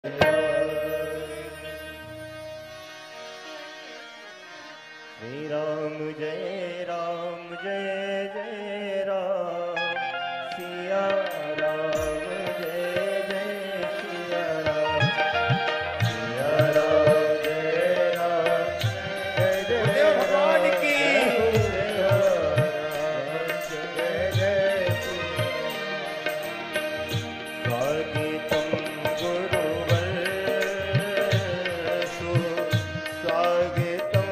श्री राम जय जय राम सिया राम जय जय सिया राम जय राम जय जय भगवान की जय जय स्वागतम गुरुवर स्वागतम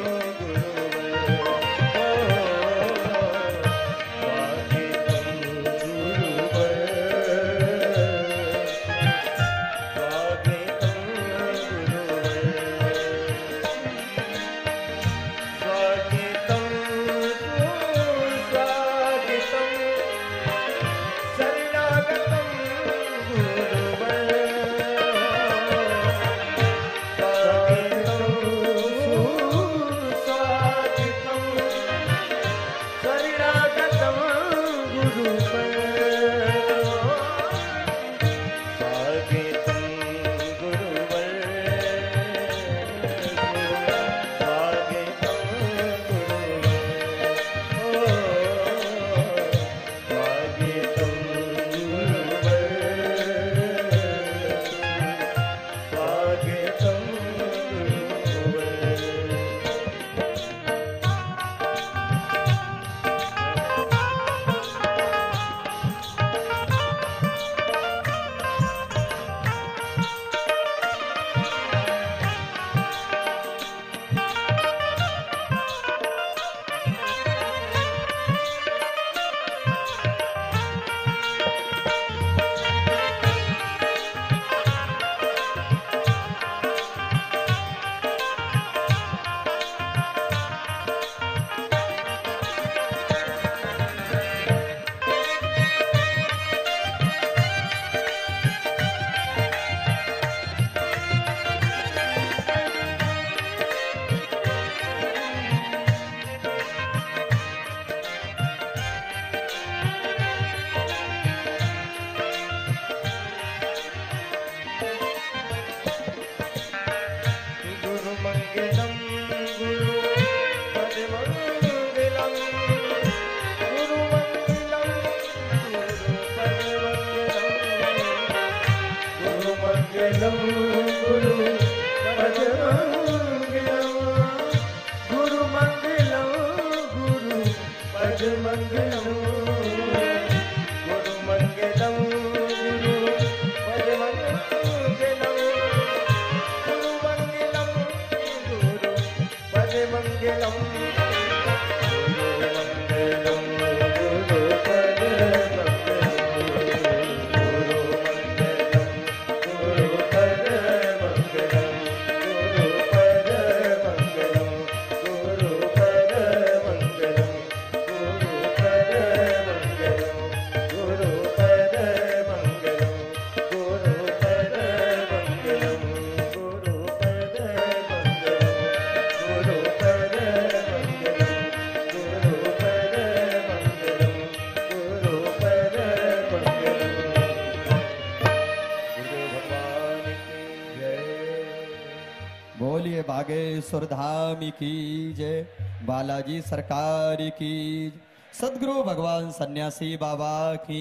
बागेश्वर धाम की जय, बालाजी सरकार की, सदगुरु भगवान सन्यासी बाबा की,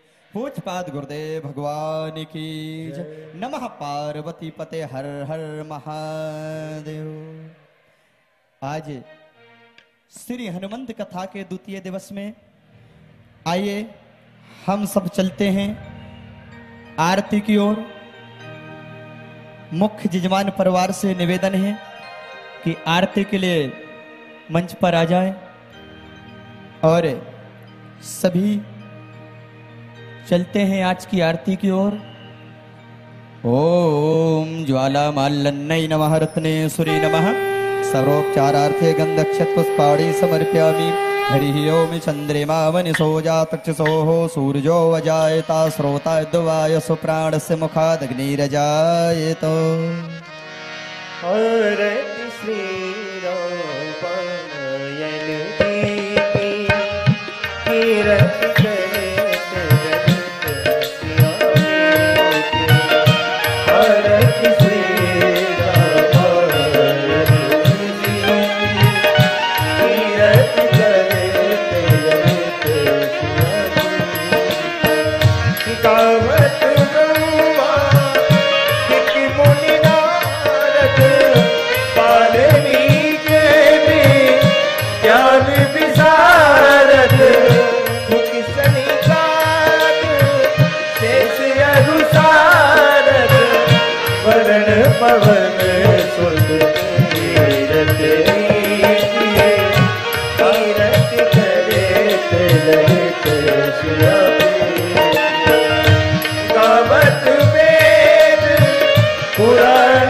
पूजपाद गुरुदेव भगवान की जय। नमः पार्वती पते हर हर महादेव। आज श्री हनुमंत कथा के द्वितीय दिवस में आइए हम सब चलते हैं आरती की ओर। मुख्य जजमान परिवार से निवेदन है कि आरती के लिए मंच पर आ जाए और सभी चलते हैं आज की आरती की ओर। ओम ज्वाला माल्लन्नै नमः रत्नेश्वरी नमः सर्वोपचारार्थे गंधक्षत पुष्पाणि समर्पयामि। हरि ओम चंद्रिमा वनिसो जातक्षसोः सूर्यो वजायता श्रोता द्वाय सुप्राणस्य मुखादग्निरजायत। आरति श्री रामायण की कीरत करे जगत सिया। पवन सुत तीरथ कीजिए, तीरथ करे ललित सिया गावत वेद पुराण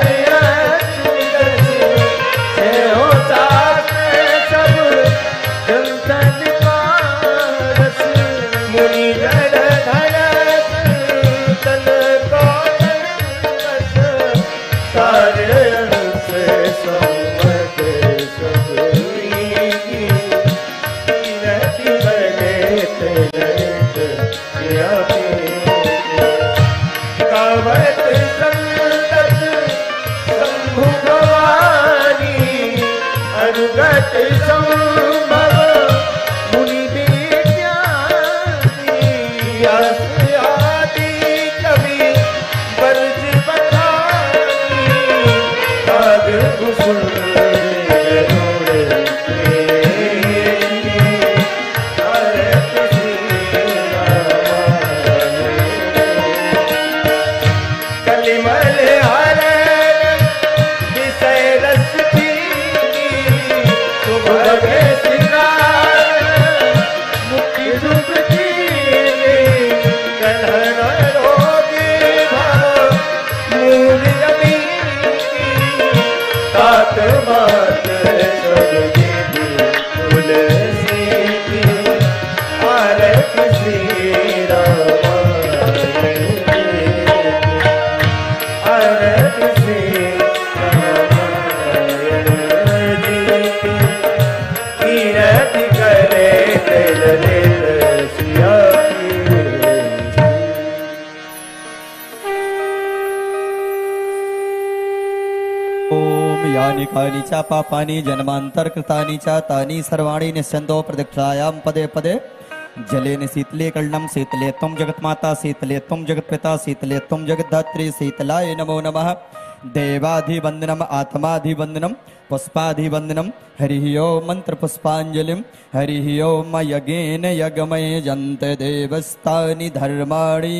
कानि च पापानि जन्मान्तरकृतानि च तानि सर्वाणि निश्चन्दो प्रदक्षिणायां पदे पदे जलेन शीतले कर्णं शीतले त्वं जगन्माता शीतले त्वं जगत्पिता शीतले त्वं जगद्धात्री शीतलाय नमो नमः। देवाधिवन्दनम् आत्माधिवन्दनं पुष्पाधिवन्दनं हरिः ओं मन्त्रपुष्पाञ्जलिं हरिः ओं यज्ञेन यज्ञमये जन्ते देवस्तानि धर्माणि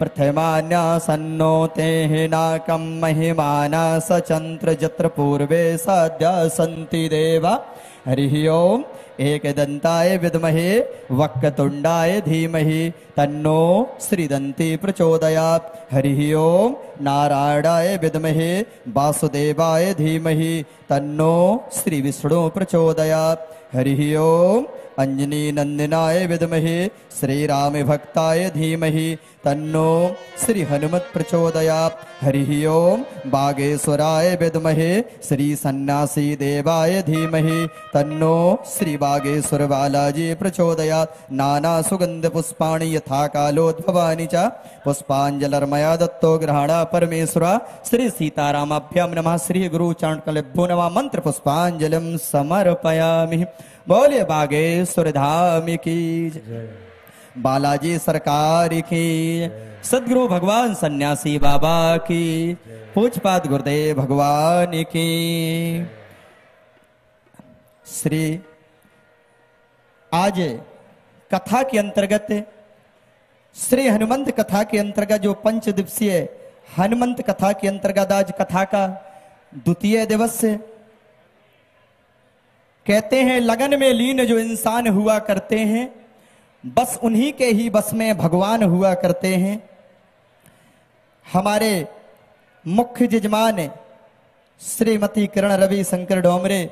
प्रथमान्यासन्नो तेः नाकं महिमाना सचन्त्र जत्र पूर्वे सद्या सन्ति देवा। हरिः ओं एकदन्ताय विद्महे वक्रतुण्डाय धीमहि तन्नो श्रीदन्ती प्रचोदयात्। हरिः ओं नारायणाय विद्महे वासुदेवाय धीमहि तन्नो श्रीविष्णु प्रचोदयात्। हरिः ओं अंजनी नंदनाय विद्महे श्रीराम भक्ताय धीमहि तन्नो श्री हनुमत प्रचोदयात्। हरिः ओं बागेश्वराय विद्महे श्री सन्यासी देवाय धीमहि तन्नो श्री बागेश्वर बालाजी प्रचोदयात्। नाना सुगंध पुष्पाणि यथा कालोद्भवानि च पुष्पांजलिर्मया दत्तो ग्रहण परमेश्वरा। श्री सीतारामाभ्यां नमः। श्री गुरु चरण कलेभ्यो नमः। मंत्र पुष्पांजलिं समर्पयामि। बोलिए बागेश्वर धाम की जय, बालाजी सरकार की, सदगुरु भगवान सन्यासी बाबा की, पूज्यपाद गुरुदेव भगवान की। श्री आज कथा के अंतर्गत श्री हनुमंत कथा के अंतर्गत जो पंच दिवसीय हनुमंत कथा के अंतर्गत आज कथा का द्वितीय दिवस है। कहते हैं लगन में लीन जो इंसान हुआ करते हैं बस उन्हीं के ही बस में भगवान हुआ करते हैं। हमारे मुख्य जजमान श्रीमती किरण रवि शंकर डोमरे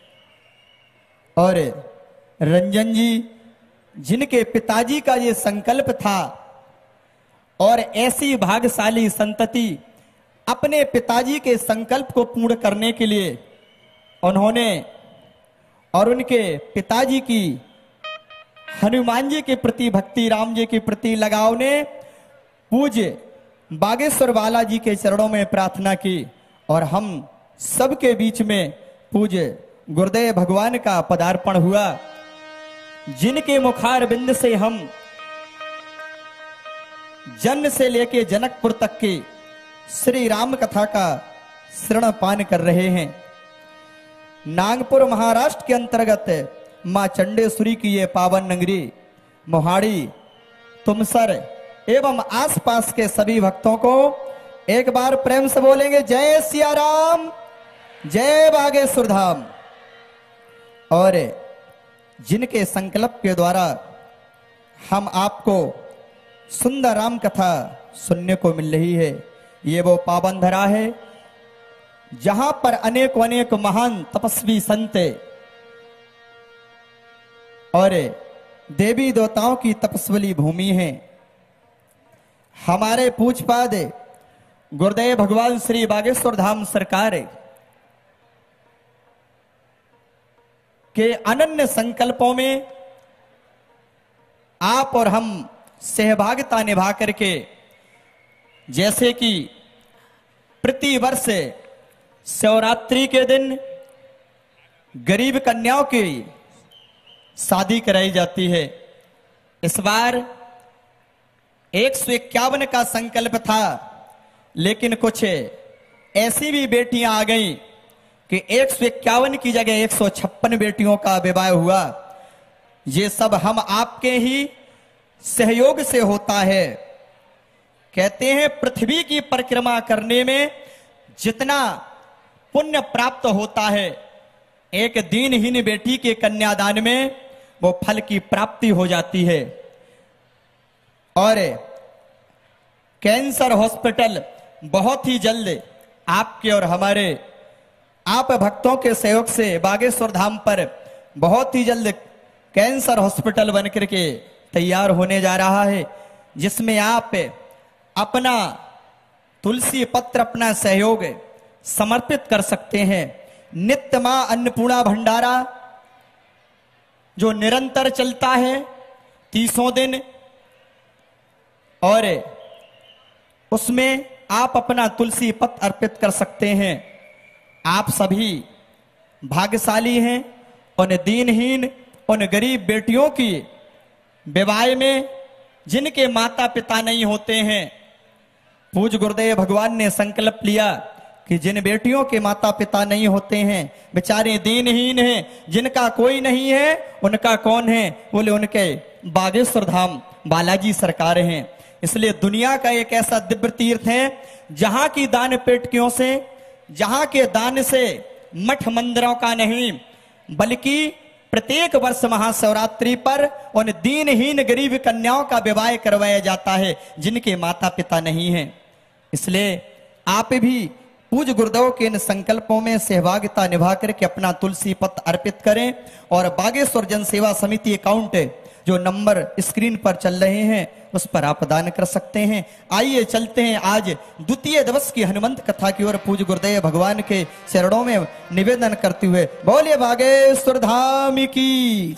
और रंजन जी जिनके पिताजी का ये संकल्प था और ऐसी भाग्यशाली संतति अपने पिताजी के संकल्प को पूर्ण करने के लिए उन्होंने और उनके पिताजी की हनुमान जी के प्रति भक्ति, राम जी के प्रति लगाव ने पूज्य बागेश्वर बालाजी के चरणों में प्रार्थना की और हम सबके बीच में पूज्य गुरुदेव भगवान का पदार्पण हुआ, जिनके मुखार बिंद से हम जन्म से लेके जनकपुर तक की श्री राम कथा का श्रवण पान कर रहे हैं। नागपुर महाराष्ट्र के अंतर्गत मां चंडेश्वरी की ये पावन नगरी मोहाड़ी तुमसर एवं आसपास के सभी भक्तों को एक बार प्रेम से बोलेंगे जय सिया राम, जय बागेश्वर धाम। और जिनके संकल्प के द्वारा हम आपको सुंदर राम कथा सुनने को मिल रही है, ये वो पावन धरा है जहां पर अनेक अनेक महान तपस्वी संत और देवी देवताओं की तपस्वी भूमि है। हमारे पूजपाद गुरुदेव भगवान श्री बागेश्वर धाम सरकार के अनन्य संकल्पों में आप और हम सहभागिता निभा करके, जैसे कि प्रति वर्ष शिवरात्रि के दिन गरीब कन्याओं की शादी कराई जाती है, इस बार 151 का संकल्प था, लेकिन कुछ ऐसी भी बेटियां आ गईं कि 151 की जगह 156 बेटियों का विवाह हुआ। ये सब हम आपके ही सहयोग से होता है। कहते हैं पृथ्वी की परिक्रमा करने में जितना पुण्य प्राप्त होता है, एक दीनहीन बेटी के कन्यादान में वो फल की प्राप्ति हो जाती है। और कैंसर हॉस्पिटल बहुत ही जल्द आपके और हमारे आप भक्तों के सहयोग से बागेश्वर धाम पर बहुत ही जल्द कैंसर हॉस्पिटल बनकर के तैयार होने जा रहा है, जिसमें आप अपना तुलसी पत्र, अपना सहयोग समर्पित कर सकते हैं। नित्य मां अन्नपूर्णा भंडारा जो निरंतर चलता है 30 दिन, और उसमें आप अपना तुलसी पत्र अर्पित कर सकते हैं। आप सभी भाग्यशाली हैं। उन दीनहीन, उन गरीब बेटियों की विवाह में जिनके माता पिता नहीं होते हैं, पूज गुरुदेव भगवान ने संकल्प लिया कि जिन बेटियों के माता पिता नहीं होते हैं, बेचारे दीनहीन हैं, जिनका कोई नहीं है, उनका कौन है? बोले उनके बागेश्वर धाम बालाजी सरकार हैं। इसलिए दुनिया का एक ऐसा दिव्य तीर्थ है जहां की दान पेटियों से, जहां के दान से मठ मंदिरों का नहीं, बल्कि प्रत्येक वर्ष महाशिवरात्रि पर उन दीनहीन गरीब कन्याओं का विवाह करवाया जाता है जिनके माता पिता नहीं हैं। इसलिए आप भी पूज गुरुदेव के इन संकल्पों में सहभागिता निभा करके अपना तुलसी पत्र अर्पित करें, और बागेश्वर जन सेवा समिति अकाउंट जो नंबर स्क्रीन पर चल रहे हैं उस पर आप दान कर सकते हैं। आइए चलते हैं आज द्वितीय दिवस की हनुमंत कथा की ओर, पूज गुरुदेव भगवान के चरणों में निवेदन करते हुए बोलिए बागेश्वर धाम की।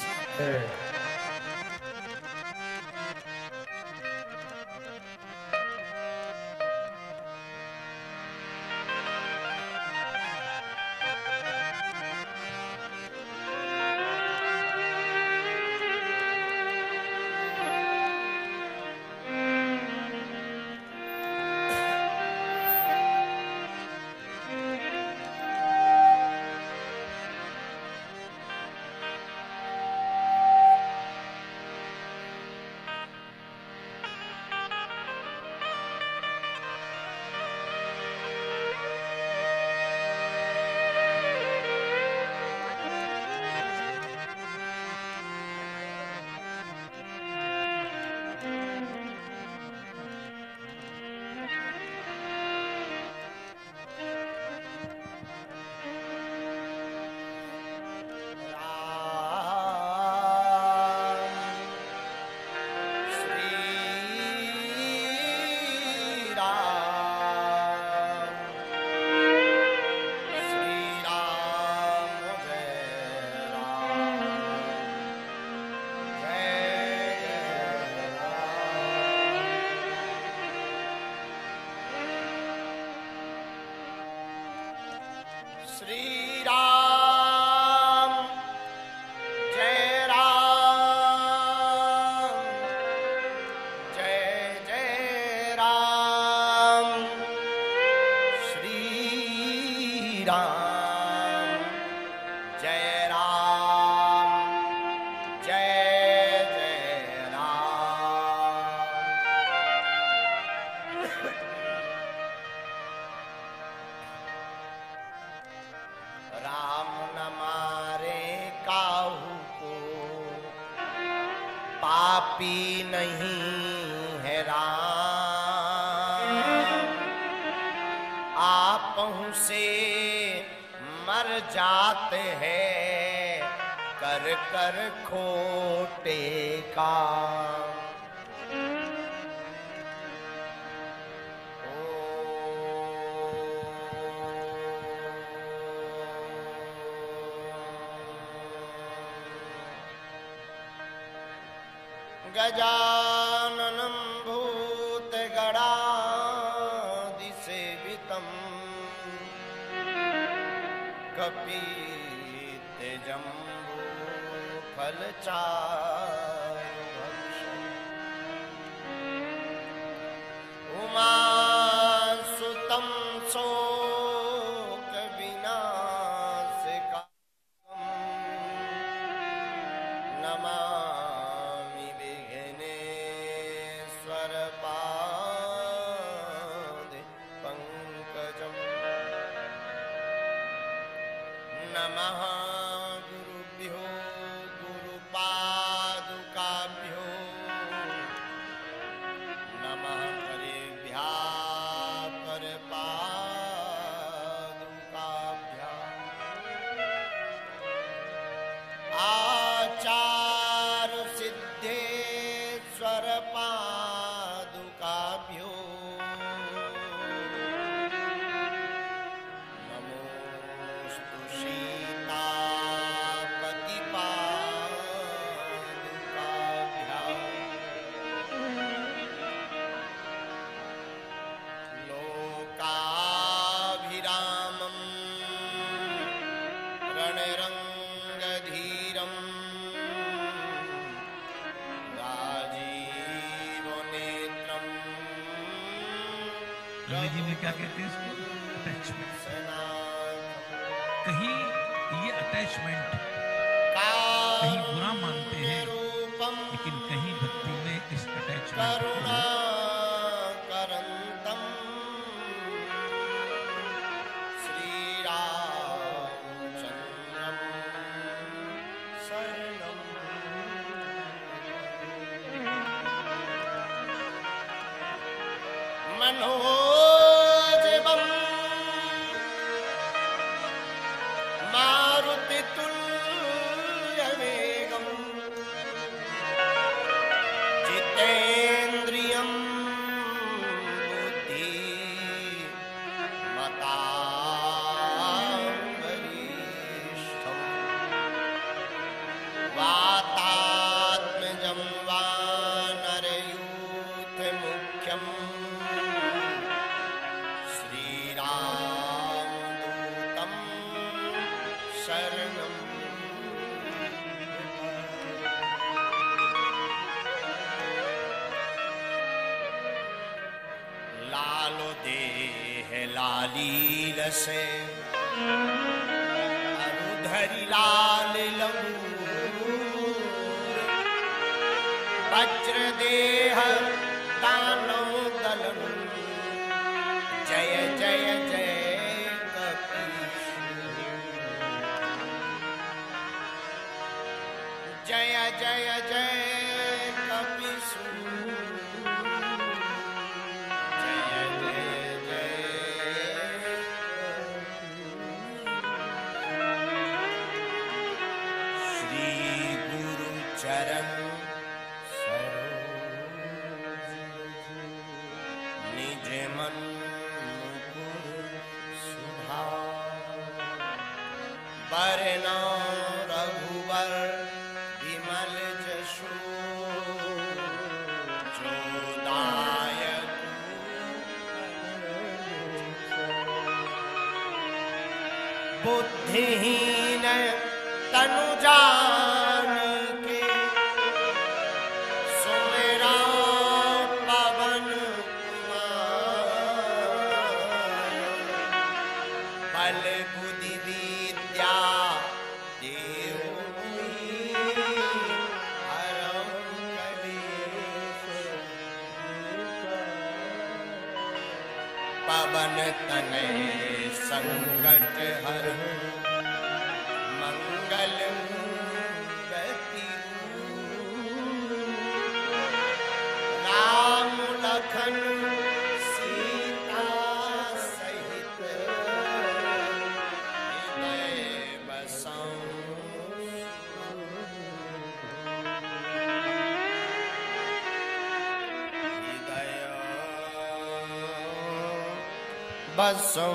श्री राम जय राम जय जय राम श्री राम जय राम जय जय राम। राम न मारे काहू को, पापी नहीं है राम, आपहु से मर जाते हैं कर कर खोटे काम। गजाननं भूतगणादिसेवितं कपितजम्बूफलचारुभक्षम् उमासुतं शोकविनाशकारणं नमामि विघ्नेश्वरपादे पंकजम्। नमः गुरुभ्यो गुरुपादुकाभ्यो, नमः परेभ्यः परपादुकाभ्याम्। आचार्य सिद्धेश्वर पादुकाभ्यो नमोस्तु सीतापति पादुकाभ्याम्। लोकाभिरामं रणरङ्गधीरं राजीवनेत्रं अंग्रेजी में क्या कहते हैं इसको? अटैचमेंट। रघुनाथं कहीं ये अटैचमेंट कहीं बुरा मानते हैं, रूपं लेकिन कहीं भक्ति में इस अटैचमेंट करुणाकरन्तं श्रीरामचन्द्रं शरणं मनोजवं मारुतितुल्यवेगं जितेन्द्रियं बुद्धिमतां वरिष्ठं वातात्मजं वानरयूथमुख्यं श्रीरामदूतं शरणं लालो देह लाली रसे अरुधरि लाल लंगूर वज्र देह दानव दलन जय जय जय कपीशूर जय जय जय कपीशूर जय जय जय श्री गुरु चरण सरोज निज मन मुकुर सुधार बरनौ रघुवर विमल जसु बुद्धिहीन तनु जानिके सुमिरा पवन कुमार। बल बुद्धि विद्या देहु हरं कलेश पवन तनय संकट हरं राम लखन सीता सहित हृदय बसऊं बसों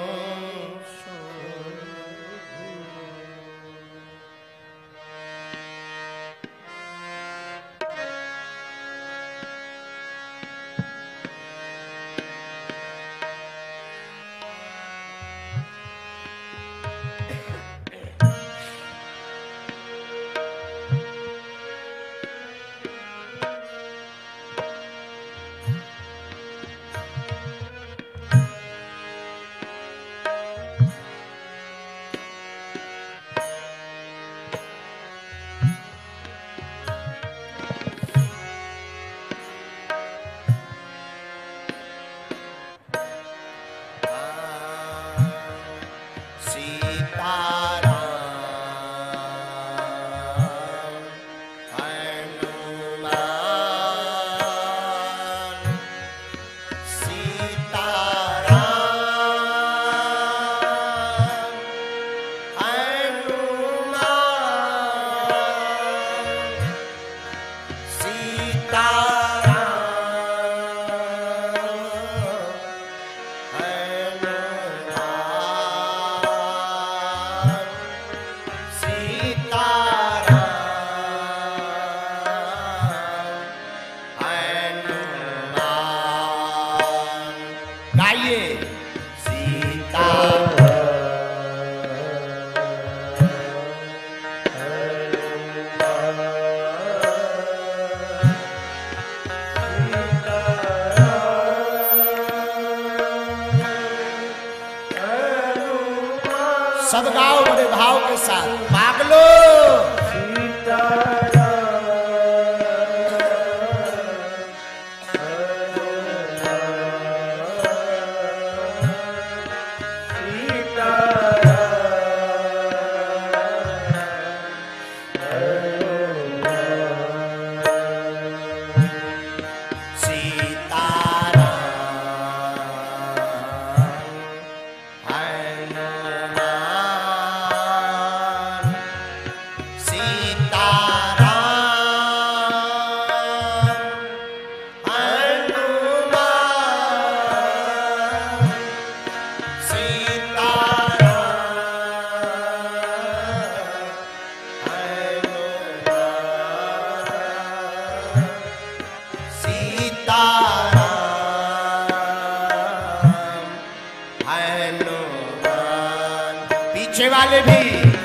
सब गाओ बड़े भाव के साथ भाग लो। पीछे वाले भी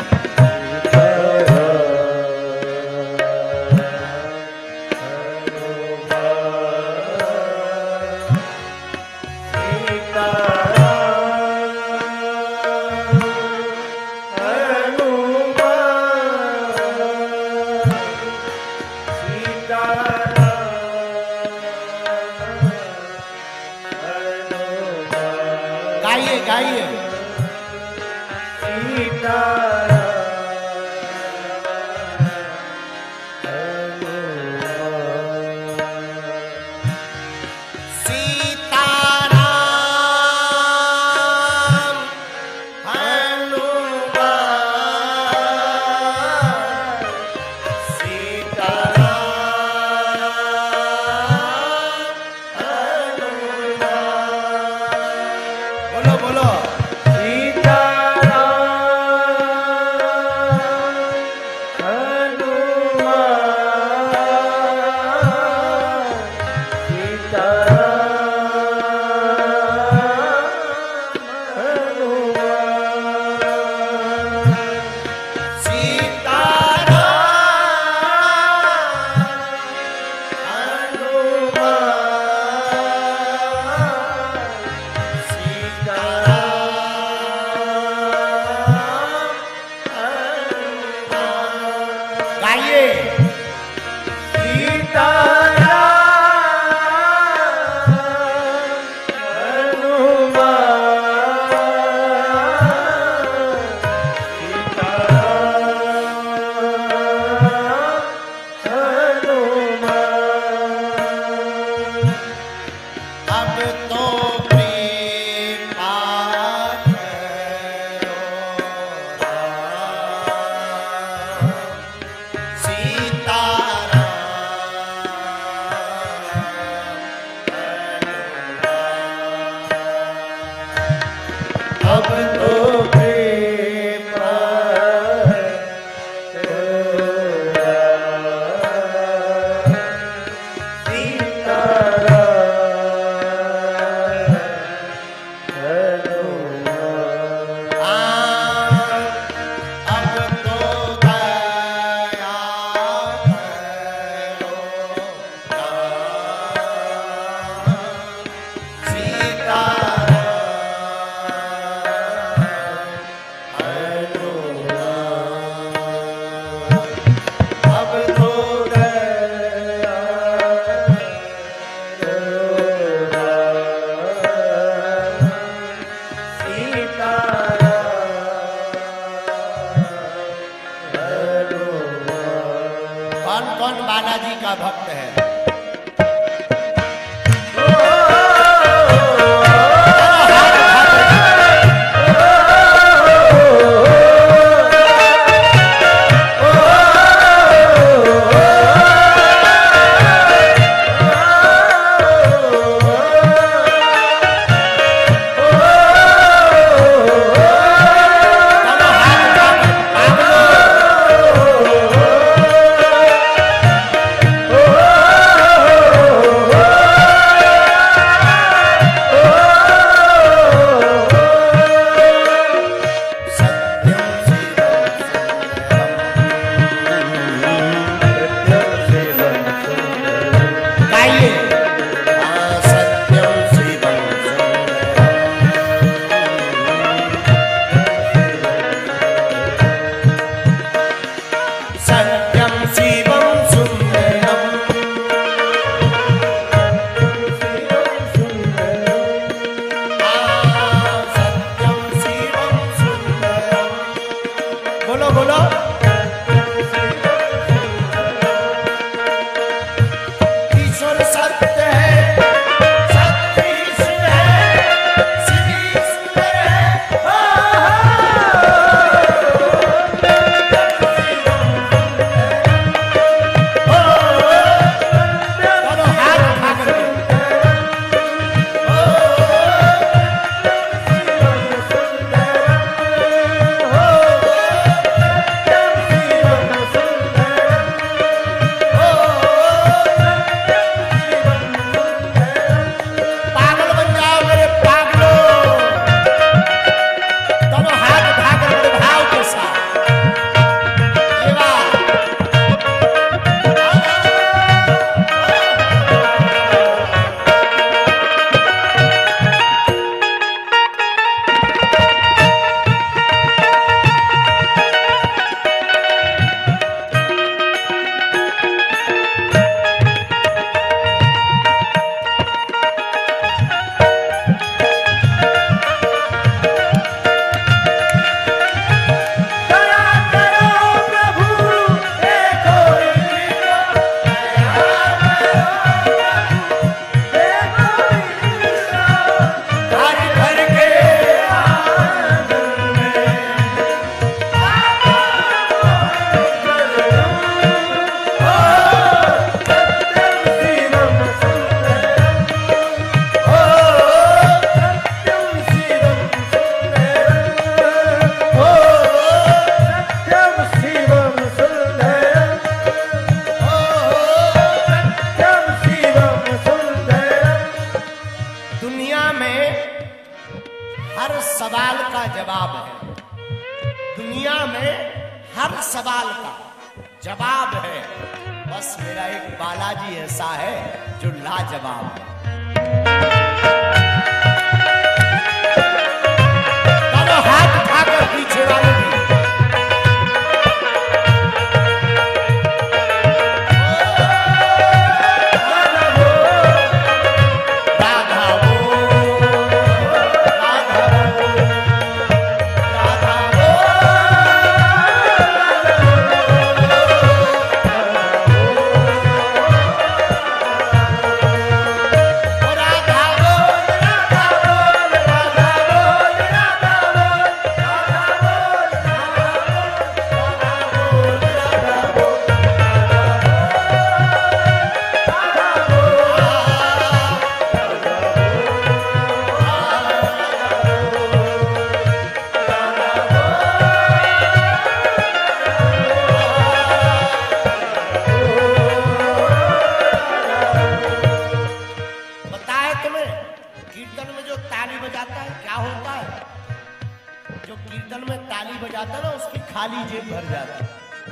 गाइए गाइए। बोलो बोलो सीताराम बालाजी का भक्त है। राधा कीर्तन में ताली बजाता ना उसकी खाली जेब भर जाता।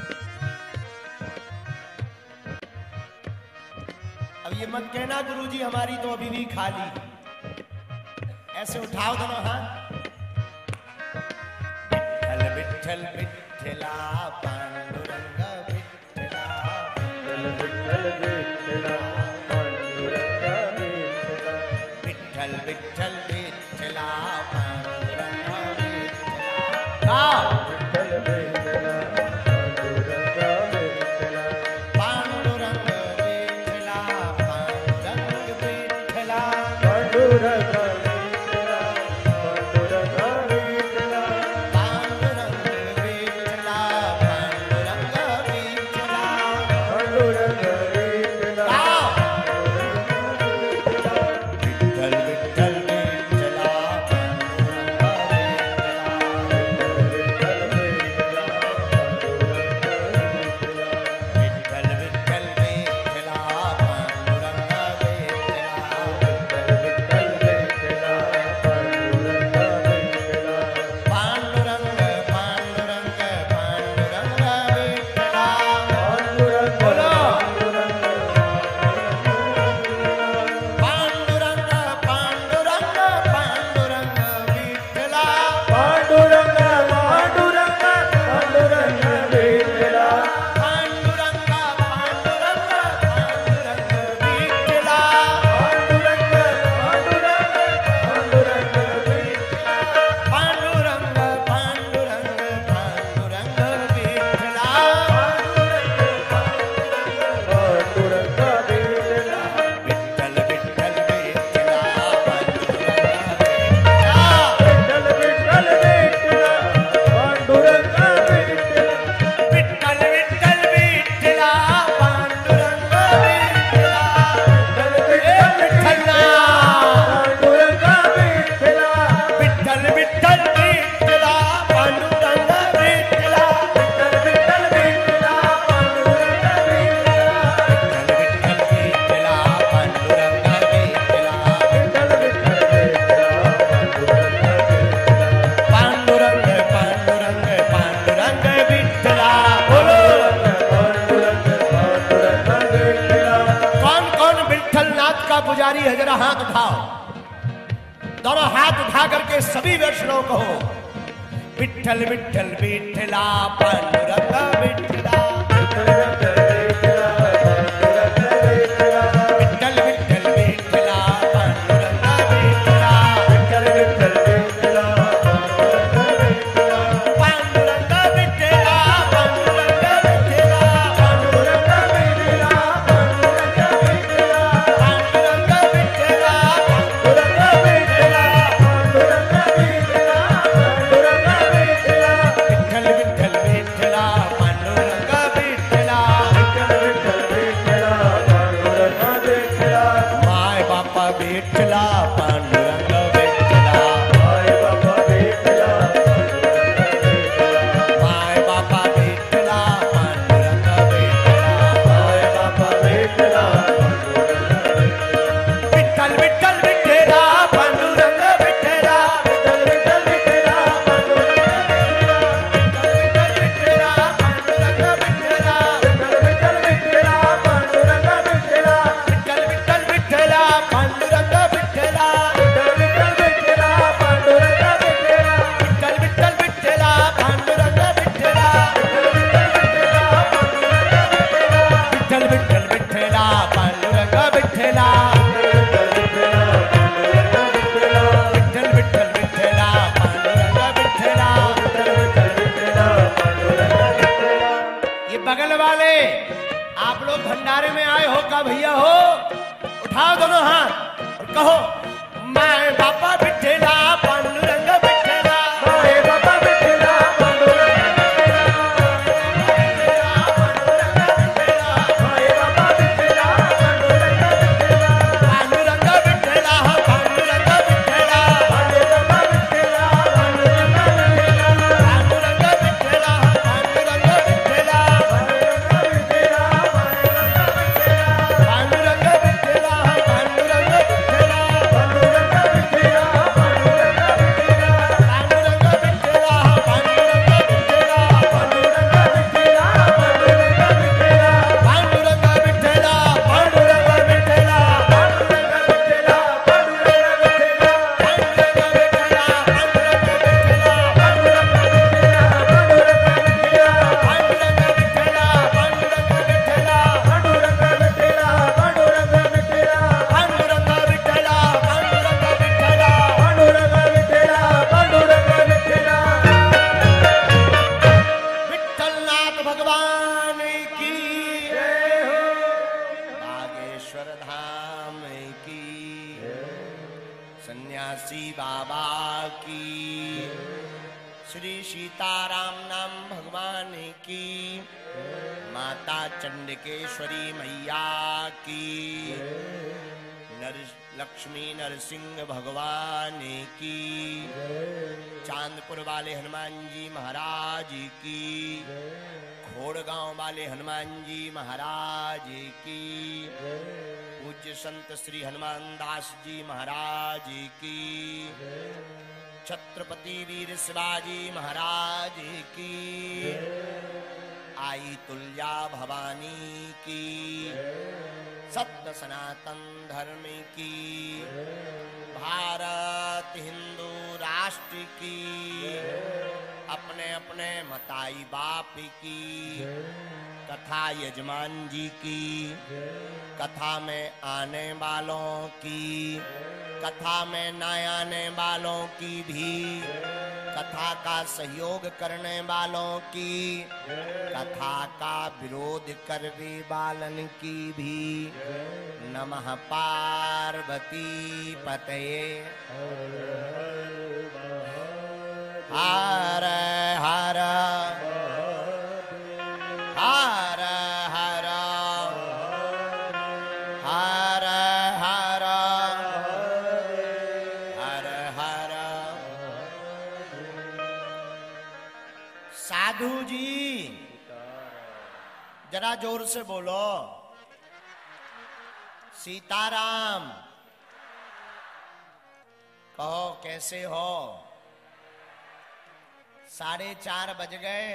अब ये मत कहना गुरुजी हमारी तो अभी भी खाली। ऐसे उठाओ दोनों हाथ। विठ्ठल विठ्ठल विठ्ठला पांडुरंग विठ्ठला विठ्ठल विठ्ठला पांडुरंग विठ्ठला विठ्ठल विठ्ठल विठ्ठला पांडुरंग विठ्ठला विठ्ठल विठ्ठला पांडुरंग विठ्ठला पांडुरंग विठ्ठला पांडुरंग विठ्ठला पांडुरंग पुजारी है, जरा हाथ उठाओ। दोनों हाथ उठा करके सभी वैष्णव कहो विठ्ठल विठ्ठल विठ्ठला पांडुरंग विठ्ठला विठ्ठल विठ्ठल विठ्ठला पांडुरंग विठ्ठला विठ्ठल विठ्ठल विठ्ठला पांडुरंग विठ्ठला पांडुरंग विठ्ठला पांडुरंग विठ्ठला विठ्ठला पांडुरंग विठ्ठला माय बापा विठ्ठला माय बापा विठ्ठला पांडुरंग विठ्ठला माय बापा विठ्ठला विठ्ठल विठ्ठल विठ्ठला पांडुरंग विठ्ठला विठ्ठल विठ्ठल विठ्ठला पांडुरंग विठ्ठला पांडुरंग विठ्ठला विठ्ठल विठ्ठल विठ्ठला पांडुरंग विठ्ठला विठ्ठल विठ्ठल विठ्ठला पांडुरंग विठ्ठला विठ्ठल विठ्ठल विठ्ठला पांडुरंग विठ्ठला विठ्ठल विठ्ठल विठ्ठला पांडुरंग विठ्ठला विठ्ठल विठ्ठल विठ्ठला पांडुरंग विठ्ठला विठ्ठल विठ्ठल विठ्ठला पांडुरंग विठ्ठला ये बगल वाले आप लोग भंडारे में आए हो का भैया हो, उठाओ दोनों हाथ और कहो माय बापा विठ्ठला पांडुरंग विठ्ठला माय बापा विठ्ठला पांडुरंग विठ्ठला माय बापा विठ्ठला पांडुरंग विठ्ठला पांडुरंग विठ्ठला पांडुरंग विठ्ठला पांडुरंग विठ्ठला पांडुरंग विठ्ठला पांडुरंग विठ्ठला पांडुरंग विठ्ठला पांडुरंग विठ्ठला पांडुरंग विठ्ठला श्री सीताराम नाम भगवान की, माता चंडिकेश्वरी मैया की, लक्ष्मी नरसिंह भगवान की, चांदपुर वाले हनुमान जी महाराज की, खोड़गांव वाले हनुमान जी महाराज की, पूज्य संत श्री हनुमान दास जी महाराज की, छत्रपति वीर शिवाजी महाराज की, आई तुल्या भवानी की, सत्य सनातन धर्म की, भारत हिंदू राष्ट्र की, अपने अपने मताई बाप की, कथा यजमान जी की, कथा में आने वालों की, कथा में न आने वालों की भी, कथा का सहयोग करने वालों की, कथा का विरोध करने वालन की भी। नमः पार्वती पतये हर हर हर हर हर हर हर हर। साधु जी जरा जोर से बोलो, सीताराम। कहो कैसे हो? 4:30 बज गए।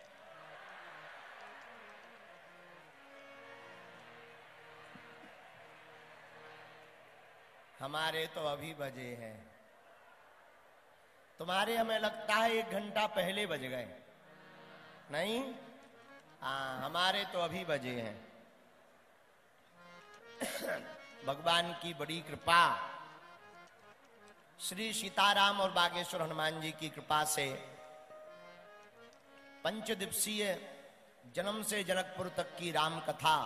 हमारे तो अभी बजे हैं, तुम्हारे हमें लगता है 1 घंटा पहले बज गए। नहीं, हाँ, हमारे तो अभी बजे हैं। भगवान की बड़ी कृपा, श्री सीताराम और बागेश्वर हनुमान जी की कृपा से 5 दिवसीय जन्म से जनकपुर तक की राम कथा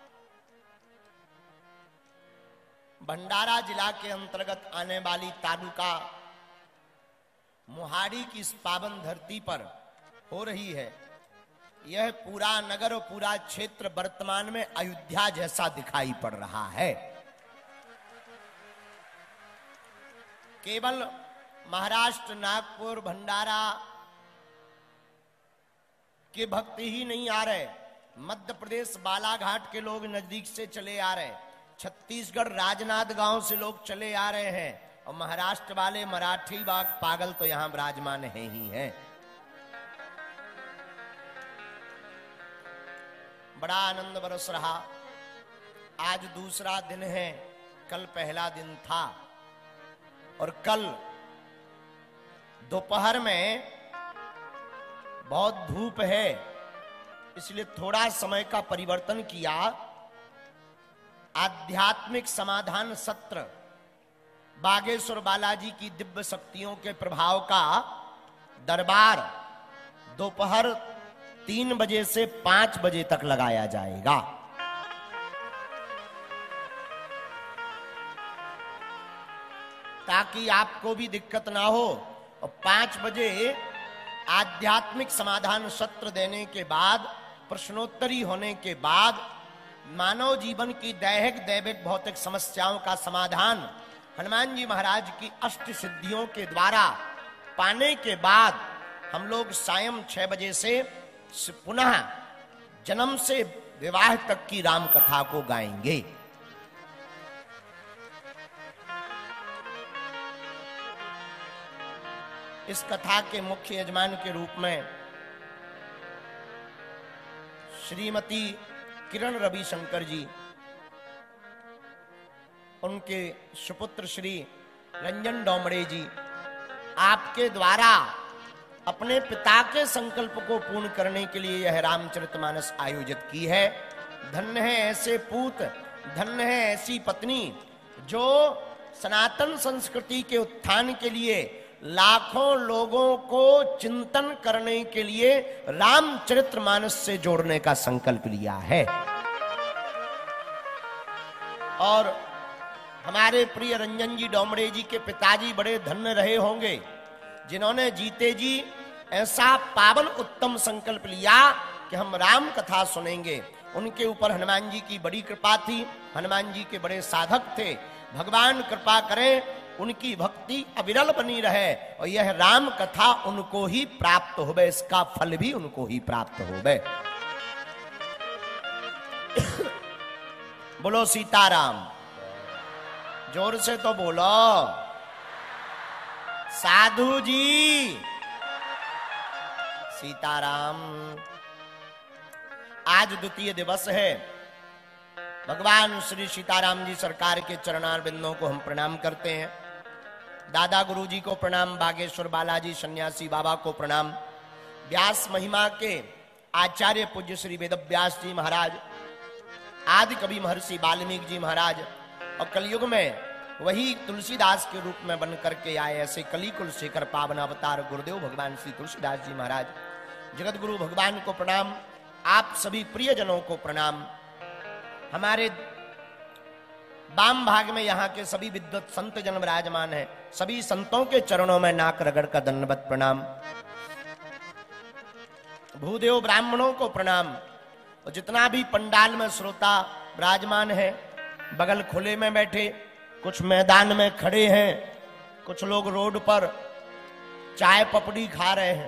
भंडारा जिला के अंतर्गत आने वाली तालुका मोहाड़ी की इस पावन धरती पर हो रही है। यह पूरा नगर और पूरा क्षेत्र वर्तमान में अयोध्या जैसा दिखाई पड़ रहा है। केवल महाराष्ट्र, नागपुर, भंडारा के भक्त ही नहीं आ रहे, मध्य प्रदेश बालाघाट के लोग नजदीक से चले आ रहे, छत्तीसगढ़ राजनांद गांव से लोग चले आ रहे हैं, और महाराष्ट्र वाले मराठी बाग पागल तो यहां विराजमान है ही हैं। बड़ा आनंद बरस रहा। आज दूसरा दिन है, कल पहला दिन था, और कल दोपहर में बहुत धूप है, इसलिए थोड़ा समय का परिवर्तन किया। आध्यात्मिक समाधान सत्र बागेश्वर बालाजी की दिव्य शक्तियों के प्रभाव का दरबार दोपहर 3 बजे से 5 बजे तक लगाया जाएगा। ताकि आपको भी दिक्कत ना हो। और 5 बजे आध्यात्मिक समाधान सत्र देने के बाद, प्रश्नोत्तरी होने के बाद, मानव जीवन की दैहिक दैविक भौतिक समस्याओं का समाधान हनुमान जी महाराज की अष्ट सिद्धियों के द्वारा पाने के बाद हम लोग सायं 6 बजे से पुनः जन्म से विवाह तक की राम कथा को गाएंगे। इस कथा के मुख्य यजमान के रूप में श्रीमती किरण रविशंकर जी, उनके सुपुत्र श्री रंजन डोमड़े जी, आपके द्वारा अपने पिता के संकल्प को पूर्ण करने के लिए यह रामचरितमानस आयोजित की है। धन्य है ऐसे पूत, धन्य है ऐसी पत्नी जो सनातन संस्कृति के उत्थान के लिए लाखों लोगों को चिंतन करने के लिए रामचरितमानस से जोड़ने का संकल्प लिया है। और हमारे प्रिय रंजन जी डोमड़े जी के पिताजी बड़े धन्य रहे होंगे, जिन्होंने जीते जी ऐसा पावन उत्तम संकल्प लिया कि हम राम कथा सुनेंगे। उनके ऊपर हनुमान जी की बड़ी कृपा थी, हनुमान जी के बड़े साधक थे। भगवान कृपा करें उनकी भक्ति अविरल बनी रहे और यह राम कथा उनको ही प्राप्त होवे, इसका फल भी उनको ही प्राप्त होवे। बोलो सीताराम, जोर से तो बोलो। साधु जी सीताराम। आज द्वितीय दिवस है। भगवान श्री सीताराम जी सरकार के चरणारविंदों को हम प्रणाम करते हैं। दादा गुरु जी को प्रणाम, बागेश्वर बालाजी सन्यासी बाबा को प्रणाम, व्यास महिमा के आचार्य पूज्य श्री वेद व्यास जी महाराज, आदि कवि महर्षि वाल्मीकि जी महाराज, और कलयुग में वही तुलसीदास के रूप में बन करके आए ऐसे कलिकुल शेखर पावन अवतार गुरुदेव भगवान श्री तुलसीदास जी महाराज, जगत गुरु भगवान को प्रणाम। आप सभी प्रियजनों को प्रणाम। हमारे वाम भाग में यहाँ के सभी विद्वत संत जन विराजमान हैं। सभी संतों के चरणों में नाक रगड़ का दंडवत प्रणाम। भूदेव ब्राह्मणों को प्रणाम। और जितना भी पंडाल में श्रोता विराजमान है, बगल खुले में बैठे, कुछ मैदान में खड़े हैं, कुछ लोग रोड पर चाय पपड़ी खा रहे हैं,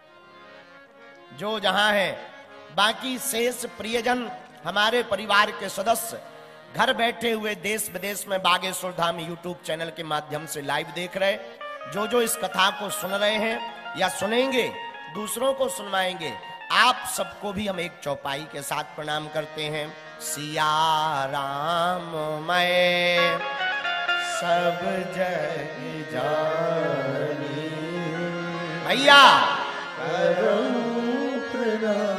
जो जहां है। बाकी शेष प्रियजन, हमारे परिवार के सदस्य घर बैठे हुए देश विदेश में बागेश्वर धाम यूट्यूब चैनल के माध्यम से लाइव देख रहे, जो इस कथा को सुन रहे हैं या सुनेंगे, दूसरों को सुनवाएंगे, आप सबको भी हम एक चौपाई के साथ प्रणाम करते हैं। सिया राम मैं सब जग जानी, भैया करूं प्रणाम।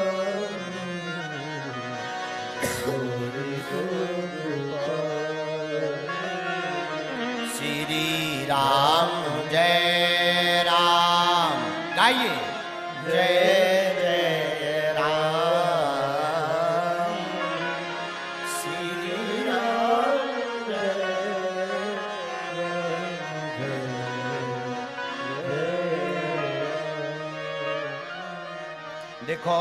श्री राम जय राम गाइए। जय जय राम श्री राम देखो,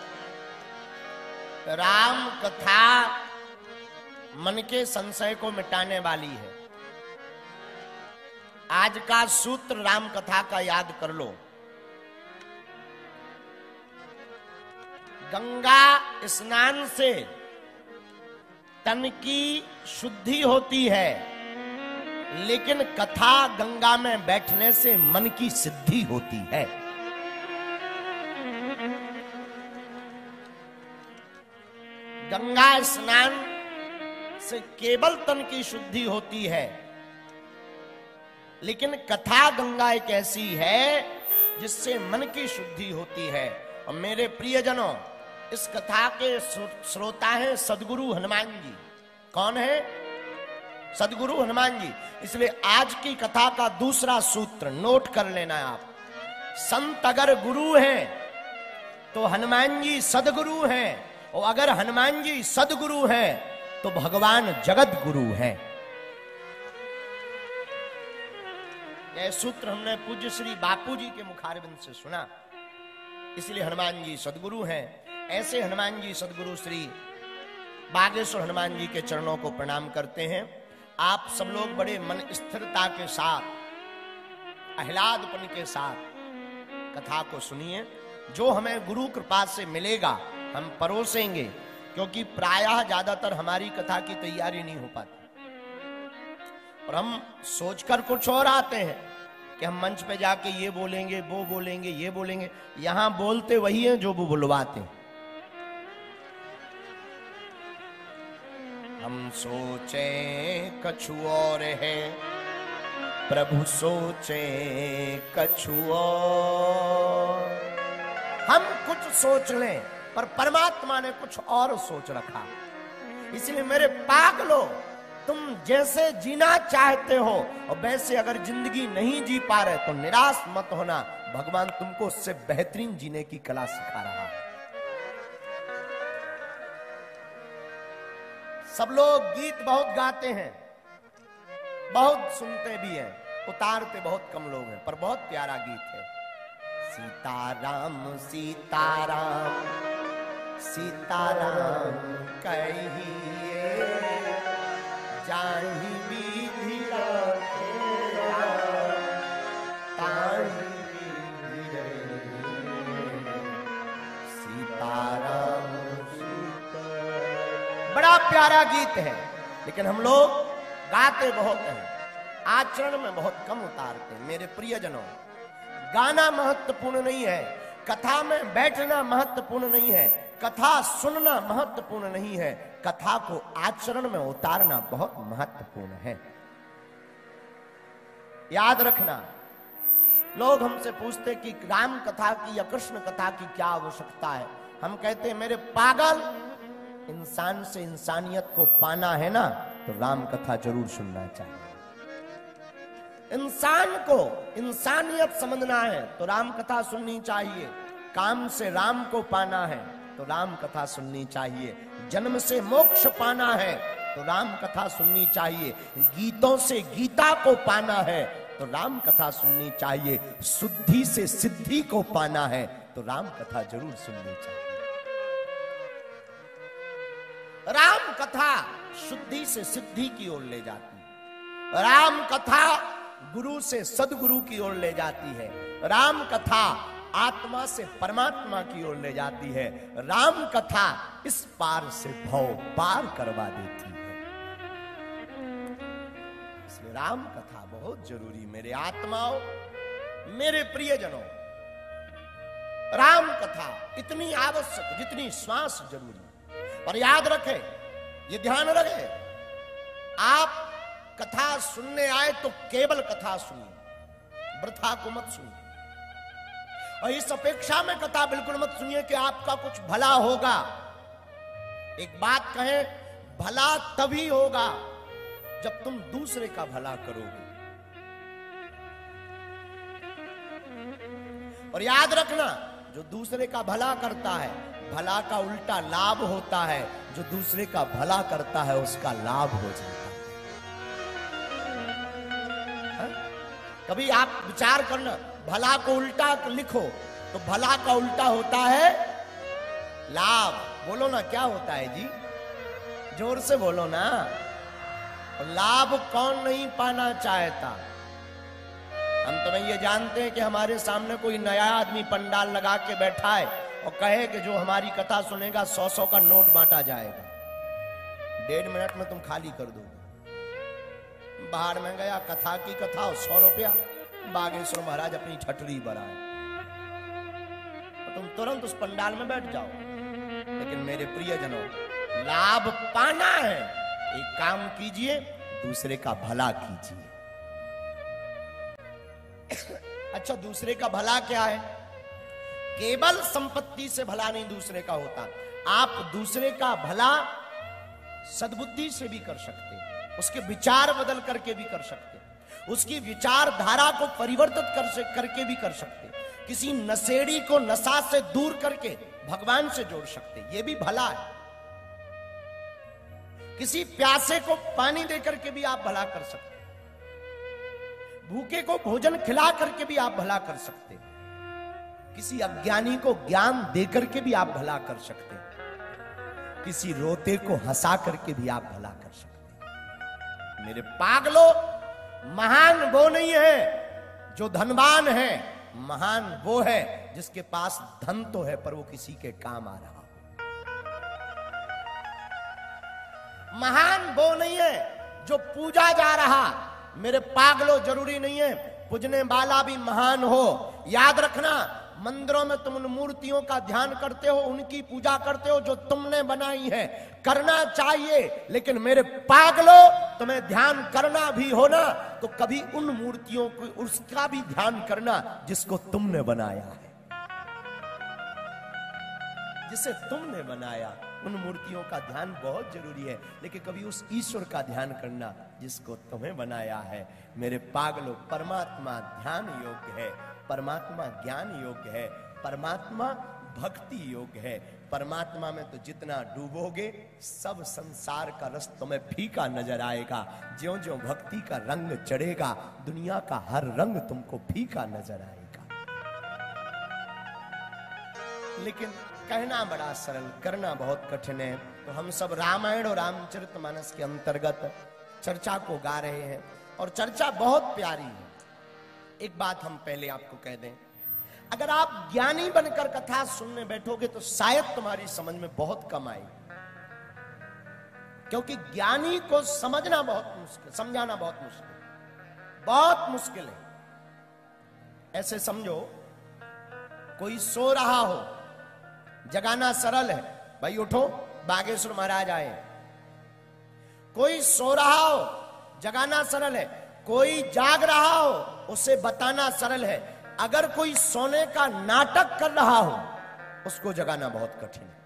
राम कथा मन के संशय को मिटाने वाली है। आज का सूत्र राम कथा का याद कर लो। गंगा स्नान से तन की शुद्धि होती है, लेकिन कथा गंगा में बैठने से मन की सिद्धि होती है। गंगा स्नान से केवल तन की शुद्धि होती है, लेकिन कथा गंगा एक ऐसी है जिससे मन की शुद्धि होती है। और मेरे प्रियजनों, इस कथा के श्रोता हैं सदगुरु हनुमान जी। कौन है? सदगुरु हनुमान जी। इसलिए आज की कथा का दूसरा सूत्र नोट कर लेना है आप। संत अगर गुरु हैं तो हनुमान जी सदगुरु हैं, और अगर हनुमान जी सदगुरु हैं तो भगवान जगत गुरु हैं। यह सूत्र हमने पूज्य श्री बापू जी के मुखारबिंद से सुना, इसलिए हनुमान जी सदगुरु हैं। ऐसे हनुमान जी सदगुरु श्री बागेश्वर हनुमान जी के चरणों को प्रणाम करते हैं। आप सब लोग बड़े मन स्थिरता के साथ, आह्लादपन के साथ कथा को सुनिए। जो हमें गुरु कृपा से मिलेगा हम परोसेंगे, क्योंकि प्रायः ज्यादातर हमारी कथा की तैयारी नहीं हो पाती, और हम सोचकर कुछ और आते हैं कि हम मंच पे जाके ये बोलेंगे, वो बोलेंगे, ये बोलेंगे। यहां बोलते वही हैं जो वो बुलवाते हैं। हम सोचे कछु और है, प्रभु सोचे कछु और। हम कुछ सोच लें पर परमात्मा ने कुछ और सोच रखा। इसलिए मेरे पागलो, तुम जैसे जीना चाहते हो और वैसे अगर जिंदगी नहीं जी पा रहे तो निराश मत होना। भगवान तुमको उससे बेहतरीन जीने की कला सिखा रहा है। सब लोग गीत बहुत गाते हैं, बहुत सुनते भी हैं, उतारते बहुत कम लोग हैं, पर बहुत प्यारा गीत है। सीताराम सीताराम सीताराम कहिए जाहि विधि राखे राम, ताहि विधि रहे। सीताराम सीताराम। बड़ा प्यारा गीत है, लेकिन हम लोग गाते बहुत हैं, आचरण में बहुत कम उतारते हैं। मेरे प्रियजनों, गाना महत्वपूर्ण नहीं है, कथा में बैठना महत्वपूर्ण नहीं है, कथा सुनना महत्वपूर्ण नहीं है, कथा को आचरण में उतारना बहुत महत्वपूर्ण है। याद रखना, लोग हमसे पूछते कि राम कथा की या कृष्ण कथा की क्या आवश्यकता है। हम कहते हैं मेरे पागल, इंसान से इंसानियत को पाना है ना, तो राम कथा जरूर सुनना चाहिए। इंसान को इंसानियत समझना है तो राम कथा सुननी चाहिए। काम से राम को पाना है तो राम कथा सुननी चाहिए। जन्म से मोक्ष पाना है तो राम कथा सुननी चाहिए। गीतों से गीता को पाना है तो राम कथा सुननी चाहिए। शुद्धि से सिद्धि को पाना है तो राम कथा जरूर सुननी चाहिए। राम कथा शुद्धि से सिद्धि की ओर ले जाती है। राम कथा गुरु से सदगुरु की ओर ले जाती है। राम कथा आत्मा से परमात्मा की ओर ले जाती है। राम कथा इस पार से भव पार करवा देती है। इसलिए राम कथा बहुत जरूरी। मेरे आत्माओं, मेरे प्रियजनों, राम कथा इतनी आवश्यक जितनी श्वास जरूरी। और याद रखे, ये ध्यान रखे, आप कथा सुनने आए तो केवल कथा सुनिए, वृथा को मत सुनिए। और इस अपेक्षा में कथा बिल्कुल मत सुनिए कि आपका कुछ भला होगा। एक बात कहें, भला तभी होगा जब तुम दूसरे का भला करोगे। और याद रखना, जो दूसरे का भला करता है, भला का उल्टा लाभ होता है। जो दूसरे का भला करता है उसका लाभ हो जाता है। कभी आप विचार करना, भला को उल्टा लिखो तो भला का उल्टा होता है लाभ। बोलो ना, क्या होता है जी? जोर से बोलो ना। लाभ कौन नहीं पाना चाहता? हम तो नहीं ये जानते हैं कि हमारे सामने कोई नया आदमी पंडाल लगा के बैठा है और कहे कि जो हमारी कथा सुनेगा 100-100 का नोट बांटा जाएगा, 1.5 मिनट में तुम खाली कर दोगे। बाहर में गया, कथा की कथा, 100 रुपया, बागेश्वर महाराज अपनी छटरी बढ़ाए, तो तुम तुरंत उस पंडाल में बैठ जाओ। लेकिन मेरे प्रियजनों, लाभ पाना है, एक काम कीजिए, दूसरे का भला कीजिए। अच्छा, दूसरे का भला क्या है? केवल संपत्ति से भला नहीं दूसरे का होता। आप दूसरे का भला सद्बुद्धि से भी कर सकते हैं, उसके विचार बदल करके भी कर सकते हैं, उसकी विचारधारा को परिवर्तित करके भी कर सकते हैं। किसी नशेड़ी को नशा से दूर करके भगवान से जोड़ सकते हैं, यह भी भला है। किसी प्यासे को पानी दे करके भी आप भला कर सकते हैं, भूखे को भोजन खिला करके भी आप भला कर सकते हैं, किसी अज्ञानी को ज्ञान दे करके भी आप भला कर सकते हैं, किसी रोते को हंसा करके भी आप भला कर सकते हैं। मेरे पागलों, महान वो नहीं है जो धनवान है, महान वो है जिसके पास धन तो है पर वो किसी के काम आ रहा हो। महान वो नहीं है जो पूजा जा रहा। मेरे पागलों, जरूरी नहीं है पूजने वाला भी महान हो। याद रखना, मंदिरों में तुम उन मूर्तियों का ध्यान करते हो, उनकी पूजा करते हो जो तुमने बनाई है, करना चाहिए। लेकिन मेरे पागलों, तुम्हें ध्यान करना भी हो ना, तो कभी उन मूर्तियों को, उसका भी ध्यान करना जिसको तुमने बनाया है, जिसे तुमने बनाया। उन मूर्तियों का ध्यान बहुत जरूरी है, लेकिन कभी उस ईश्वर का ध्यान करना जिसको तुम्हें बनाया है। मेरे पागलों, परमात्मा ध्यान योग्य है, परमात्मा ज्ञान योग्य है, परमात्मा भक्ति योग्य है। परमात्मा में तो जितना डूबोगे सब संसार का रस तुम्हें फीका नजर आएगा। ज्यों-ज्यों भक्ति का रंग चढ़ेगा, दुनिया का हर रंग तुमको फीका नजर आएगा। लेकिन कहना बड़ा सरल, करना बहुत कठिन है। तो हम सब रामायण और रामचरितमानस के अंतर्गत चर्चा को गा रहे हैं और चर्चा बहुत प्यारी है। एक बात हम पहले आपको कह दें, अगर आप ज्ञानी बनकर कथा सुनने बैठोगे तो शायद तुम्हारी समझ में बहुत कम आएगी, क्योंकि ज्ञानी को समझना बहुत मुश्किल, समझाना बहुत मुश्किल है। ऐसे समझो कोई सो रहा हो, जगाना सरल है, भाई उठो बागेश्वर महाराज आए। कोई सो रहा हो, जगाना सरल है। कोई जाग रहा हो, उसे बताना सरल है। अगर कोई सोने का नाटक कर रहा हो, उसको जगाना बहुत कठिन है।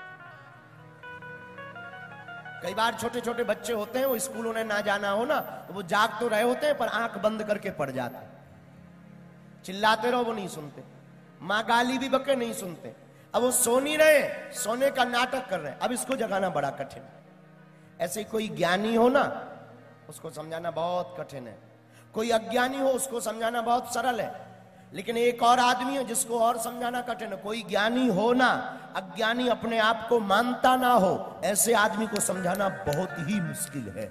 कई बार छोटे छोटे बच्चे होते हैं, वो स्कूल उन्हें ना जाना हो ना, तो वो जाग तो रहे होते हैं पर आंख बंद करके पड़ जाते हैं। चिल्लाते रहो वो नहीं सुनते, मां गाली भी बके नहीं सुनते। अब वो सो नहीं रहे, सोने का नाटक कर रहे हैं, अब इसको जगाना बड़ा कठिन है। ऐसे कोई ज्ञानी हो ना, उसको समझाना बहुत कठिन है। कोई अज्ञानी हो, उसको समझाना बहुत सरल है। लेकिन एक और आदमी है जिसको और समझाना कठिन है। कोई ज्ञानी हो ना, अज्ञानी अपने आप को मानता ना हो, ऐसे आदमी को समझाना बहुत ही मुश्किल है।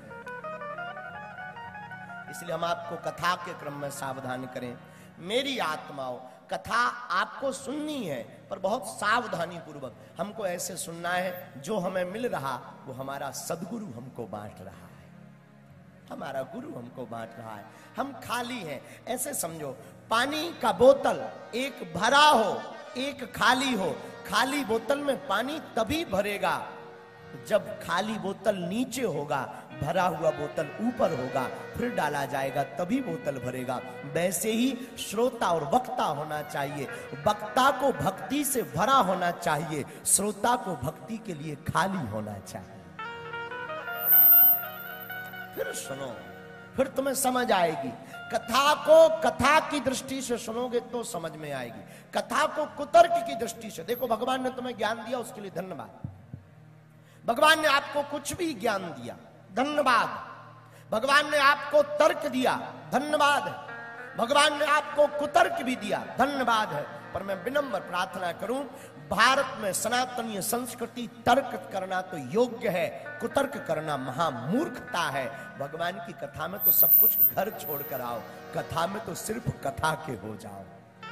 इसलिए हम आपको कथा के क्रम में सावधान करें। मेरी आत्माओं, कथा आपको सुननी है पर बहुत सावधानी पूर्वक। हमको ऐसे सुनना है जो हमें मिल रहा वो हमारा सदगुरु हमको बांट रहा है, हमारा गुरु हमको बांट रहा है। हम खाली हैं। ऐसे समझो पानी का बोतल एक भरा हो, एक खाली हो। खाली बोतल में पानी तभी भरेगा जब खाली बोतल नीचे होगा, भरा हुआ बोतल ऊपर होगा, फिर डाला जाएगा तभी बोतल भरेगा। वैसे ही श्रोता और वक्ता होना चाहिए। वक्ता को भक्ति से भरा होना चाहिए, श्रोता को भक्ति के लिए खाली होना चाहिए। फिर सुनो, फिर तुम्हें समझ आएगी। कथा को कथा की दृष्टि से सुनोगे तो समझ में आएगी। कथा को कुतर्क की दृष्टि से देखो। भगवान ने तुम्हें ज्ञान दिया, उसके लिए धन्यवाद। भगवान ने आपको कुछ भी ज्ञान दिया, धन्यवाद। भगवान ने आपको तर्क दिया, धन्यवाद है। भगवान ने आपको कुतर्क भी दिया, धन्यवाद है। पर मैं विनम्र प्रार्थना करूं, भारत में सनातनीय संस्कृति तर्क करना तो योग्य है, कुतर्क करना महामूर्खता है। भगवान की कथा में तो सब कुछ घर छोड़कर आओ, कथा में तो सिर्फ कथा के हो जाओ।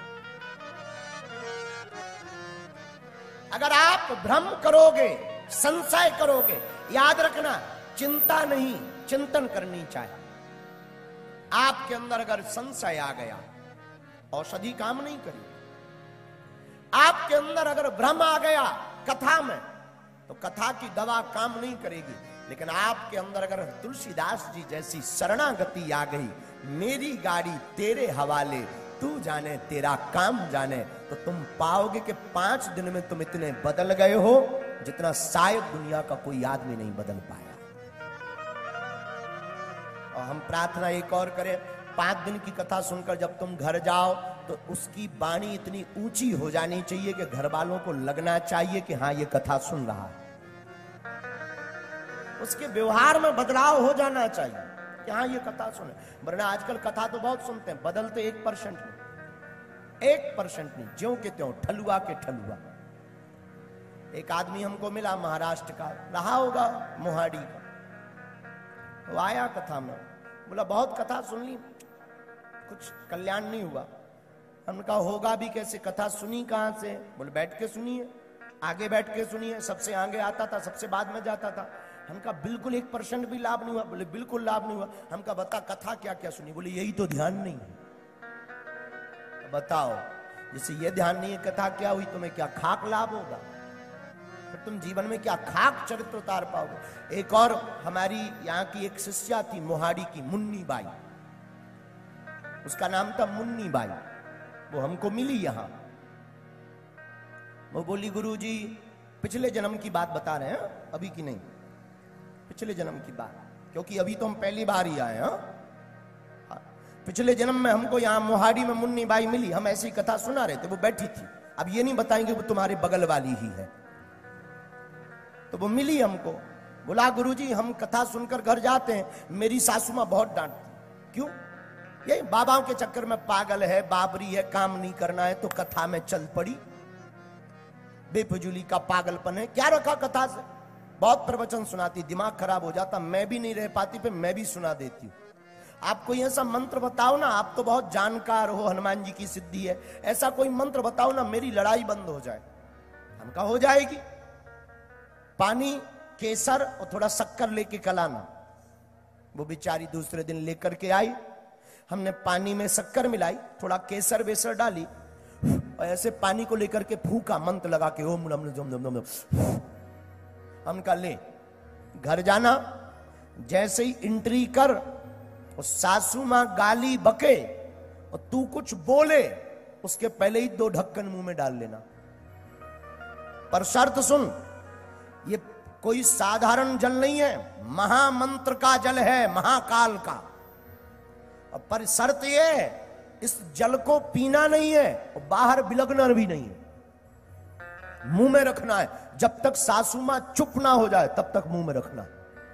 अगर आप भ्रम करोगे, संशय करोगे, याद रखना चिंता नहीं, चिंतन करनी चाहिए। आपके अंदर अगर संशय आ गया, औषधि काम नहीं करेगी। आपके अंदर अगर भ्रम आ गया कथा में, तो कथा की दवा काम नहीं करेगी। लेकिन आपके अंदर अगर तुलसीदास जी जैसी शरणागति आ गई, मेरी गाड़ी तेरे हवाले, तू जाने तेरा काम जाने, तो तुम पाओगे कि 5 दिन में तुम इतने बदल गए हो जितना शायद दुनिया का कोई आदमी नहीं बदल पाया। और हम प्रार्थना एक और करें, 5 दिन की कथा सुनकर जब तुम घर जाओ तो उसकी वाणी इतनी ऊंची हो जानी चाहिए कि घर वालों को लगना चाहिए कि हाँ ये कथा सुन रहा है। उसके व्यवहार में बदलाव हो जाना चाहिए कि हाँ ये कथा सुने। वरना आजकल कथा तो बहुत सुनते हैं, बदलते 1% नहीं, 1% नहीं, ज्यों के त्यों, ठलुआ के ठलुआ। एक आदमी हमको मिला महाराष्ट्र का, रहा होगा मोहाड़ी का, वो आया कथा में, बोला बहुत कथा सुन ली, कुछ कल्याण नहीं हुआ। हमने कहा होगा भी कैसे, कथा सुनी कहां से? बोले बैठ के सुनिए, आगे बैठ के सुनिए। सबसे आगे आता था, सबसे बाद में जाता था। हम कहा बिल्कुल 1% भी लाभ नहीं हुआ। बोले बिल्कुल लाभ नहीं हुआ। हम कहा बता कथा क्या क्या सुनी? बोले यही तो ध्यान नहीं है। बताओ, जैसे ये ध्यान नहीं है कथा क्या हुई, तुम्हें क्या खाक लाभ होगा? फिर तुम जीवन में क्या खाक चरित्र उतार पाओगे? एक और हमारी यहाँ की एक शिष्या थी मोहाड़ी की, मुन्नी बाई, उसका नाम था मुन्नी बाई। वो हमको मिली यहां, वो बोली गुरुजी पिछले जन्म की बात बता रहे हैं, अभी की नहीं, पिछले जन्म की बात, क्योंकि अभी तो हम पहली बार ही आए हैं। पिछले जन्म में हमको यहाँ मोहाड़ी में मुन्नी बाई मिली, हम ऐसी कथा सुना रहे थे, वो बैठी थी। अब ये नहीं बताएंगे वो तुम्हारे बगल वाली ही है। तो वो मिली हमको, बोला गुरुजी हम कथा सुनकर घर जाते हैं, मेरी सासू माँ बहुत डांटती। क्यों? ये बाबाओं के चक्कर में पागल है, बाबरी है, काम नहीं करना है, तो कथा में चल पड़ी। बेफजूली का पागलपन है, क्या रखा कथा से। बहुत प्रवचन सुनाती, दिमाग खराब हो जाता, मैं भी नहीं रह पाती, पे मैं भी सुना देती हूँ। आप कोई ऐसा मंत्र बताओ ना, आप तो बहुत जानकार हो, हनुमान जी की सिद्धि है, ऐसा कोई मंत्र बताओ ना मेरी लड़ाई बंद हो जाए। हम कहा हो जाएगी। पानी, केसर और थोड़ा शक्कर लेके कल आना। वो बेचारी दूसरे दिन लेकर के आई। हमने पानी में शक्कर मिलाई, थोड़ा केसर वेसर डाली और ऐसे पानी को लेकर के फूका, मंत्र लगा के ओम नम नम नम नम। हम कहा ले घर जाना, जैसे ही एंट्री कर और सासू मां गाली बके और तू कुछ बोले, उसके पहले ही 2 ढक्कन मुंह में डाल लेना। पर शर्त सुन, ये कोई साधारण जल नहीं है, महामंत्र का जल है, महाकाल का। और पर शर्त ये है, इस जल को पीना नहीं है और बाहर बिलगना भी नहीं है, मुंह में रखना है। जब तक सासू मां चुप ना हो जाए तब तक मुंह में रखना।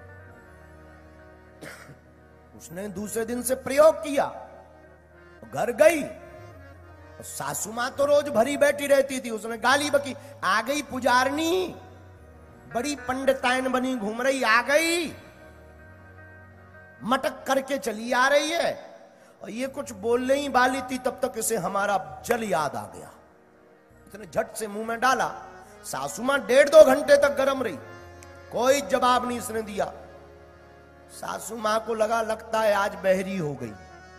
उसने दूसरे दिन से प्रयोग किया, घर गई, सासू मां तो रोज भरी बैठी रहती थी, उसने गाली बकी। आ गई पुजारनी, बड़ी पंडिताइन बनी घूम रही, आ गई, मटक करके चली आ रही है, और ये कुछ बोलने ही वाली थी, तब तक इसे हमारा जल याद आ गया। इसने झट से मुंह में डाला। सासू मां 1.5-2 घंटे तक गर्म रही, कोई जवाब नहीं इसने दिया। सासू मां को लगता है आज बहरी हो गई।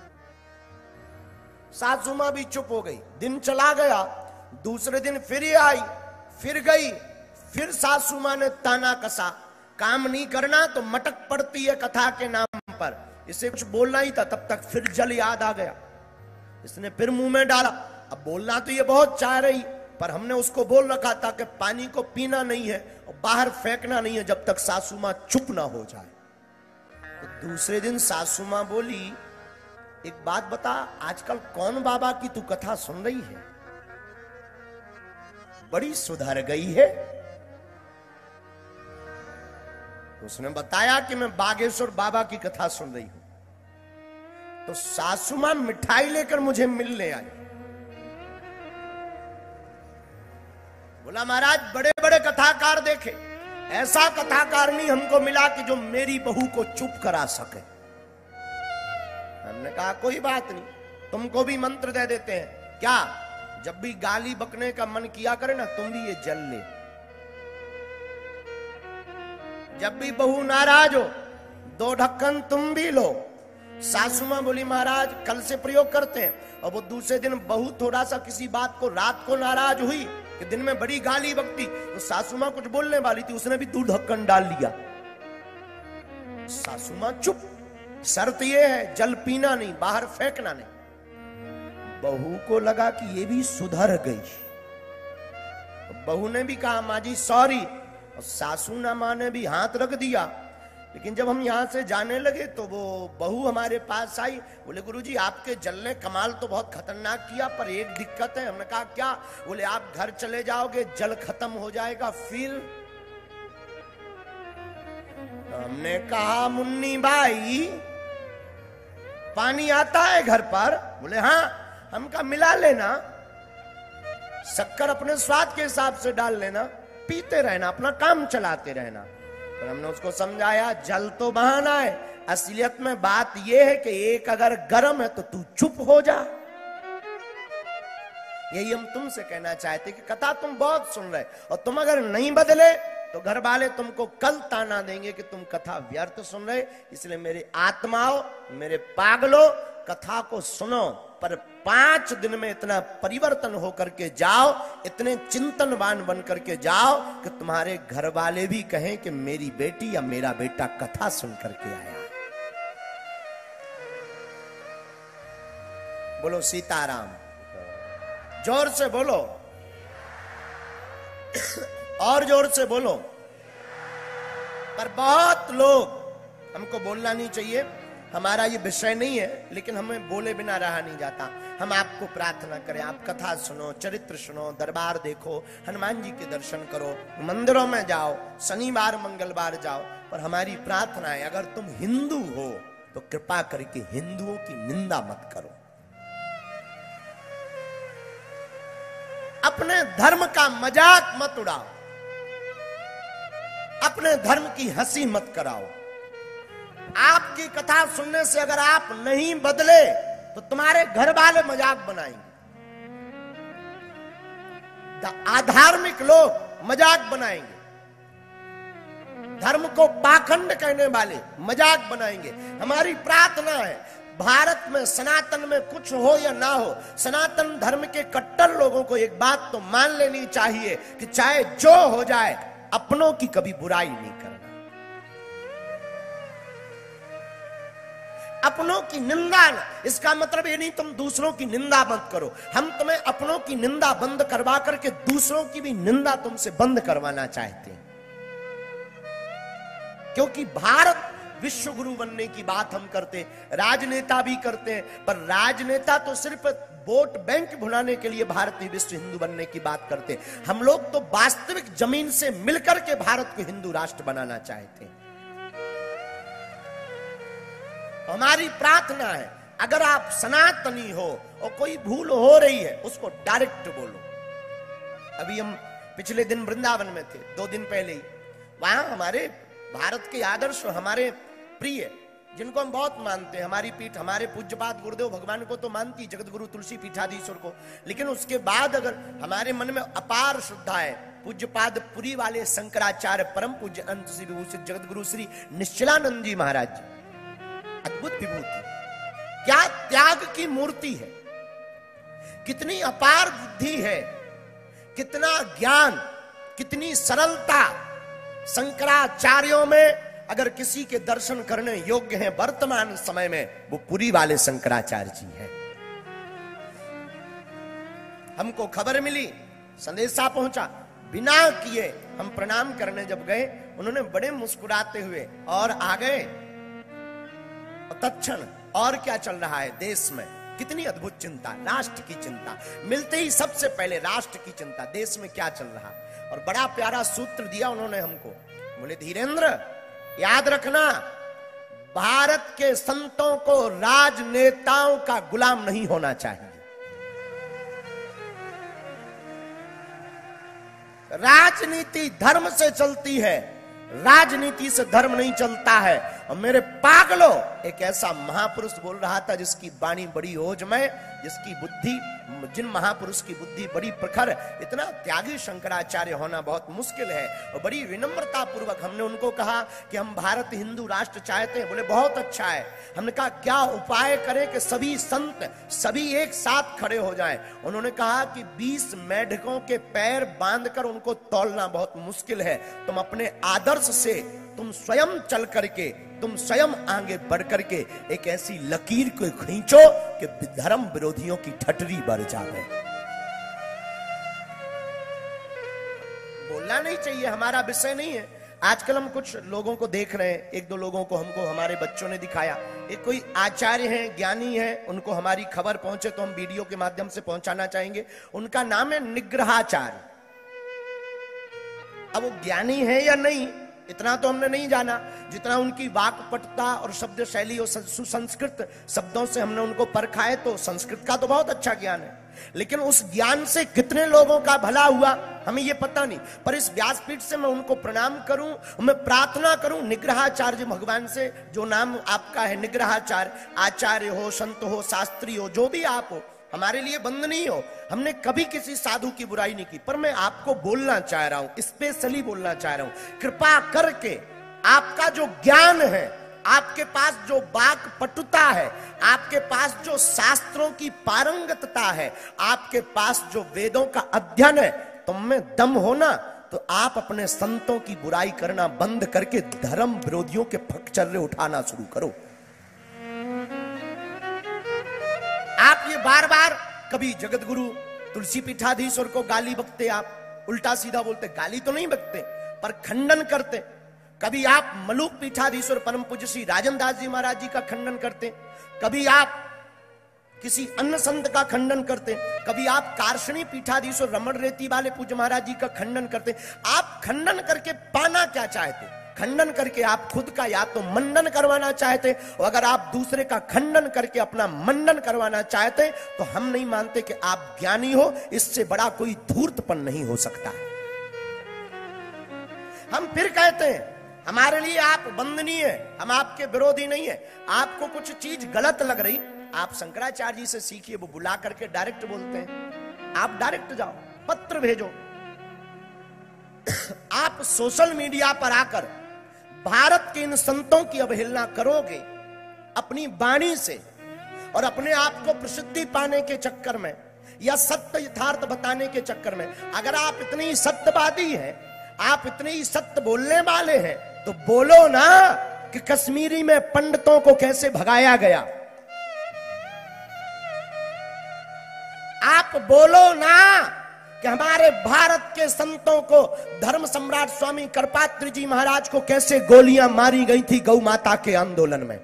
सासू मां भी चुप हो गई। दिन चला गया, दूसरे दिन फिर ये आई, फिर गई, फिर सासू मां ने ताना कसा, काम नहीं करना तो मटक पड़ती है कथा के नाम पर। इसे कुछ बोलना ही था, तब तक फिर जल याद आ गया। इसने फिर मुंह में डाला। अब बोलना तो ये बहुत चाह रही, पर हमने उसको बोल रखा था कि पानी को पीना नहीं है और बाहर फेंकना नहीं है जब तक सासू मां चुप ना हो जाए। तो दूसरे दिन सासू मां बोली, एक बात बता, आजकल कौन बाबा की तू कथा सुन रही है? बड़ी सुधर गई है। उसने बताया कि मैं बागेश्वर बाबा की कथा सुन रही हूं। तो सासू मां मिठाई लेकर मुझे मिलने आई। बोला महाराज बड़े बड़े कथाकार देखे, ऐसा कथाकार नहीं हमको मिला कि जो मेरी बहू को चुप करा सके। हमने कहा कोई बात नहीं, तुमको भी मंत्र दे देते हैं। क्या? जब भी गाली बकने का मन किया करे ना, तुम भी ये जल ले। जब भी बहू नाराज हो, 2 ढक्कन तुम भी लो। सासू मां बोली महाराज कल से प्रयोग करते हैं। और वो दूसरे दिन बहू थोड़ा सा किसी बात को रात को नाराज हुई कि दिन में बड़ी गाली बकती, तो सासू मां कुछ बोलने वाली थी, उसने भी 2 ढक्कन डाल लिया। सासू मां चुप। शर्त ये है जल पीना नहीं, बाहर फेंकना नहीं। बहू को लगा कि ये भी सुधर गई। बहू ने भी कहा माँ जी सॉरी, और सासू ना मां ने भी हाथ रख दिया। लेकिन जब हम यहां से जाने लगे तो वो बहू हमारे पास आई, बोले गुरुजी आपके जल ने कमाल तो बहुत खतरनाक किया, पर एक दिक्कत है। हमने कहा क्या? बोले आप घर चले जाओगे जल खत्म हो जाएगा, फिर? हमने कहा मुन्नी बाई पानी आता है घर पर? बोले हाँ। हम कहा मिला लेना, शक्कर अपने स्वाद के हिसाब से डाल लेना, पीते रहना, अपना काम चलाते रहना। पर हमने उसको समझाया जल तो बहाना है, असलियत में बात यह है कि एक अगर गर्म है तो तू चुप हो जा। यही हम तुमसे कहना चाहते कि कथा तुम बहुत सुन रहे, और तुम अगर नहीं बदले तो घर वाले तुमको कल ताना देंगे कि तुम कथा व्यर्थ सुन रहे। इसलिए मेरे आत्माओं, मेरे पागलों, कथा को सुनो, पर 5 दिन में इतना परिवर्तन होकर के जाओ, इतने चिंतनवान बन करके जाओ कि तुम्हारे घर वाले भी कहें कि मेरी बेटी या मेरा बेटा कथा सुन करके आया। बोलो सीताराम, जोर से बोलो, और जोर से बोलो। पर बहुत लोग, हमको बोलना नहीं चाहिए, हमारा ये विषय नहीं है, लेकिन हमें बोले बिना रहा नहीं जाता। हम आपको प्रार्थना करें, आप कथा सुनो, चरित्र सुनो, दरबार देखो, हनुमान जी के दर्शन करो, मंदिरों में जाओ, शनिवार मंगलवार जाओ। पर हमारी प्रार्थना है अगर तुम हिंदू हो तो कृपा करके हिंदुओं की निंदा मत करो। अपने धर्म का मजाक मत उड़ाओ, अपने धर्म की हंसी मत कराओ। आपकी कथा सुनने से अगर आप नहीं बदले तो तुम्हारे घर वाले मजाक बनाएंगे, अधार्मिक लोग मजाक बनाएंगे, धर्म को पाखंड कहने वाले मजाक बनाएंगे। हमारी प्रार्थना है भारत में सनातन में कुछ हो या ना हो, सनातन धर्म के कट्टर लोगों को एक बात तो मान लेनी चाहिए कि चाहे जो हो जाए अपनों की कभी बुराई नहीं करना, अपनों की निंदा। इसका मतलब ये नहीं तुम दूसरों की निंदा मत करो, हम तुम्हें अपनों की निंदा बंद करवा करके दूसरों की भी निंदा तुमसे बंद करवाना चाहते हैं। क्योंकि भारत विश्व गुरु बनने की बात हम करते, राजनेता भी करते हैं, पर राजनेता तो सिर्फ वोट बैंक भुनाने के लिए भारतीय विश्व हिंदू बनने की बात करते। हम लोग तो वास्तविक जमीन से मिलकर के भारत को हिंदू राष्ट्र बनाना चाहते हैं। हमारी प्रार्थना है अगर आप सनातनी हो और कोई भूल हो रही है उसको डायरेक्ट बोलो। अभी हम पिछले दिन वृंदावन में थे, 2 दिन पहले ही, वहां हमारे भारत के आदर्श हमारे प्रिय जिनको हम बहुत मानते हैं, हमारी पीठ हमारे पूज्यपाद गुरुदेव भगवान को तो मानती, जगत गुरु तुलसी पीठाधीश्वर को, लेकिन उसके बाद अगर हमारे मन में अपार श्रद्धा है पूज्यपाद पुरी वाले शंकराचार्य परम पूज्य अंत श्री विभूषित जगत गुरु श्री निश्चलानंद जी महाराज जी, अद्भुत विभूति, क्या त्याग की मूर्ति है, कितनी अपार बुद्धि है, कितना ज्ञान, कितनी सरलता। शंकराचार्यों में अगर किसी के दर्शन करने योग्य हैं वर्तमान समय में वो पुरी वाले शंकराचार्य जी हैं। हमको खबर मिली, संदेशा पहुंचा, बिना किए हम प्रणाम करने जब गए उन्होंने बड़े मुस्कुराते हुए और आ गए। तत्क्षण और क्या चल रहा है देश में, कितनी अद्भुत चिंता, राष्ट्र की चिंता, मिलते ही सबसे पहले राष्ट्र की चिंता, देश में क्या चल रहा। और बड़ा प्यारा सूत्र दिया उन्होंने हमको, बोले धीरेन्द्र याद रखना भारत के संतों को राजनेताओं का गुलाम नहीं होना चाहिए। राजनीति धर्म से चलती है, राजनीति से धर्म नहीं चलता है। और मेरे पागलों, एक ऐसा महापुरुष बोल रहा था जिसकी वाणी बड़ी ओजमय, जिसकी बुद्धि, जिन महापुरुष की बुद्धि बड़ी प्रखर, इतना त्यागी शंकराचार्य होना बहुत मुश्किल है। और बड़ी विनम्रता पूर्वक हमने उनको कहा कि हम भारत हिंदू राष्ट्र चाहते हैं। बोले बहुत अच्छा है। हमने कहा क्या उपाय करें कि सभी संत सभी एक साथ खड़े हो जाएं। उन्होंने कहा कि 20 मेढकों के पैर बांधकर उनको तौलना बहुत मुश्किल है, तुम अपने आदर्श से तुम स्वयं चल करके, तुम स्वयं आगे बढ़ करके एक ऐसी लकीर को खींचो कि धर्म विरोधियों की ठटरी बढ़ जाए। बोलना नहीं चाहिए, हमारा विषय नहीं है। आजकल हम कुछ लोगों को देख रहे हैं, 1-2 लोगों को हमको हमारे बच्चों ने दिखाया। एक कोई आचार्य हैं, ज्ञानी हैं, उनको हमारी खबर पहुंचे तो हम वीडियो के माध्यम से पहुंचाना चाहेंगे। उनका नाम है निग्रहाचार्य। अब वो ज्ञानी है या नहीं इतना तो हमने नहीं जाना, जितना उनकी वाक्पटुता और शब्द शैली और सुसंस्कृत शब्दों से हमने उनको परखा है। तो संस्कृत का तो बहुत अच्छा ज्ञान है, लेकिन उस ज्ञान से कितने लोगों का भला हुआ हमें ये पता नहीं। पर इस व्यासपीठ से मैं उनको प्रणाम करूं, मैं प्रार्थना करूं निग्रहाचार्य भगवान से, जो नाम आपका है निग्रहाचार्य, आचार्य हो, संत हो, शास्त्री हो, जो भी आप हो, हमारे लिए वंदनीय हो। हमने कभी किसी साधु की बुराई नहीं की, पर मैं आपको बोलना चाह रहा हूं, स्पेशली बोलना चाह रहा हूं, कृपा करके आपका जो ज्ञान है, आपके पास जो वाक पटुता है, आपके पास जो शास्त्रों की पारंगतता है, आपके पास जो वेदों का अध्ययन है, तुम में दम होना तो आप अपने संतों की बुराई करना बंद करके धर्म विरोधियों के फकचर्रे उठाना शुरू करो। आप ये बार बार कभी जगत गुरु तुलसी पीठाधीश्वर को गाली बकते, आप उल्टा सीधा बोलते, गाली तो नहीं बकते पर खंडन करते। कभी आप मलूक पीठाधीश्वर परम पूज्य श्री राजन दास जी महाराज जी का खंडन करते, कभी आप किसी अन्य संत का खंडन करते, कभी आप कारशनी पीठाधीश्वर रमण रेती वाले पूज्य महाराज जी का खंडन करते। आप खंडन करके पाना क्या चाहते? खंडन करके आप खुद का या तो मंडन करवाना चाहते, और अगर आप दूसरे का खंडन करके अपना मंडन करवाना चाहते तो हम नहीं मानते कि आप ज्ञानी हो। इससे बड़ा कोई धूर्तपन नहीं हो सकता है। हम फिर कहते हैं हमारे लिए आप वंदनीय है, हम आपके विरोधी नहीं है। आपको कुछ चीज गलत लग रही, आप शंकराचार्य जी से सीखिए, वो बुला करके डायरेक्ट बोलते हैं। आप डायरेक्ट जाओ, पत्र भेजो। आप सोशल मीडिया पर आकर भारत के इन संतों की अवहेलना करोगे अपनी वाणी से, और अपने आप को प्रसिद्धि पाने के चक्कर में या सत्य यथार्थ बताने के चक्कर में, अगर आप इतनी सत्यवादी हैं, आप इतने ही सत्य बोलने वाले हैं, तो बोलो ना कि कश्मीरी में पंडितों को कैसे भगाया गया। आप बोलो ना कि हमारे भारत के संतों को धर्म सम्राट स्वामी करपात्री जी महाराज को कैसे गोलियां मारी गई थी गौ माता के आंदोलन में।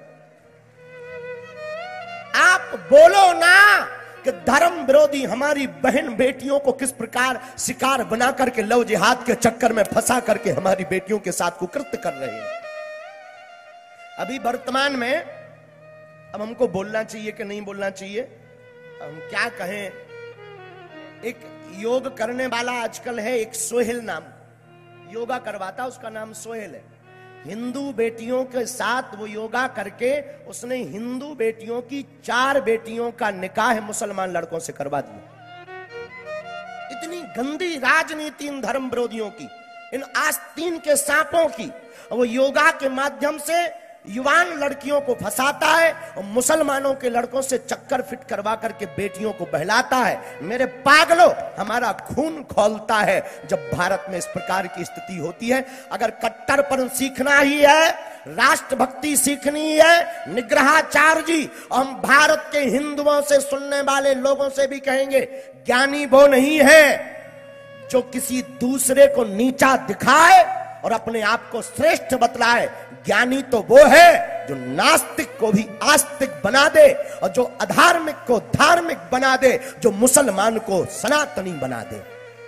आप बोलो ना कि धर्म विरोधी हमारी बहन बेटियों को किस प्रकार शिकार बना करके लव जिहाद के चक्कर में फंसा करके हमारी बेटियों के साथ कुकृत्य कर रहे हैं। अभी वर्तमान में अब हमको बोलना चाहिए कि नहीं बोलना चाहिए, हम क्या कहें। एक योग करने वाला आजकल है, एक सोहेल नाम योगा करवाता, उसका नाम सोहेल है। हिंदू बेटियों के साथ वो योगा करके उसने हिंदू बेटियों की 4 बेटियों का निकाह मुसलमान लड़कों से करवा दिया। इतनी गंदी राजनीति इन धर्म विरोधियों की, इन आस्तीन के सांपों की। वो योगा के माध्यम से युवान लड़कियों को फंसाता है और मुसलमानों के लड़कों से चक्कर फिट करवा करके बेटियों को बहलाता है। मेरे पागलों, हमारा खून खौलता है जब भारत में इस प्रकार की स्थिति होती है। अगर कट्टरपन सीखना ही है, राष्ट्रभक्ति सीखनी है, निग्रहाचार्य जी, हम भारत के हिंदुओं से सुनने वाले लोगों से भी कहेंगे, ज्ञानी वो नहीं है जो किसी दूसरे को नीचा दिखाए और अपने आप को श्रेष्ठ बतलाए। ज्ञानी तो वो है जो नास्तिक को भी आस्तिक बना दे और जो अधार्मिक को धार्मिक बना दे, जो मुसलमान को सनातनी बना दे।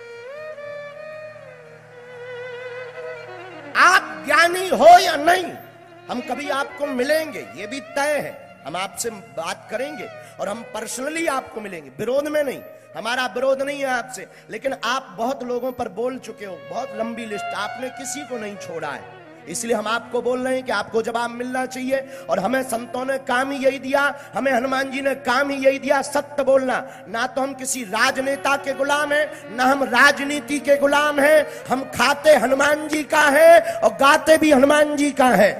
आप ज्ञानी हो या नहीं, हम कभी आपको मिलेंगे, ये भी तय है। हम आपसे बात करेंगे और हम पर्सनली आपको मिलेंगे, विरोध में नहीं। हमारा विरोध नहीं है आपसे, लेकिन आप बहुत लोगों पर बोल चुके हो, बहुत लंबी लिस्ट, आपने किसी को नहीं छोड़ा है। इसलिए हम आपको बोल रहे हैं कि आपको जवाब मिलना चाहिए। और हमें संतों ने काम ही यही दिया, हमें हनुमान जी ने काम ही यही दिया, सत्य बोलना। ना तो हम किसी राजनेता के गुलाम हैं, ना हम राजनीति के गुलाम हैं। हम खाते हनुमान जी का है और गाते भी हनुमान जी का है,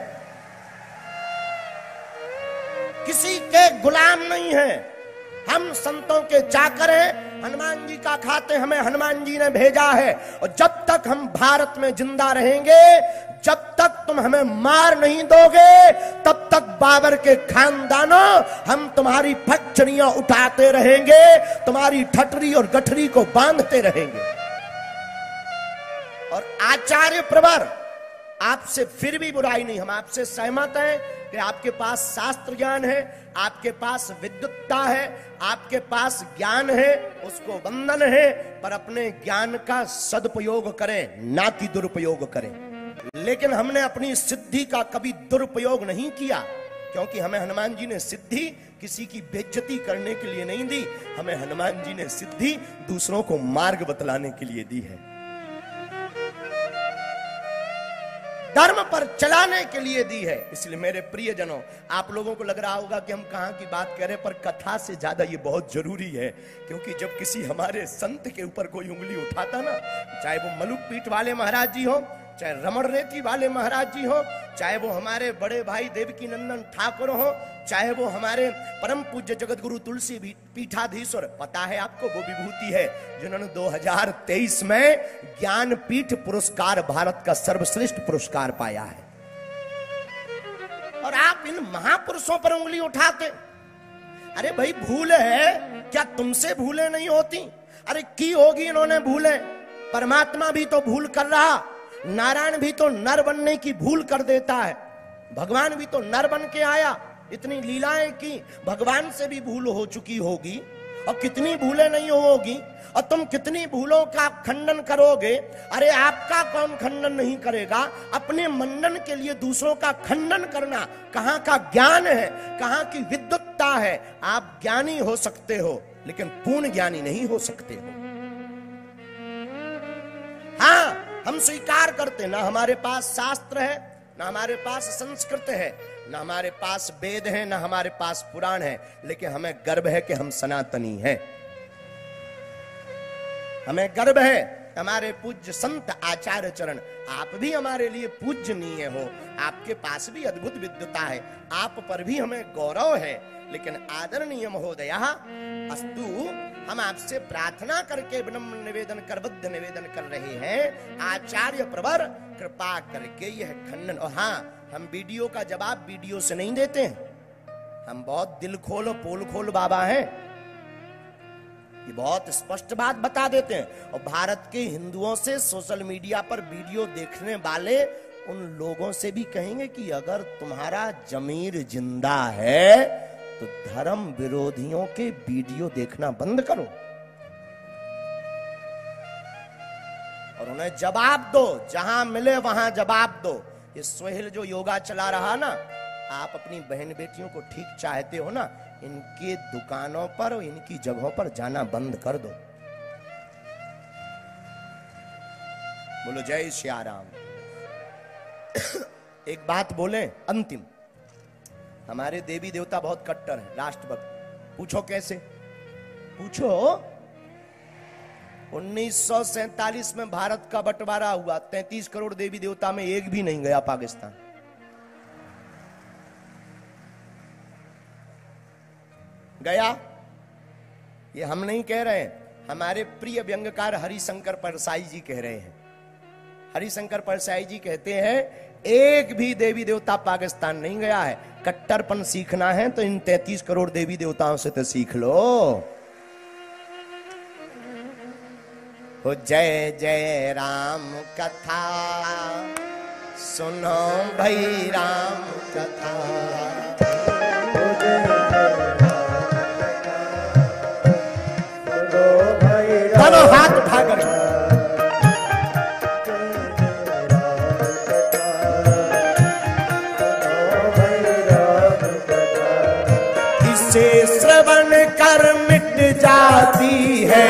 किसी के गुलाम नहीं है। हम संतों के चाकर हैं, हनुमान जी का खाते हमें हनुमान जी ने भेजा है। और जब तक हम भारत में जिंदा रहेंगे, जब तक तुम हमें मार नहीं दोगे, तब तक बाबर के खानदानों हम तुम्हारी फटचड़ियां उठाते रहेंगे, तुम्हारी ठटरी और गठरी को बांधते रहेंगे। और आचार्य प्रवर, आपसे फिर भी बुराई नहीं, हम आपसे सहमत हैं कि आपके पास शास्त्र ज्ञान है, आपके पास विद्वत्ता है, आपके पास ज्ञान है, उसको वंदन है। पर अपने ज्ञान का सदुपयोग करें, ना कि दुरुपयोग करें। लेकिन हमने अपनी सिद्धि का कभी दुरुपयोग नहीं किया, क्योंकि हमें हनुमान जी ने सिद्धि किसी की बेइज्जती करने के लिए नहीं दी, हमें हनुमान जी ने सिद्धि दूसरों को मार्ग बतलाने के लिए दी है, धर्म पर चलाने के लिए दी है। इसलिए मेरे प्रियजनों, आप लोगों को लग रहा होगा कि हम कहां की बात कर रहे हैं, पर कथा से ज्यादा ये बहुत जरूरी है। क्योंकि जब किसी हमारे संत के ऊपर कोई उंगली उठाता ना, चाहे वो मलुक पीठ वाले महाराज जी हो, चाहे रमण रेती वाले महाराज जी हो, चाहे वो हमारे बड़े भाई देवकी नंदन ठाकुर हो, चाहे वो हमारे परम पूज्य जगत गुरु तुलसी पीठाधीश्वर, पता है आपको वो विभूति है जिन्होंने 2023 में ज्ञानपीठ पुरस्कार, भारत का सर्वश्रेष्ठ पुरस्कार पाया है। और आप इन महापुरुषों पर उंगली उठाते। अरे भाई, भूल है क्या तुमसे भूले नहीं होती? अरे की होगी इन्होंने भूले, परमात्मा भी तो भूल कर रहा, नारायण भी तो नर बनने की भूल कर देता है, भगवान भी तो नर बन के आया, इतनी लीलाएं की, भगवान से भी भूल हो चुकी होगी। और कितनी भूलें नहीं होगी, और तुम कितनी भूलों का खंडन करोगे। अरे आपका कौन खंडन नहीं करेगा? अपने मंडन के लिए दूसरों का खंडन करना कहां का ज्ञान है, कहां की विद्वत्ता है। आप ज्ञानी हो सकते हो लेकिन पूर्ण ज्ञानी नहीं हो सकते हो। हाँ, हम स्वीकार करते, ना हमारे पास शास्त्र है, ना हमारे पास संस्कृत है, ना हमारे पास वेद है, ना हमारे पास पुराण है, लेकिन हमें गर्व है कि हम सनातनी हैं। हमें गर्व है हमारे पूज्य संत आचार्य चरण, आप भी हमारे लिए पूजनीय हो, आपके पास भी अद्भुत विद्वता है, आप पर भी हमें गौरव है। लेकिन आदरणीय महोदय अस्तु, हम आपसे प्रार्थना करके विनम्र निवेदन करबद्ध निवेदन कर रहे हैं, आचार्य प्रवर कृपा करके यह खंडन। और हाँ, हम वीडियो का जवाब वीडियो से नहीं देते हैं, हम बहुत दिल खोल पोल खोल बाबा हैं, ये बहुत स्पष्ट बात बता देते हैं। और भारत के हिंदुओं से सोशल मीडिया पर वीडियो देखने वाले उन लोगों से भी कहेंगे कि अगर तुम्हारा जमीर जिंदा है तो धर्म विरोधियों के वीडियो देखना बंद करो और उन्हें जवाब दो, जहां मिले वहां जवाब दो। ये सोहेल जो योगा चला रहा ना, आप अपनी बहन बेटियों को ठीक चाहते हो ना, इनके दुकानों पर और इनकी जगहों पर जाना बंद कर दो। बोलो जय श्री राम। एक बात बोले अंतिम, हमारे देवी देवता बहुत कट्टर हैं, राष्ट्रभक्त। पूछो कैसे? पूछो 1947 में भारत का बंटवारा हुआ, 33 करोड़ देवी देवता में एक भी नहीं गया पाकिस्तान। गया? ये हम नहीं कह रहे हैं, हमारे प्रिय व्यंग्यकार हरिशंकर परसाई जी कह रहे हैं। हरिशंकर परसाई जी कहते हैं एक भी देवी देवता पाकिस्तान नहीं गया है। कट्टरपन सीखना है तो इन 33 करोड़ देवी देवताओं से तो सीख लो। हो जय जय राम कथा सुनो भाई राम कथा, दोनों हाथ उठाकर इसे श्रवण कर मिट जाती है,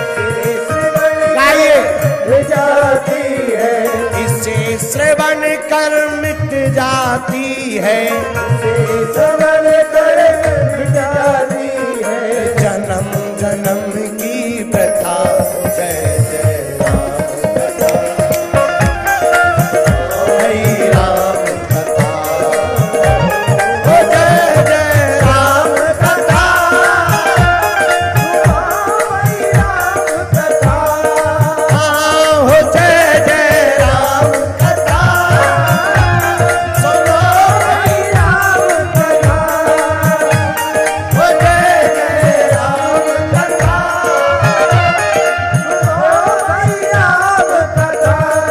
गाइए जाती है, इसे श्रवण कर मिट जाती है, इसे श्रवण कर मिट जाती है, जन्म जन्म की प्रथा। जय जय राम कथा, जय राम कथा, जय जय राम कथा, हो जय जय राम कथा, सुनो भाई राम कथा, हो जय जय राम कथा, सुनो भाई राम कथा।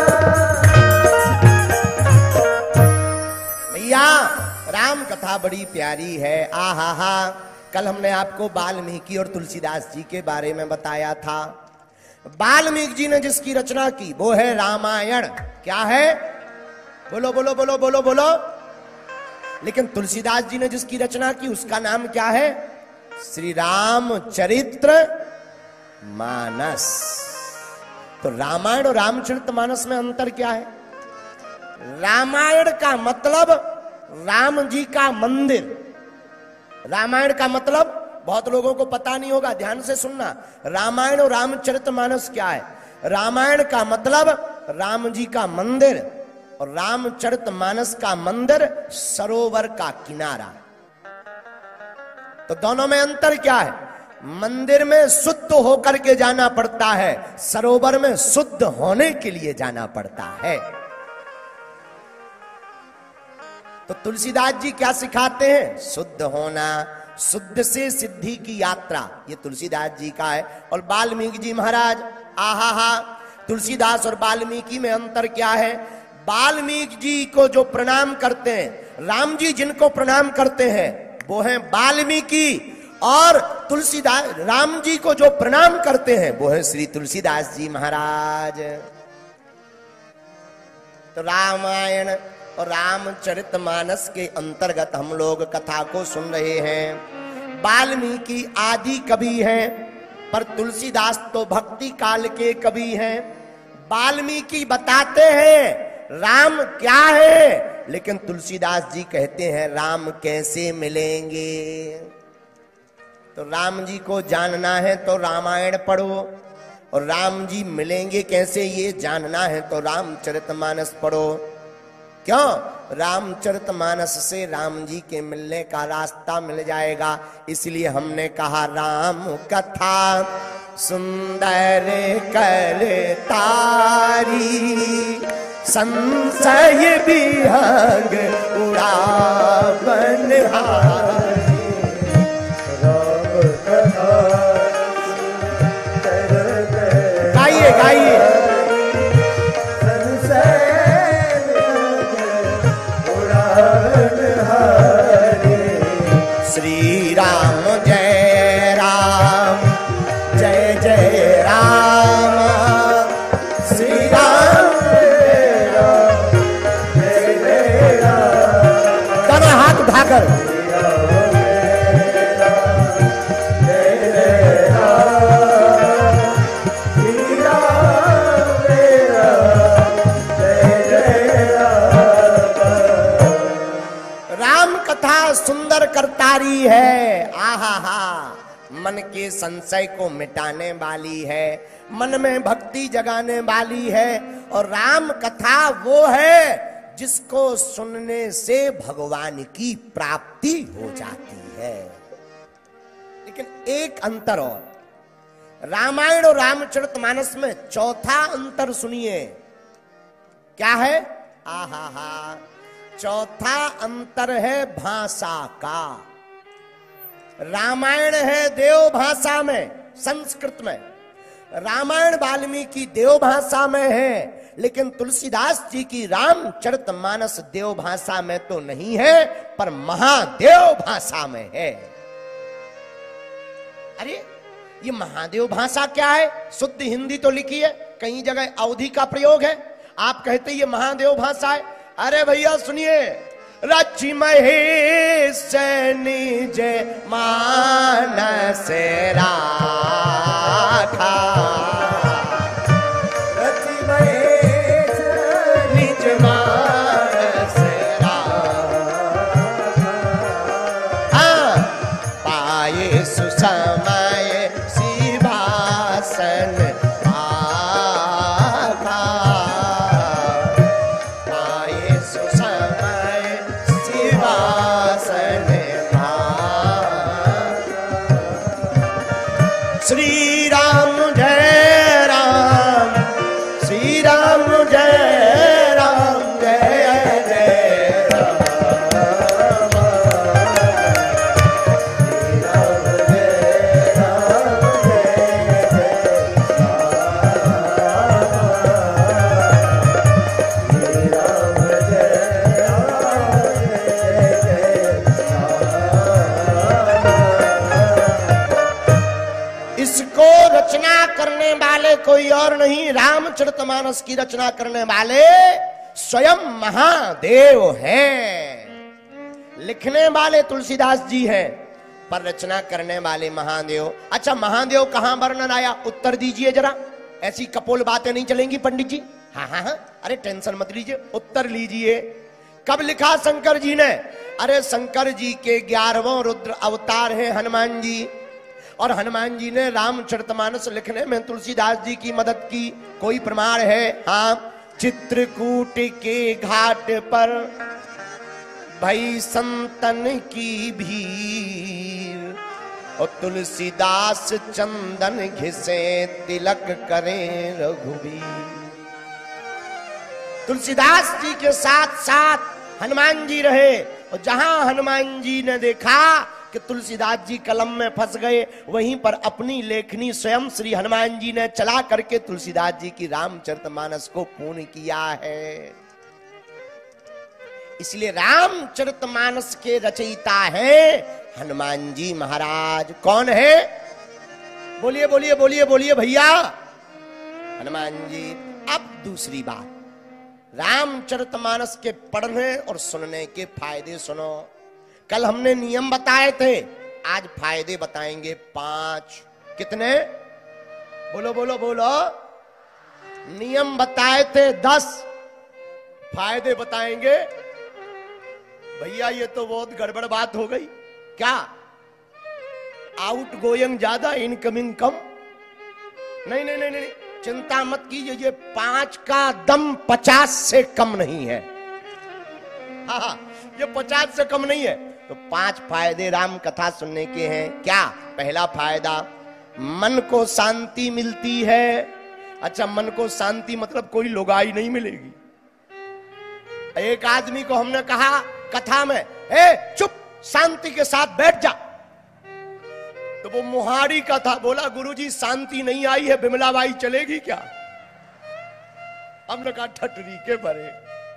भैया राम कथा बड़ी प्यारी है। आहा हा, कल हमने आपको वाल्मीकि और तुलसीदास जी के बारे में बताया था। वाल्मीकि जी ने जिसकी रचना की वो है रामायण। क्या है? बोलो बोलो बोलो बोलो बोलो। लेकिन तुलसीदास जी ने जिसकी रचना की उसका नाम क्या है? श्री रामचरित्र मानस। तो रामायण और रामचरित मानस में अंतर क्या है? रामायण का मतलब राम जी का मंदिर। रामायण का मतलब बहुत लोगों को पता नहीं होगा, ध्यान से सुनना। रामायण और रामचरितमानस क्या है? रामायण का मतलब राम जी का मंदिर और रामचरितमानस का मंदिर सरोवर का किनारा। तो दोनों में अंतर क्या है? मंदिर में शुद्ध होकर के जाना पड़ता है, सरोवर में शुद्ध होने के लिए जाना पड़ता है। तो तुलसीदास जी क्या सिखाते हैं? शुद्ध होना, शुद्ध से सिद्धि की यात्रा, ये तुलसीदास जी का है। और वाल्मीकि जी महाराज, आहा हा, तुलसीदास और वाल्मीकि में अंतर क्या है? वाल्मीकि जी को जो प्रणाम करते हैं, राम जी जिनको प्रणाम करते हैं वो हैं वाल्मीकि, और तुलसीदास राम जी को जो प्रणाम करते हैं वो है श्री तुलसीदास जी महाराज। तो रामायण और रामचरितमानस के अंतर्गत हम लोग कथा को सुन रहे हैं। वाल्मीकि आदि कवि हैं, पर तुलसीदास तो भक्ति काल के कवि हैं। वाल्मीकि बताते हैं राम क्या है, लेकिन तुलसीदास जी कहते हैं राम कैसे मिलेंगे। तो राम जी को जानना है तो रामायण पढ़ो, और राम जी मिलेंगे कैसे ये जानना है तो रामचरितमानस पढ़ो। क्यों? रामचरितमानस से राम जी के मिलने का रास्ता मिल जाएगा। इसलिए हमने कहा राम कथा सुंदर करतारी, संशय विहंग उड़ावन हारी। गाइए गाइए। श्री राम जय राम, जय जय राम, श्री राम जय राम, जय जय राम। दोनों हाथ उठाकर सुंदर करतारी है। आहा हा, मन के संशय को मिटाने वाली है, मन में भक्ति जगाने वाली है। और राम कथा वो है जिसको सुनने से भगवान की प्राप्ति हो जाती है। लेकिन एक अंतर और, रामायण और रामचरितमानस में चौथा अंतर सुनिए, क्या है? आहा हा, चौथा अंतर है भाषा का। रामायण है देव भाषा में, संस्कृत में। रामायण वाल्मीकि देव भाषा में है, लेकिन तुलसीदास जी की रामचरितमानस देव भाषा में तो नहीं है, पर महादेव भाषा में है। अरे ये महादेव भाषा क्या है? शुद्ध हिंदी तो लिखी है, कई जगह अवधि का प्रयोग है। आप कहते ये महादेव भाषा है। अरे भैया सुनिए, रचि महेश निज मानस राखा, रचि महेश निज मानस राखा, पाए सुसमय सिंहासन कोई और नहीं, रामचरितमानस की रचना करने वाले स्वयं महादेव हैं। लिखने वाले तुलसीदास जी हैं, पर रचना करने वाले महादेव। अच्छा, महादेव कहां वर्णन आया? उत्तर दीजिए जरा, ऐसी कपोल बातें नहीं चलेंगी पंडित जी। हाँ हाँ हाँ, अरे टेंशन मत लीजिए, उत्तर लीजिए। कब लिखा शंकर जी ने? अरे शंकर जी के 11वां रुद्र अवतार है हनुमान जी, और हनुमान जी ने रामचरितमानस लिखने में तुलसीदास जी की मदद की। कोई प्रमाण है? हाँ, चित्रकूट के घाट पर भई संतन की भीड़, और तुलसीदास चंदन घिसे तिलक करें रघुवीर। तुलसीदास जी के साथ साथ हनुमान जी रहे, और जहां हनुमान जी ने देखा कि तुलसीदास जी कलम में फंस गए, वहीं पर अपनी लेखनी स्वयं श्री हनुमान जी ने चला करके तुलसीदास जी की रामचरितमानस को पूर्ण किया है। इसलिए रामचरितमानस के रचयिता है हनुमान जी महाराज। कौन है? बोलिए बोलिए बोलिए बोलिए भैया। हनुमान जी। अब दूसरी बात, रामचरितमानस के पढ़ने और सुनने के फायदे सुनो। कल हमने नियम बताए थे, आज फायदे बताएंगे 5। कितने? बोलो बोलो बोलो। नियम बताए थे 10, फायदे बताएंगे। भैया ये तो बहुत गड़बड़ बात हो गई। क्या? आउट गोइंग ज्यादा, इनकमिंग कम? नहीं नहीं नहीं नहीं, चिंता मत कीजिए, ये 5 का दम 50 से कम नहीं है। हाँ, ये 50 से कम नहीं है। तो 5 फायदे राम कथा सुनने के हैं। क्या? पहला फायदा, मन को शांति मिलती है। अच्छा, मन को शांति मतलब कोई लुगाई नहीं मिलेगी। एक आदमी को हमने कहा कथा में, ए चुप, शांति के साथ बैठ जा, तो वो मुहारी का था। बोला गुरुजी शांति नहीं आई है, बिमलाबाई चलेगी क्या? हमने कहा ठटरी के भरे।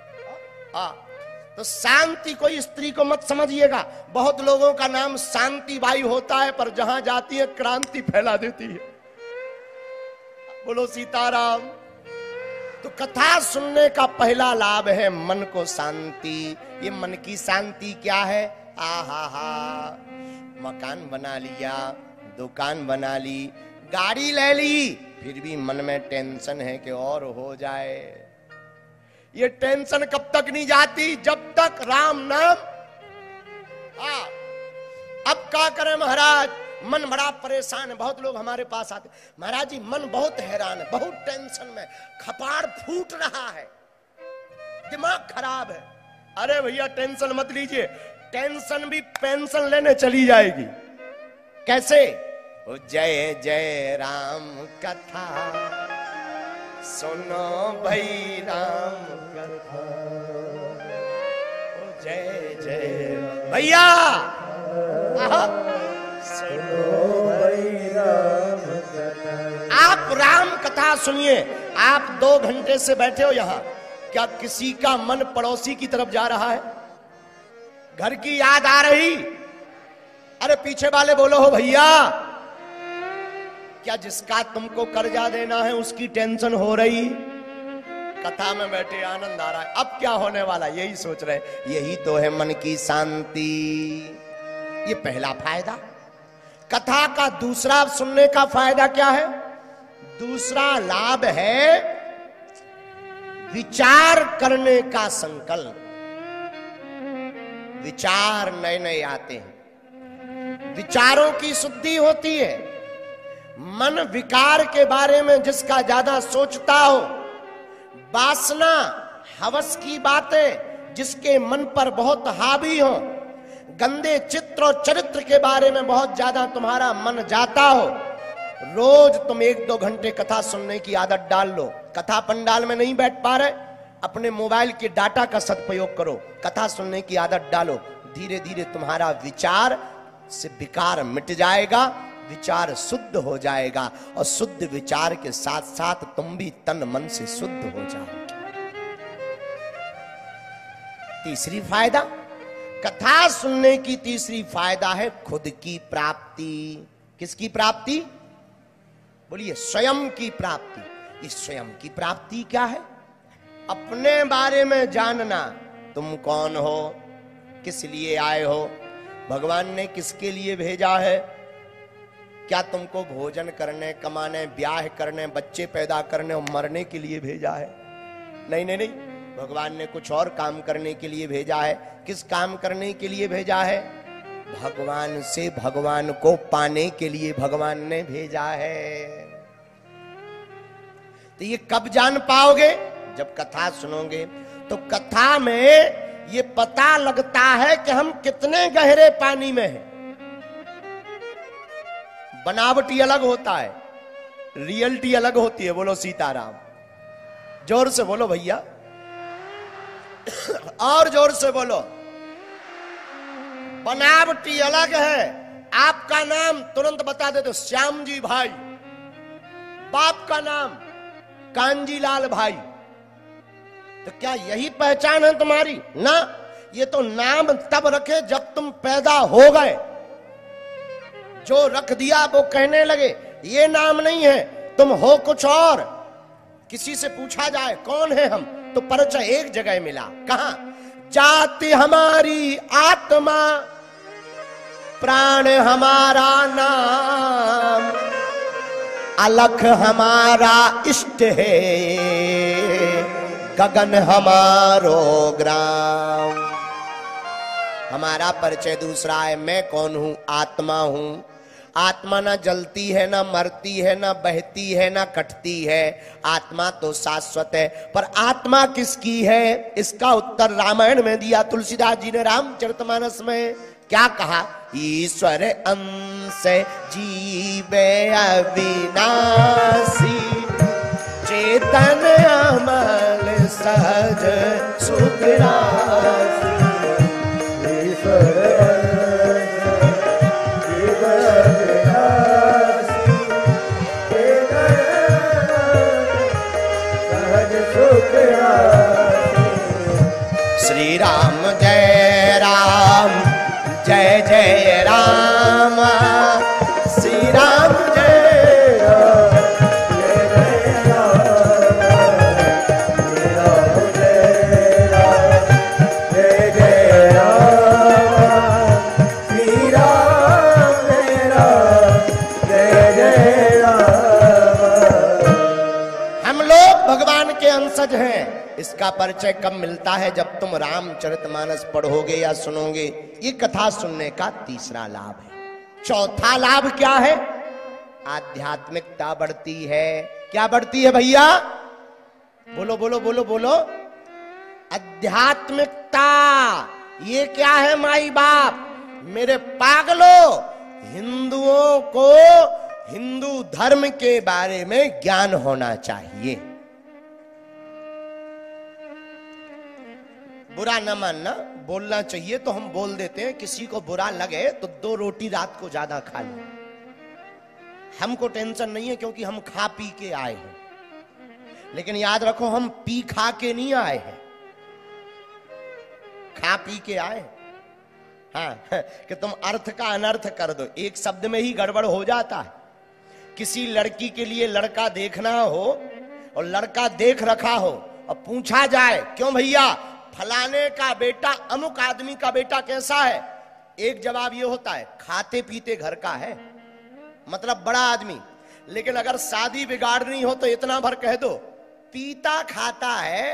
तो शांति कोई स्त्री को मत समझिएगा। बहुत लोगों का नाम शांति बाई होता है, पर जहां जाती है क्रांति फैला देती है। बोलो सीताराम। तो कथा सुनने का पहला लाभ है मन को शांति। ये मन की शांति क्या है? आहा हा, मकान बना लिया, दुकान बना ली, गाड़ी ले ली, फिर भी मन में टेंशन है कि और हो जाए। ये टेंशन कब तक नहीं जाती? जब तक राम नाम। अब क्या करें महाराज, मन बड़ा परेशान है। बहुत लोग हमारे पास आते, महाराज जी मन बहुत हैरान है, बहुत टेंशन में, कपाड़ फूट रहा है, दिमाग खराब है। अरे भैया टेंशन मत लीजिए, टेंशन भी पेंशन लेने चली जाएगी। कैसे? ओ जय जय राम कथा सुनो भाई राम कथा, ओ जय जय भैया आप राम कथा सुनिए। आप 2 घंटे से बैठे हो यहां, क्या किसी का मन पड़ोसी की तरफ जा रहा है? घर की याद आ रही? अरे पीछे वाले बोलो हो भैया। क्या जिसका तुमको कर्जा देना है उसकी टेंशन हो रही? कथा में बैठे आनंद आ रहा है। अब क्या होने वाला यही सोच रहे, यही तो है मन की शांति। ये पहला फायदा। कथा का दूसरा सुनने का फायदा क्या है? दूसरा लाभ है विचार करने का संकल्प। विचार नए नए आते हैं, विचारों की शुद्धि होती है। मन विकार के बारे में जिसका ज्यादा सोचता हो, वासना हवस की बातें जिसके मन पर बहुत हावी हो, गंदे चित्र और चरित्र के बारे में बहुत ज्यादा तुम्हारा मन जाता हो, रोज तुम 1-2 घंटे कथा सुनने की आदत डाल लो। कथा पंडाल में नहीं बैठ पा रहे, अपने मोबाइल के डाटा का सदुपयोग करो, कथा सुनने की आदत डालो। धीरे धीरे तुम्हारा विचार से विकार मिट जाएगा, विचार शुद्ध हो जाएगा, और शुद्ध विचार के साथ साथ तुम भी तन मन से शुद्ध हो जाओगे। तीसरी फायदा, कथा सुनने की तीसरी फायदा है खुद की प्राप्ति। किसकी प्राप्ति? बोलिए, स्वयं की प्राप्ति। इस स्वयं की प्राप्ति क्या है? अपने बारे में जानना। तुम कौन हो, किस लिए आए हो, भगवान ने किसके लिए भेजा है? क्या तुमको भोजन करने, कमाने, ब्याह करने, बच्चे पैदा करने और मरने के लिए भेजा है? नहीं नहीं नहीं, भगवान ने कुछ और काम करने के लिए भेजा है। किस काम करने के लिए भेजा है? भगवान से भगवान को पाने के लिए भगवान ने भेजा है। तो ये कब जान पाओगे? जब कथा सुनोगे। तो कथा में ये पता लगता है कि हम कितने गहरे पानी में हैं। बनावटी अलग होता है, रियलिटी अलग होती है। बोलो सीताराम। जोर से बोलो भैया, और जोर से बोलो। बनावटी अलग है। आपका नाम तुरंत बता दे तो श्याम जी भाई, बाप का नाम कांजीलाल भाई, तो क्या यही पहचान है तुम्हारी? ना, ये तो नाम तब रखे जब तुम पैदा हो गए। जो रख दिया वो कहने लगे ये नाम नहीं है, तुम हो कुछ और। किसी से पूछा जाए कौन है हम, तो परिचय एक जगह मिला। कहां? जाति हमारी आत्मा, प्राण हमारा नाम, अलख हमारा इष्ट है, गगन हमारो ग्राम। हमारा परिचय दूसरा है। मैं कौन हूं? आत्मा हूं। आत्मा ना जलती है, ना मरती है, ना बहती है, ना कटती है। आत्मा तो शाश्वत है। पर आत्मा किसकी है? इसका उत्तर रामायण में दिया तुलसीदास जी ने रामचरितमानस में। क्या कहा? ईश्वर अंश जीवे अविनाशी, चेतन अमल सहज सुख राशि। ईश्वर जीव अविनाशी, सहज सुख राशि। श्री राम जय राम, जय जय राम। श्री राम जय राम, जय जय राम, जय राम जय राम, जय जय राम। श्री राम जय राम, जय जय राम। हम लोग भगवान के अंशज हैं। इसका परिचय कब मिलता है? जब तुम रामचरितमानस पढ़ोगे या सुनोगे। ये कथा सुनने का तीसरा लाभ है। चौथा लाभ क्या है? आध्यात्मिकता बढ़ती है। क्या बढ़ती है भैया? बोलो बोलो बोलो बोलो। आध्यात्मिकता। ये क्या है माई बाप? मेरे पागलों, हिंदुओं को हिंदू धर्म के बारे में ज्ञान होना चाहिए। बुरा न मानना, बोलना चाहिए तो हम बोल देते हैं। किसी को बुरा लगे तो 2 रोटी रात को ज्यादा खा ले। हमको टेंशन नहीं है, क्योंकि हम खा पी के आए हैं। लेकिन याद रखो, हम पी खा के नहीं आए हैं, खा पी के आए हैं। हाँ, कि तुम अर्थ का अनर्थ कर दो, एक शब्द में ही गड़बड़ हो जाता है। किसी लड़की के लिए लड़का देखना हो और लड़का देख रखा हो और पूछा जाए क्यों भैया फलाने का बेटा अमुक आदमी का बेटा कैसा है, एक जवाब ये होता है खाते पीते घर का है, मतलब बड़ा आदमी। लेकिन अगर शादी बिगाड़नी हो तो इतना भर कह दो पीता खाता है।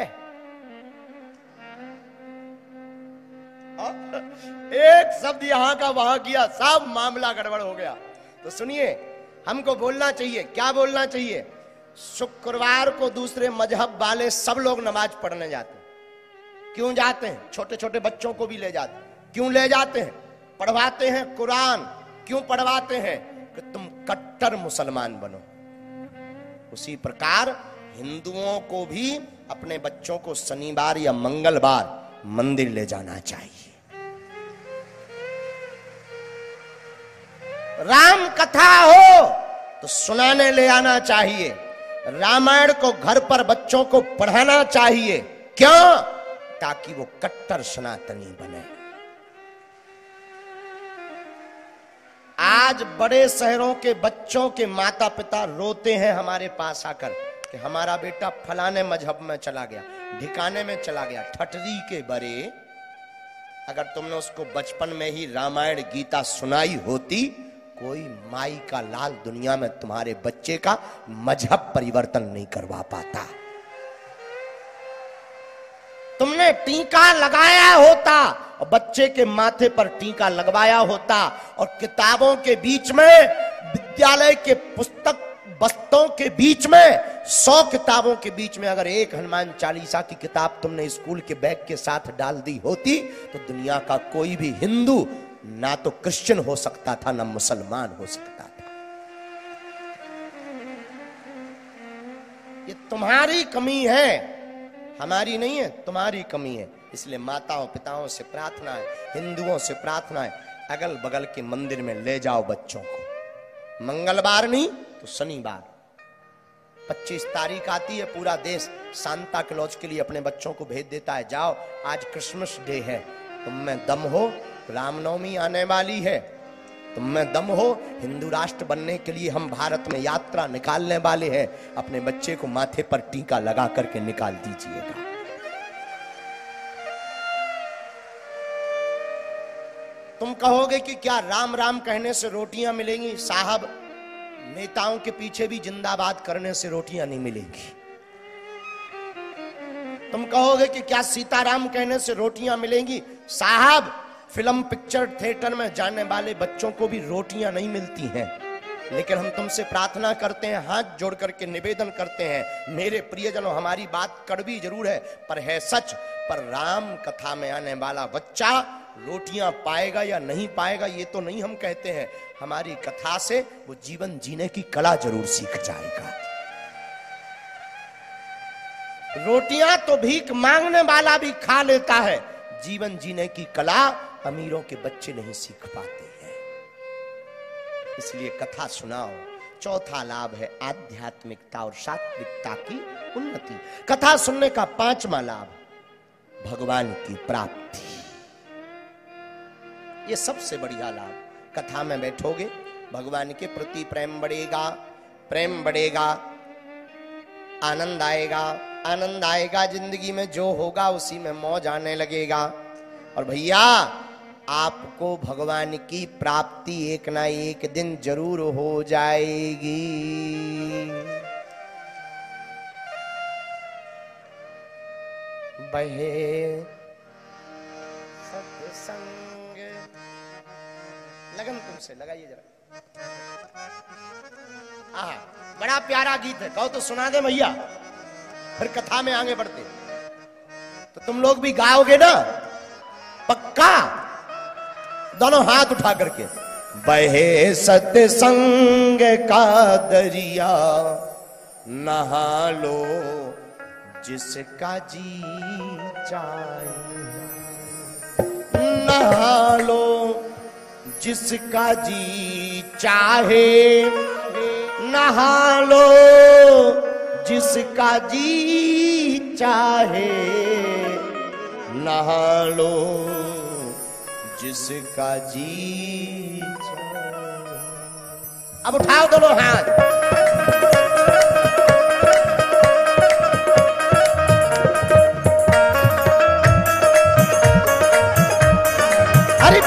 एक शब्द यहां का वहां किया, सब मामला गड़बड़ हो गया। तो सुनिए, हमको बोलना चाहिए। क्या बोलना चाहिए? शुक्रवार को दूसरे मजहब वाले सब लोग नमाज पढ़ने जाते हैं। क्यों जाते हैं? छोटे छोटे बच्चों को भी ले जाते हैं। क्यों ले जाते हैं? पढ़वाते हैं कुरान। क्यों पढ़वाते हैं? कि तुम कट्टर मुसलमान बनो। उसी प्रकार हिंदुओं को भी अपने बच्चों को शनिवार या मंगलवार मंदिर ले जाना चाहिए। राम कथा हो तो सुनाने ले आना चाहिए। रामायण को घर पर बच्चों को पढ़ाना चाहिए। क्यों? ताकि वो कट्टर सनातनी बने। आज बड़े शहरों के बच्चों के माता पिता रोते हैं हमारे पास आकर कि हमारा बेटा फलाने मजहब में चला गया, ढिकाने में चला गया। ठटरी के बरे, अगर तुमने उसको बचपन में ही रामायण गीता सुनाई होती, कोई माई का लाल दुनिया में तुम्हारे बच्चे का मजहब परिवर्तन नहीं करवा पाता। तुमने टीका लगाया होता और बच्चे के माथे पर टीका लगवाया होता, और किताबों के बीच में, विद्यालय के पुस्तक बस्तों के बीच में, 100 किताबों के बीच में अगर एक हनुमान चालीसा की किताब तुमने स्कूल के बैग के साथ डाल दी होती, तो दुनिया का कोई भी हिंदू ना तो क्रिश्चियन हो सकता था, ना मुसलमान हो सकता था। ये तुम्हारी कमी है, हमारी नहीं है, तुम्हारी कमी है। इसलिए माताओं पिताओं से प्रार्थना है, हिंदुओं से प्रार्थना है, अगल बगल के मंदिर में ले जाओ बच्चों को। मंगलवार नहीं तो शनिवार। 25 तारीख आती है, पूरा देश सांता क्लॉज के लिए अपने बच्चों को भेज देता है, जाओ आज क्रिसमस डे है, तुम में दम हो, रामनवमी आने वाली है, तुम में दम हो, हिंदू राष्ट्र बनने के लिए हम भारत में यात्रा निकालने वाले हैं। अपने बच्चे को माथे पर टीका लगा करके निकाल दीजिएगा। तुम कहोगे कि क्या राम राम कहने से रोटियां मिलेंगी? साहब, नेताओं के पीछे भी जिंदाबाद करने से रोटियां नहीं मिलेंगी। तुम कहोगे कि क्या सीताराम कहने से रोटियां मिलेंगी? साहब, फिल्म पिक्चर थिएटर में जाने वाले बच्चों को भी रोटियां नहीं मिलती हैं। लेकिन हम तुमसे प्रार्थना करते हैं, हाथ जोड़ करके निवेदन करते हैं, मेरे प्रियजनों, हमारी बात कड़वी जरूर है पर है सच। पर राम कथा में आने वाला बच्चा रोटियां पाएगा या नहीं पाएगा ये तो नहीं हम कहते हैं। हमारी कथा से वो जीवन जीने की कला जरूर सीख जाएगा। रोटियां तो भीख मांगने वाला भी खा लेता है, जीवन जीने की कला अमीरों के बच्चे नहीं सीख पाते हैं। इसलिए कथा सुनाओ। चौथा लाभ है आध्यात्मिकता और सात्विकता की उन्नति। कथा सुनने का पांचवा लाभ भगवान की प्राप्ति। ये सबसे बढ़िया लाभ। कथा में बैठोगे, भगवान के प्रति प्रेम बढ़ेगा, प्रेम बढ़ेगा, आनंद आएगा, आनंद आएगा। जिंदगी में जो होगा उसी में मौज आने लगेगा। और भैया, आपको भगवान की प्राप्ति एक ना एक दिन जरूर हो जाएगी। बहे सत्संग, लगन तुमसे लगाइए जरा। आहा, बड़ा प्यारा गीत है, कहो तो सुना दे भैया, फिर कथा में आगे बढ़ते। तो तुम लोग भी गाओगे ना पक्का? दोनों हाथ उठा करके। बहे सत्संग का दरिया, नहा लो जिसका जी चाहे, नहा लो जिसका जी चाहे, नहा लो जिसका जी चाहे, नहा लो जिसका जी चाहे। अब उठाओ दोनों हाथ। हरि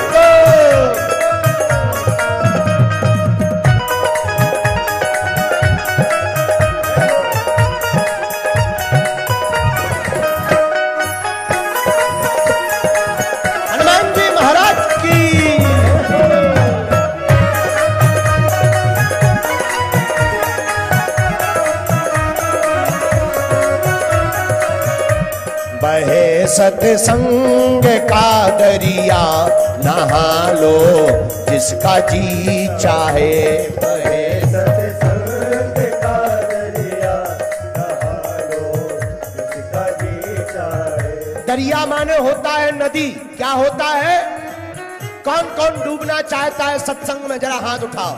सत्संग का दरिया, नहा लो जिसका जी चाहे। बहे सत्संग का दरिया, नहा लो जिसका जी चाहे। दरिया माने होता है नदी। क्या होता है? कौन कौन डूबना चाहता है सत्संग में? जरा हाथ उठाओ।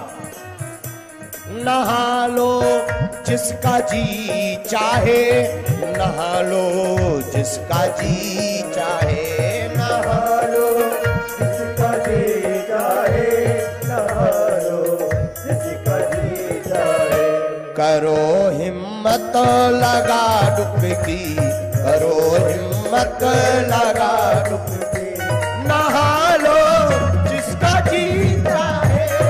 नहा लो जिसका जी चाहे, नहा लो जिसका जी चाहे, नहा लो जिसका जी चाहे, नहा लो जिसका जी चाहे। करो हिम्मत लगा डुबकी, करो हिम्मत लगा डुबकी, नहा लो जिसका जी चाहे।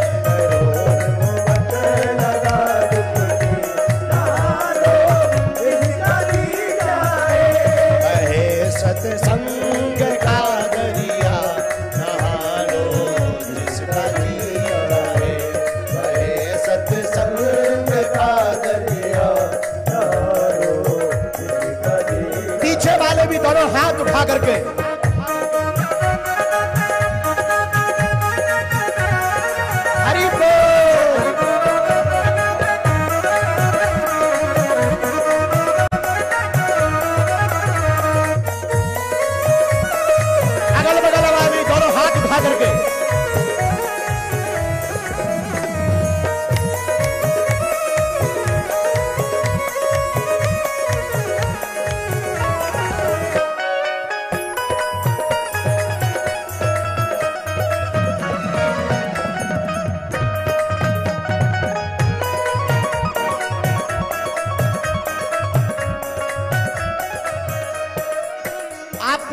सत्संग का दरिया, नहा लो जिसका जी चाहे। बहे सत्संग का दरिया, नहा लो जिसका जी। पीछे वाले भी दोनों हाथ उठा करके। हरि बोल। करके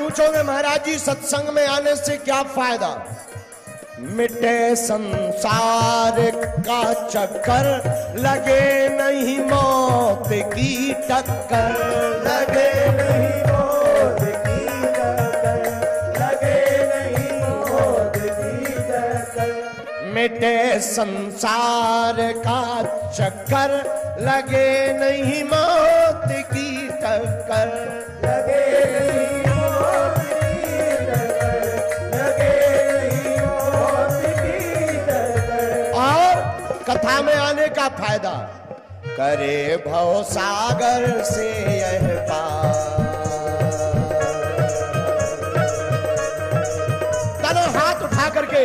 पूछोगे महाराज जी सत्संग में आने से क्या फायदा? मिटे संसार का चक्कर, लगे नहीं मौत की टक्कर, लगे नहीं मौत की टक्कर, लगे नहीं मौत की टक्कर। मिटे संसार का चक्कर, लगे नहीं मौत की टक्कर, लगे नहीं मौत की टक्कर, लगे नहीं मौत की टक्कर। और कथा में आने का फायदा, करे भव सागर से यह पार। दोनों हाथ उठा करके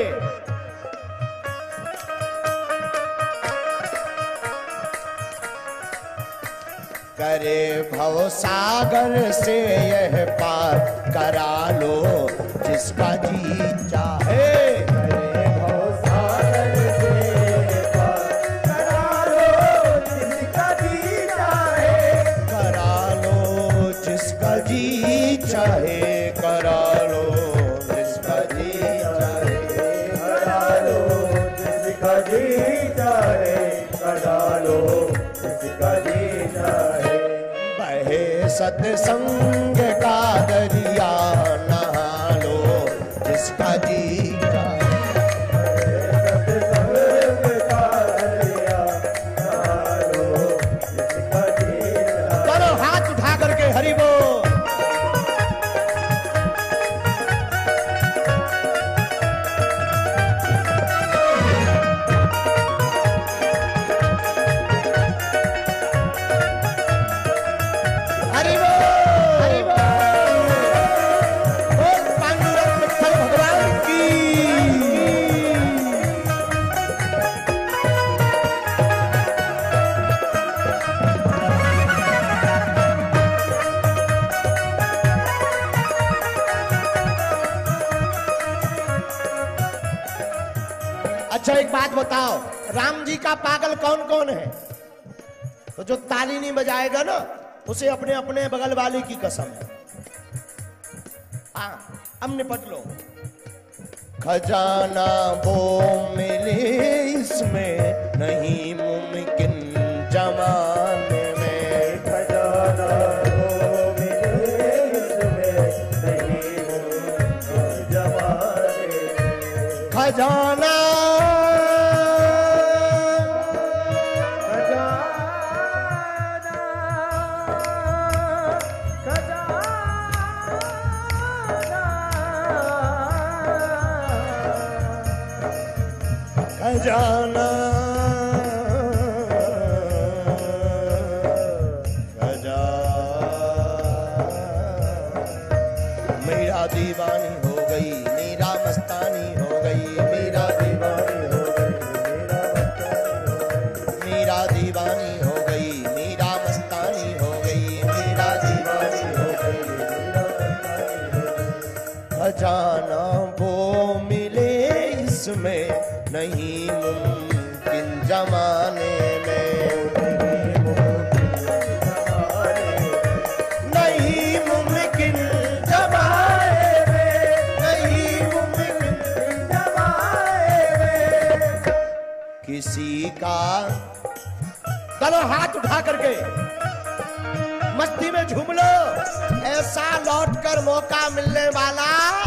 करे भव सागर से यह पार, करा लो जिसका जी चाहे। करे भव सागर से यह पार, करा लो जिसका जी चाहे, करा लो जिसका जी चाहे, करा लो जिसका जी चाहे, करा लो जिसका जी चाहे, करा लो जिसका जी चाहे। बहे सत्संग का दरिया, नहा लो जिसका जी चाहे। सत्संग का दरिया, नहा लो जिसका जी चाहे। दोनों हाथ उठा करके हरि बोल। अच्छा एक बात बताओ, राम जी का पागल कौन कौन है? तो जो ताली नहीं बजाएगा ना, उसे अपने अपने बगल वाले की कसम है। अब निपट लो। खजाना वो मिले इसमें नहीं मुमकिन जमाने में, खजाना वो मिले इसमें नहीं मुमकिन जमाने में। खजाना खजाना मेरा दीवानी हो गई, मेरा मस्तानी हो गई, मेरा दीवानी हो गई, मेरा दीवानी हो गई, मेरा मस्तानी हो गई, मेरा दीवानी हो गई। खजाना वो मिले इसमें नहीं मुमकिन जमाने में, नहीं मुमकिन जमाने में, नहीं मुमकिन जमाने में। किसी का दोनों हाथ उठा करके मस्ती में झूम लो, ऐसा लौटकर मौका मिलने वाला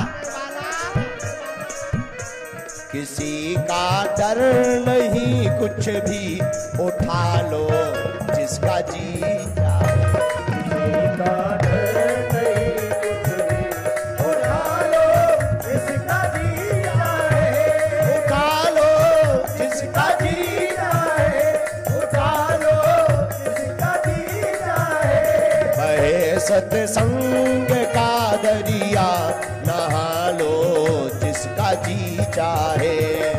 किसी का डर नहीं, कुछ भी उठा लो जिसका जी चाहे। किसी का डर नहीं, कुछ भी उठा लो जिसका जी चाहे, उठा लो जिसका जी चाहे, उठा लो जिसका जी चाहे। बहे सत्संग का दरिया, नहा लो जिसका जी चाहे।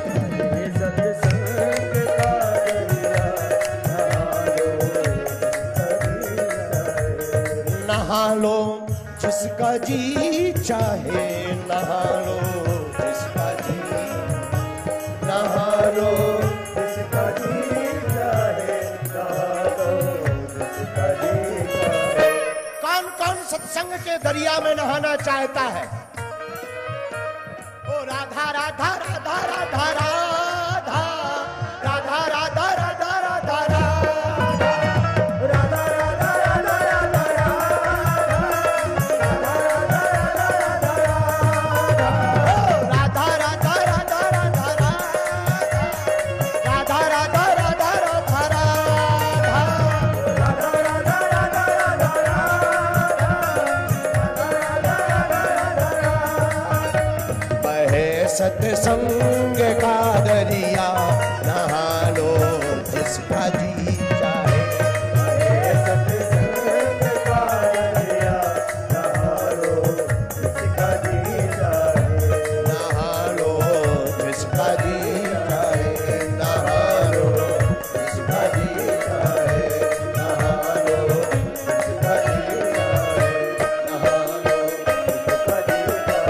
नहा लो जिसका जी चाहे, नहा लो जिसका जी, नहा लो जिसका जी चाहे, नहा लो जिसका जी चाहे। कौन कौन सत्संग के दरिया में नहाना चाहता है, ओ राधा राधा राधा राधा राधा राधा राधा राधा राधा सत्संग का दरिया नहा लो जिसका जी चाहे। सत्संग का दरिया नहा लो जिसका जी चाहे। नहा लो जिसका जी चाहे। नहा लो जिसका जी चाहे। नहा लो जिसका जी चाहे। नहा लो जिसका जी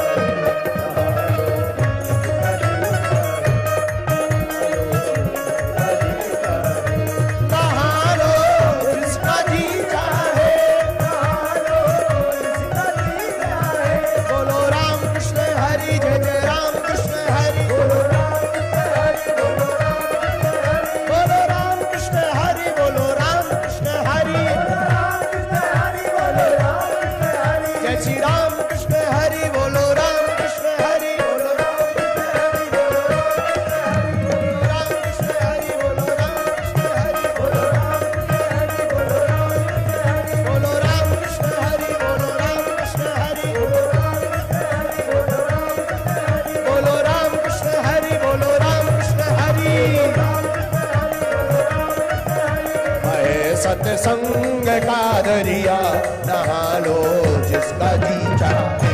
सत्संग का दरिया नहा लो जिसका जी चाहे।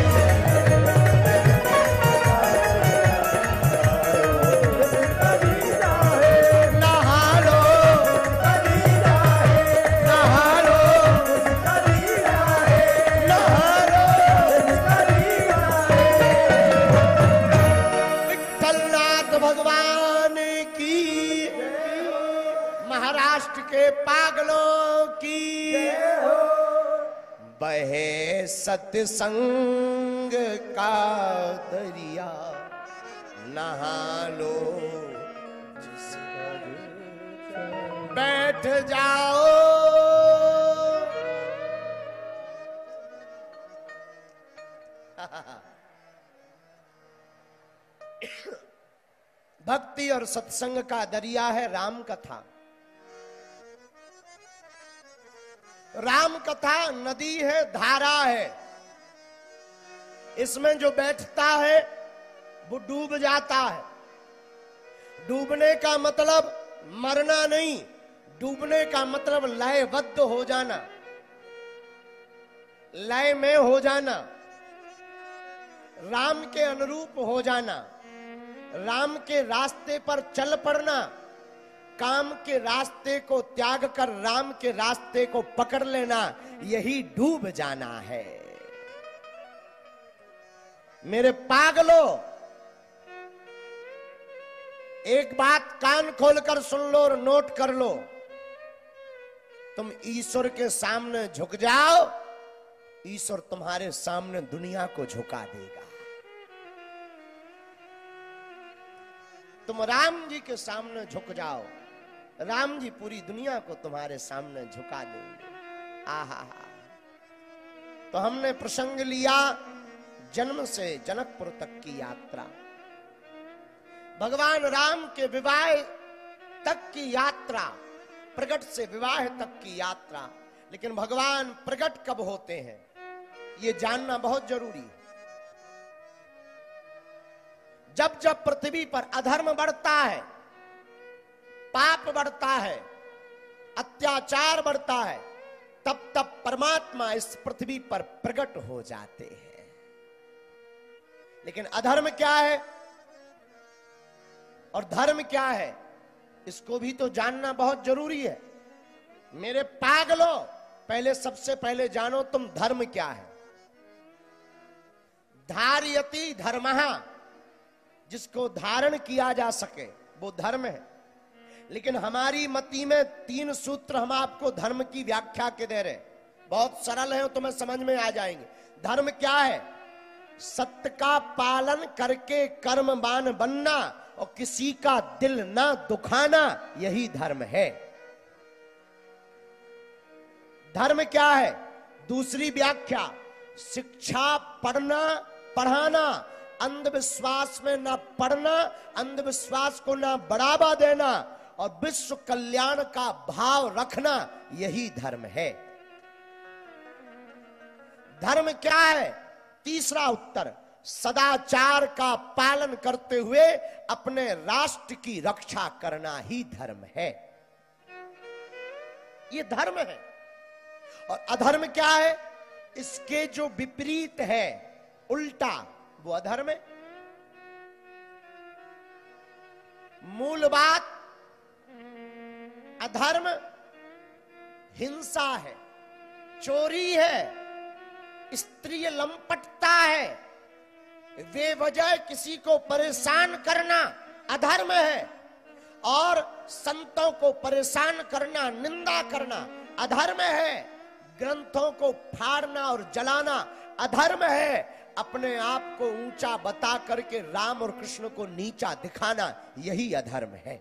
नहा लो नहा लो नहा लो। विठ्ठलनाथ भगवान की, महाराष्ट्र के पागलों की, बहे सत्संग का दरिया नहा लो जिसका बैठ जाओ। भक्ति और सत्संग का दरिया है राम कथा। राम कथा नदी है, धारा है। इसमें जो बैठता है वो डूब जाता है। डूबने का मतलब मरना नहीं, डूबने का मतलब लयबद्ध हो जाना, लय में हो जाना, राम के अनुरूप हो जाना, राम के रास्ते पर चल पड़ना, काम के रास्ते को त्याग कर राम के रास्ते को पकड़ लेना, यही डूब जाना है। मेरे पागलों, एक बात कान खोलकर सुन लो और नोट कर लो। तुम ईश्वर के सामने झुक जाओ, ईश्वर तुम्हारे सामने दुनिया को झुका देगा। तुम राम जी के सामने झुक जाओ, राम जी पूरी दुनिया को तुम्हारे सामने झुका देंगे। आहा, तो हमने प्रसंग लिया जन्म से जनकपुर तक की यात्रा, भगवान राम के विवाह तक की यात्रा, प्रकट से विवाह तक की यात्रा। लेकिन भगवान प्रकट कब होते हैं ये जानना बहुत जरूरी है। जब जब पृथ्वी पर अधर्म बढ़ता है, पाप बढ़ता है, अत्याचार बढ़ता है, तब तब परमात्मा इस पृथ्वी पर प्रकट हो जाते हैं। लेकिन अधर्म क्या है और धर्म क्या है, इसको भी तो जानना बहुत जरूरी है। मेरे पागलों, पहले सबसे पहले जानो तुम धर्म क्या है। धारयति धर्मः, जिसको धारण किया जा सके वो धर्म है। लेकिन हमारी मति में 3 सूत्र हम आपको धर्म की व्याख्या के दे रहे। बहुत सरल है, तुम्हें समझ में आ जाएंगे। धर्म क्या है? सत्य का पालन करके कर्मवान बनना और किसी का दिल ना दुखाना, यही धर्म है। धर्म क्या है? दूसरी व्याख्या, शिक्षा पढ़ना पढ़ाना, अंधविश्वास में ना पढ़ना, अंधविश्वास को ना बढ़ावा देना और विश्व कल्याण का भाव रखना, यही धर्म है। धर्म क्या है? तीसरा उत्तर, सदाचार का पालन करते हुए अपने राष्ट्र की रक्षा करना ही धर्म है। ये धर्म है। और अधर्म क्या है? इसके जो विपरीत है, उल्टा, वो अधर्म है। मूल बात, अधर्म हिंसा है, चोरी है, स्त्री लंपटता है, बेवजह किसी को परेशान करना अधर्म है, और संतों को परेशान करना, निंदा करना अधर्म है, ग्रंथों को फाड़ना और जलाना अधर्म है, अपने आप को ऊंचा बता करके राम और कृष्ण को नीचा दिखाना, यही अधर्म है।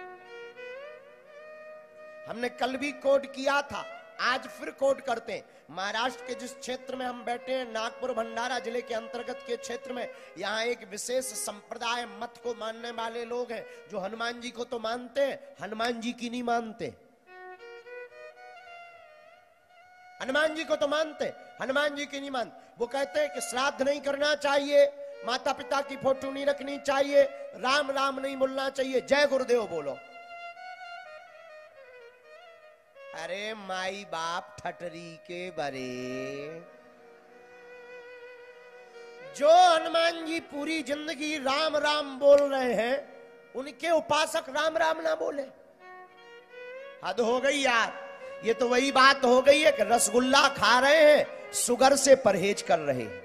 हमने कल भी कोट किया था, आज फिर कोट करते हैं। महाराष्ट्र के जिस क्षेत्र में हम बैठे हैं, नागपुर भंडारा जिले के अंतर्गत के क्षेत्र में, यहाँ एक विशेष संप्रदाय मत को मानने वाले लोग हैं, जो हनुमान जी को तो मानते हैं, हनुमान जी की नहीं मानते। हनुमान जी को तो मानते, हनुमान जी की नहीं मानते। वो कहते हैं कि श्राद्ध नहीं करना चाहिए, माता पिता की फोटो नहीं रखनी चाहिए, राम राम नहीं बोलना चाहिए, जय गुरुदेव बोलो। अरे माई बाप ठटरी के बरे, जो हनुमान जी पूरी जिंदगी राम राम बोल रहे हैं, उनके उपासक राम राम ना बोले। हद हो गई यार। ये तो वही बात हो गई है कि रसगुल्ला खा रहे हैं, शुगर से परहेज कर रहे हैं।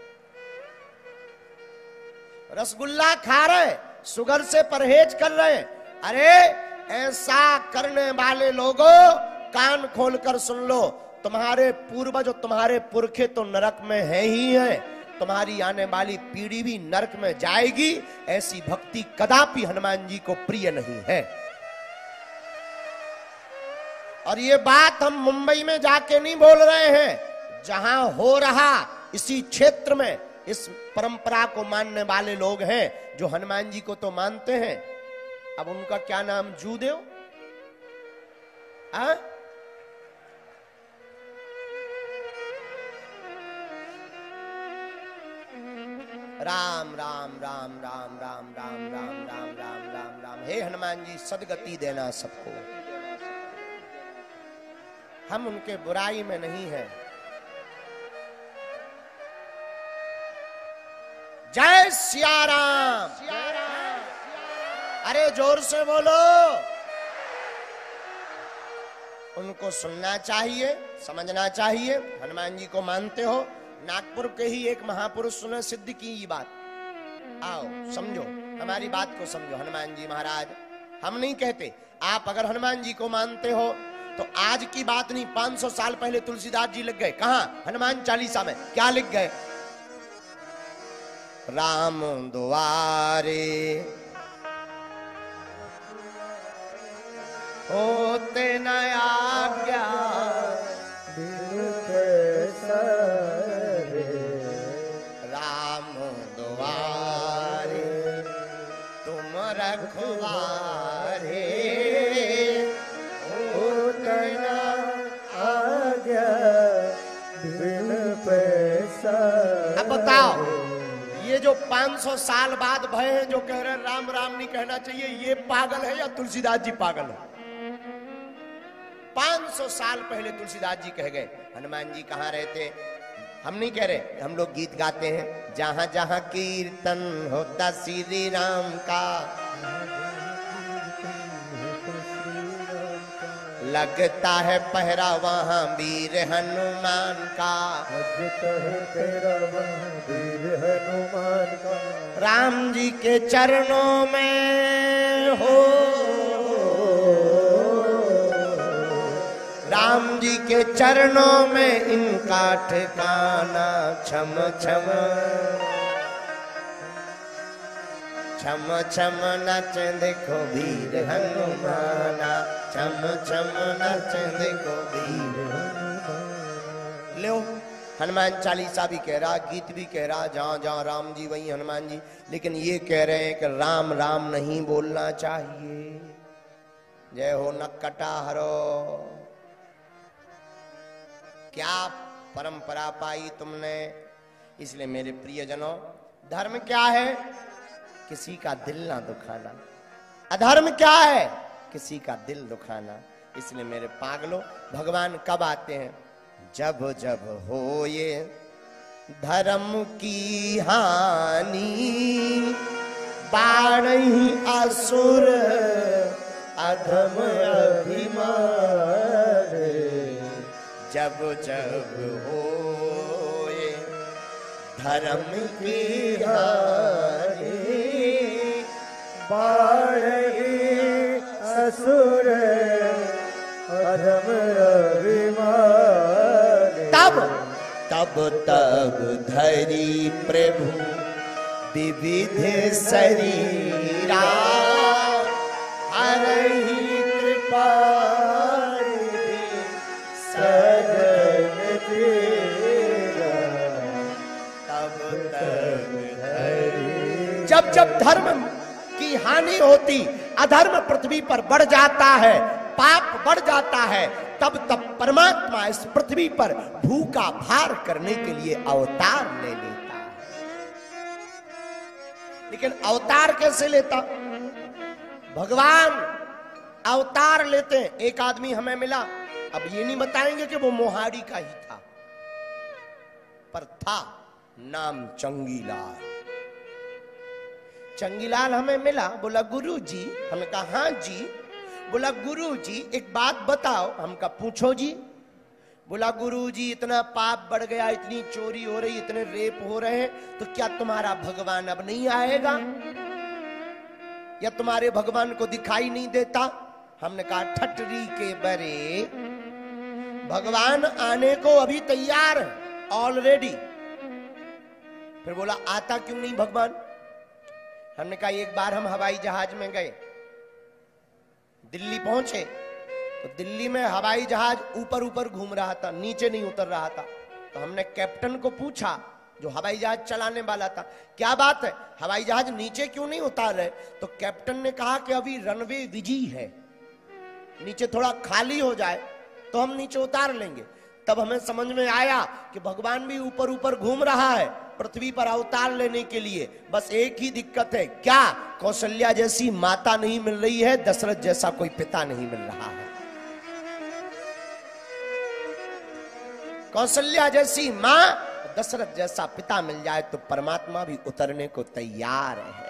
रसगुल्ला खा रहे, शुगर से परहेज कर रहे। अरे ऐसा करने वाले लोगों, कान खोलकर सुन लो, तुम्हारे पूर्वज और तुम्हारे पुरखे तो नरक में है ही है, तुम्हारी आने वाली पीढ़ी भी नरक में जाएगी। ऐसी भक्ति कदापि हनुमान जी को प्रिय नहीं है। और ये बात हम मुंबई में जाके नहीं बोल रहे हैं, जहां हो रहा इसी क्षेत्र में इस परंपरा को मानने वाले लोग हैं, जो हनुमान जी को तो मानते हैं। अब उनका क्या नाम, जूदेव? राम राम राम राम राम राम राम राम राम राम राम। हे हनुमान जी, सदगति देना सबको। हम उनके बुराई में नहीं हैं। जय सिया राम। अरे जोर से बोलो। उनको सुनना चाहिए, समझना चाहिए। हनुमान जी को मानते हो, नागपुर के ही एक महापुरुष ने सिद्ध की ये बात। आओ समझो, हमारी बात को समझो। हनुमान जी महाराज, हम नहीं कहते, आप अगर हनुमान जी को मानते हो तो आज की बात नहीं, 500 साल पहले तुलसीदास जी लिख गए। कहां? हनुमान चालीसा में। क्या लिख गए? राम दुआरे होते न आज्ञा, राम दुआरे तुम रखवारे, होते न आज्ञा बिन पैसा। अब बताओ, ये जो 500 साल बाद भय हैं, जो कह रहे हैं राम राम नहीं कहना चाहिए, ये पागल है या तुलसीदास जी पागल है? 500 साल पहले तुलसीदास जी कह गए। हनुमान जी कहाँ रहते? हम नहीं कह रहे, हम लोग गीत गाते हैं। जहां जहां कीर्तन होता श्री राम का, लगता है पहरा वहां वीर हनुमान का, लगता है पहरा वहां वीर हनुमान का। राम जी के चरणों में हो, राम जी के चरणों में इनका ठिकाना। छम छम छम छम नच देखो वीर हनुमाना। छम छम नच देखो वीर हनुमान। लो हनुमान चालीसा भी कह रहा, गीत भी कह रहा, जहां जहां राम जी वहीं हनुमान जी, लेकिन ये कह रहे हैं कि राम राम नहीं बोलना चाहिए। जय हो नक्कटा हरो। क्या परंपरा पाई तुमने। इसलिए मेरे प्रियजनों, धर्म क्या है? किसी का दिल ना दुखाना। अधर्म क्या है? किसी का दिल दुखाना। इसलिए मेरे पागलों, भगवान कब आते हैं? जब जब हो ये धर्म की हानि, बाढ़ी असुर अधम अभिमान। जब जब हो ये धर्म की हानि, बाढ़ी असुर अधम अभिमान। तब तब धरी प्रभु विविध शरीरा, हरहि कृपा सजन तेरा। तब धरी। जब जब धर्म की हानि होती, अधर्म पृथ्वी पर बढ़ जाता है, पाप बढ़ जाता है, तब तब परमात्मा इस पृथ्वी पर भूखा भार करने के लिए अवतार ले लेता है। लेकिन अवतार कैसे लेता? भगवान अवतार लेते हैं। एक आदमी हमें मिला, अब ये नहीं बताएंगे कि वो मोहाड़ी का ही था, पर था, नाम चंगीलाल। चंगीलाल हमें मिला, बोला गुरु जी। हमने कहा हाँ जी। बोला गुरु जी एक बात बताओ। हम कहा पूछो जी। बोला गुरु जी इतना पाप बढ़ गया, इतनी चोरी हो रही, इतने रेप हो रहे हैं, तो क्या तुम्हारा भगवान अब नहीं आएगा, या तुम्हारे भगवान को दिखाई नहीं देता? हमने कहा ठटरी के बरे, भगवान आने को अभी तैयार है ऑलरेडी। फिर बोला आता क्यों नहीं भगवान? हमने कहा एक बार हम हवाई जहाज में गए, दिल्ली पहुंचे, तो दिल्ली में हवाई जहाज ऊपर ऊपर घूम रहा था, नीचे नहीं उतर रहा था। तो हमने कैप्टन को पूछा, जो हवाई जहाज चलाने वाला था, क्या बात है हवाई जहाज नीचे क्यों नहीं उतार रहे? तो कैप्टन ने कहा कि अभी रनवे विजी है, नीचे थोड़ा खाली हो जाए तो हम नीचे उतार लेंगे। तब हमें समझ में आया कि भगवान भी ऊपर ऊपर घूम रहा है पृथ्वी पर अवतार लेने के लिए। बस एक ही दिक्कत है, क्या? कौशल्या जैसी माता नहीं मिल रही है, दशरथ जैसा कोई पिता नहीं मिल रहा है। कौशल्या जैसी मां, दशरथ जैसा पिता मिल जाए तो परमात्मा भी उतरने को तैयार है।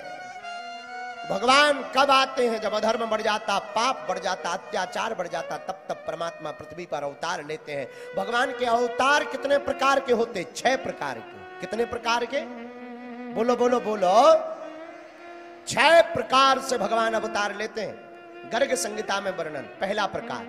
भगवान कब आते हैं? जब अधर्म बढ़ जाता, पाप बढ़ जाता, अत्याचार बढ़ जाता, तब तब परमात्मा पृथ्वी पर अवतार लेते हैं। भगवान के अवतार कितने प्रकार के होते? 6 प्रकार के। कितने प्रकार के? बोलो बोलो बोलो। 6 प्रकार से भगवान अवतार लेते हैं। गर्ग संहिता में वर्णन। पहला प्रकार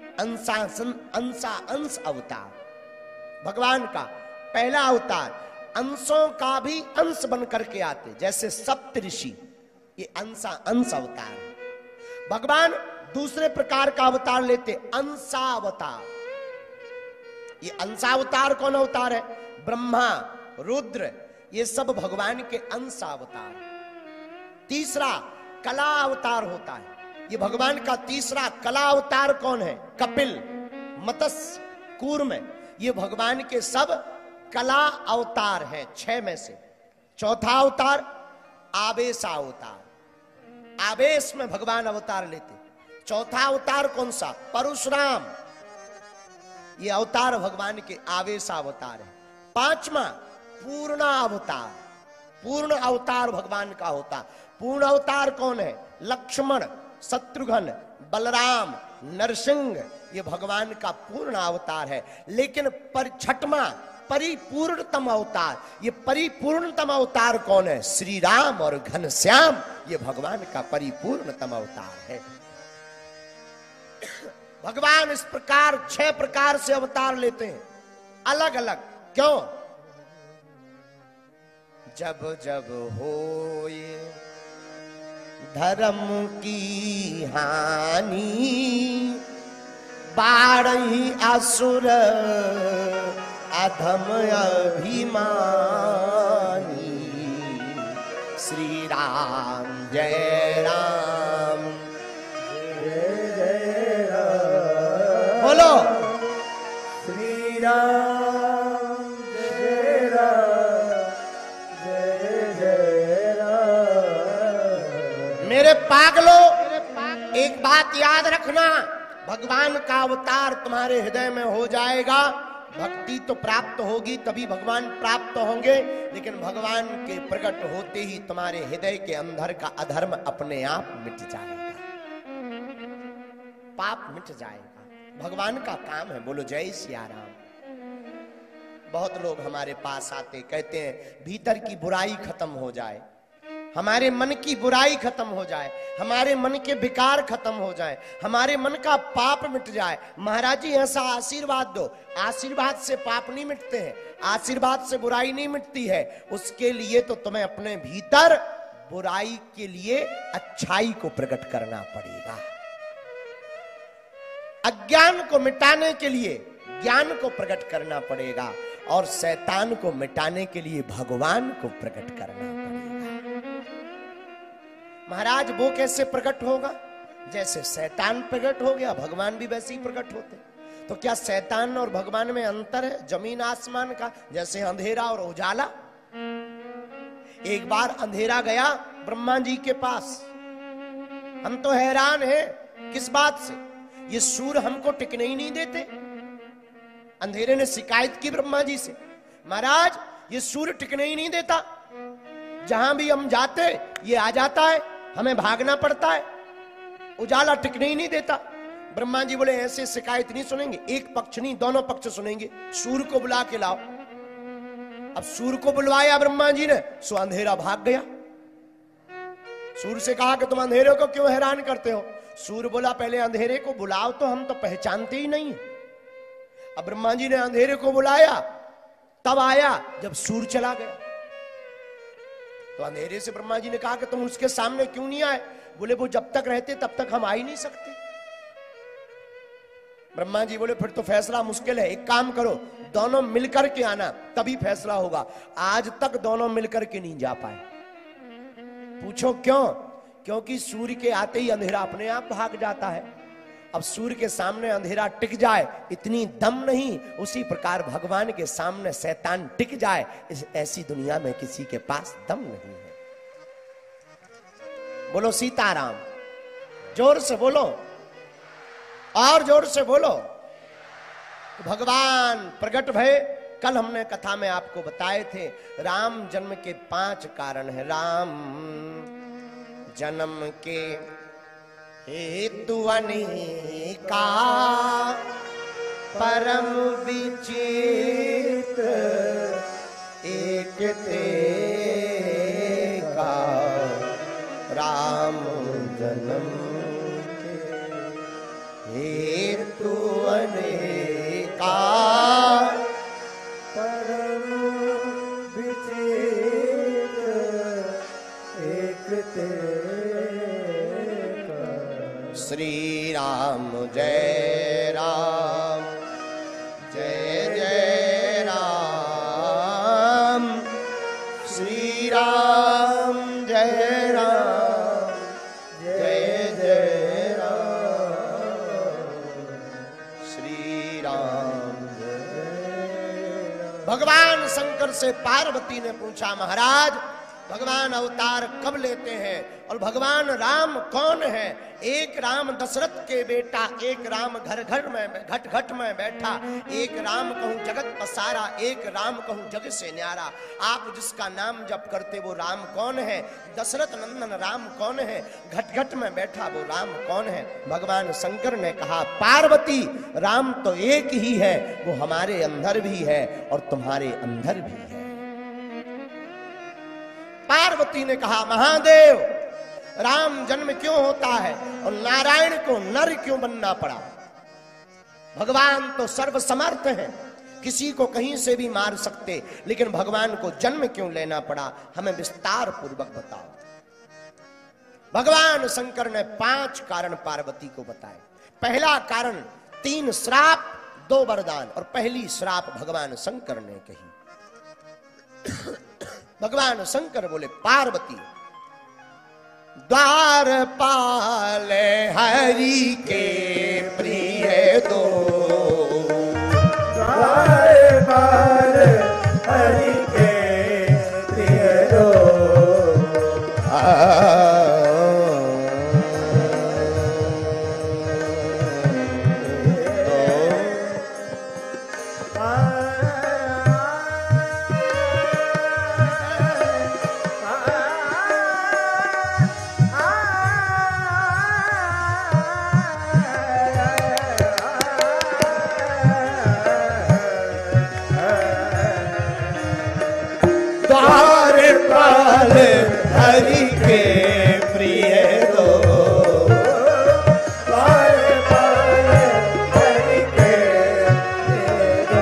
अंश अवतार। भगवान का पहला अवतार अंशों का भी अंश बन करके आते, जैसे सप्तऋषि, ये अंश अवतार है। भगवान दूसरे प्रकार का अवतार लेते, अंशावतार। ये अंशावतार कौन अवतार है? ब्रह्मा, रुद्र, ये सब भगवान के अंशावतार। तीसरा कला अवतार होता है, ये भगवान का तीसरा कला अवतार कौन है? कपिल, मत्स्य, कूर्म, ये भगवान के सब कला अवतार हैं 6 में से। चौथा अवतार आवेशावतार, आवेश में भगवान अवतार लेते। चौथा अवतार कौन सा? परशुराम, ये अवतार भगवान के आवेशावतार है। पांचवा पूर्ण अवतार, पूर्ण अवतार भगवान का होता। पूर्ण अवतार कौन है? लक्ष्मण, शत्रुघ्न, बलराम, नरसिंह, ये भगवान का पूर्ण अवतार है। लेकिन छठवां परिपूर्णतम अवतार, ये परिपूर्णतम अवतार कौन है? श्री राम और घनश्याम, ये भगवान का परिपूर्णतम अवतार है। भगवान इस प्रकार 6 प्रकार से अवतार लेते हैं, अलग अलग। क्यों? जब जब होए धर्म की हानि, बाढ़ी असुर अधम अभिमानी, श्री राम जय राम जय जय राम, बोलो श्री राम जय राम जय जय राम। मेरे पागलों, एक बात याद रखना, भगवान का अवतार तुम्हारे हृदय में हो जाएगा, भक्ति तो प्राप्त होगी, तभी भगवान प्राप्त होंगे। लेकिन भगवान के प्रकट होते ही तुम्हारे हृदय के अंदर का अधर्म अपने आप मिट जाएगा, पाप मिट जाएगा। भगवान का काम है। बोलो जय सिया राम। बहुत लोग हमारे पास आते कहते हैं भीतर की बुराई खत्म हो जाए, हमारे मन की बुराई खत्म हो जाए, हमारे मन के विकार खत्म हो जाए, हमारे मन का पाप मिट जाए। महाराज जी ऐसा आशीर्वाद दो। आशीर्वाद से पाप नहीं मिटते हैं, आशीर्वाद से बुराई नहीं मिटती है। उसके लिए तो तुम्हें अपने भीतर बुराई के लिए अच्छाई को प्रकट करना पड़ेगा। अज्ञान को मिटाने के लिए ज्ञान को प्रकट करना पड़ेगा, और शैतान को मिटाने के लिए भगवान को प्रकट करना पड़ेगा। महाराज वो कैसे प्रकट होगा? जैसे शैतान प्रकट हो गया, भगवान भी वैसे ही प्रकट होते। तो क्या शैतान और भगवान में अंतर है जमीन आसमान का? जैसे अंधेरा और उजाला। एक बार अंधेरा गया ब्रह्मा जी के पास, हम तो हैरान हैं किस बात से, ये सूर्य हमको टिकने ही नहीं देते। अंधेरे ने शिकायत की ब्रह्मा जी से, महाराज ये सूर्य टिकने ही नहीं देता, जहां भी हम जाते ये आ जाता है, हमें भागना पड़ता है, उजाला टिकने ही नहीं देता। ब्रह्मा जी बोले ऐसे शिकायत नहीं सुनेंगे, एक पक्ष नहीं दोनों पक्ष सुनेंगे, सूर्य को बुला के लाओ। अब सूर्य को बुलवाया ब्रह्मा जी ने, सो अंधेरा भाग गया। सूर्य से कहा कि तुम अंधेरे को क्यों हैरान करते हो? सूर्य बोला पहले अंधेरे को बुलाओ, तो हम तो पहचानते ही नहीं। अब ब्रह्मा जी ने अंधेरे को बुलाया, तब आया जब सूर्य चला गया। तो अंधेरे से ब्रह्मा जी ने कहा कि तुम उसके सामने क्यों नहीं आए? बोले वो जब तक रहते तब तक हम आ ही नहीं सकते। ब्रह्मा जी बोले फिर तो फैसला मुश्किल है, एक काम करो दोनों मिलकर के आना, तभी फैसला होगा। आज तक दोनों मिलकर के नहीं जा पाए। पूछो क्यों? क्योंकि सूर्य के आते ही अंधेरा अपने आप भाग जाता है। अब सूर्य के सामने अंधेरा टिक जाए इतनी दम नहीं, उसी प्रकार भगवान के सामने शैतान टिक जाए, इस ऐसी दुनिया में किसी के पास दम नहीं है। बोलो सीताराम, जोर से बोलो, और जोर से बोलो। भगवान प्रकट भय। कल हमने कथा में आपको बताए थे राम जन्म के 5 कारण है। राम जन्म के हेतु अनेका, परम विचित एक तेका। राम जन्म के हेतु अनेका, परम विचित एक तेका। श्री राम जय राम जय जय राम, श्री राम जय राम जय जय राम, श्री राम जय राम। भगवान शंकर से पार्वती ने पूछा महाराज भगवान अवतार कब लेते हैं और भगवान राम कौन है? एक राम दशरथ के बेटा, एक राम घर घर में घट घट में बैठा, एक राम कहूं जगत पसारा, एक राम कहूं जग से न्यारा। आप जिसका नाम जप करते वो राम कौन है? दशरथ नंदन राम कौन है? घट घट में बैठा वो राम कौन है? भगवान शंकर ने कहा पार्वती राम तो एक ही है, वो हमारे अंदर भी है और तुम्हारे अंदर भी है। पार्वती ने कहा महादेव राम जन्म क्यों होता है और नारायण को नर क्यों बनना पड़ा? भगवान तो सर्वसमर्थ हैं, किसी को कहीं से भी मार सकते, लेकिन भगवान को जन्म क्यों लेना पड़ा, हमें विस्तार पूर्वक बताओ। भगवान शंकर ने 5 कारण पार्वती को बताए। पहला कारण 3 श्राप 2 वरदान, और पहली श्राप भगवान शंकर ने कही। भगवान शंकर बोले, पार्वती द्वारपाल हरि के प्रिय दो, द्वारपाल हरि के प्रिय दो, द्वारपाल हरि के प्रिय दो, द्वारपाल हरि के प्रिय दो,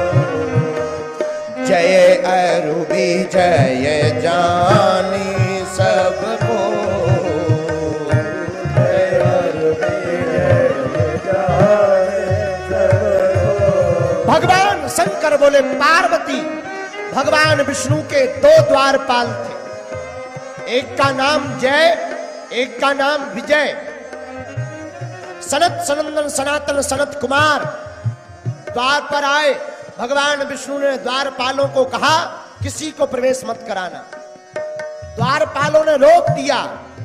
जय अरु विजय जानी सबको, जय अरु विजय जाने सबको। भगवान शंकर बोले, पार्वती भगवान विष्णु के 2 द्वारपाल थे, एक का नाम जय, एक का नाम विजय। सनत सनंदन सनातन सनत कुमार द्वार पर आए। भगवान विष्णु ने द्वारपालों को कहा, किसी को प्रवेश मत कराना। द्वारपालों ने रोक दिया,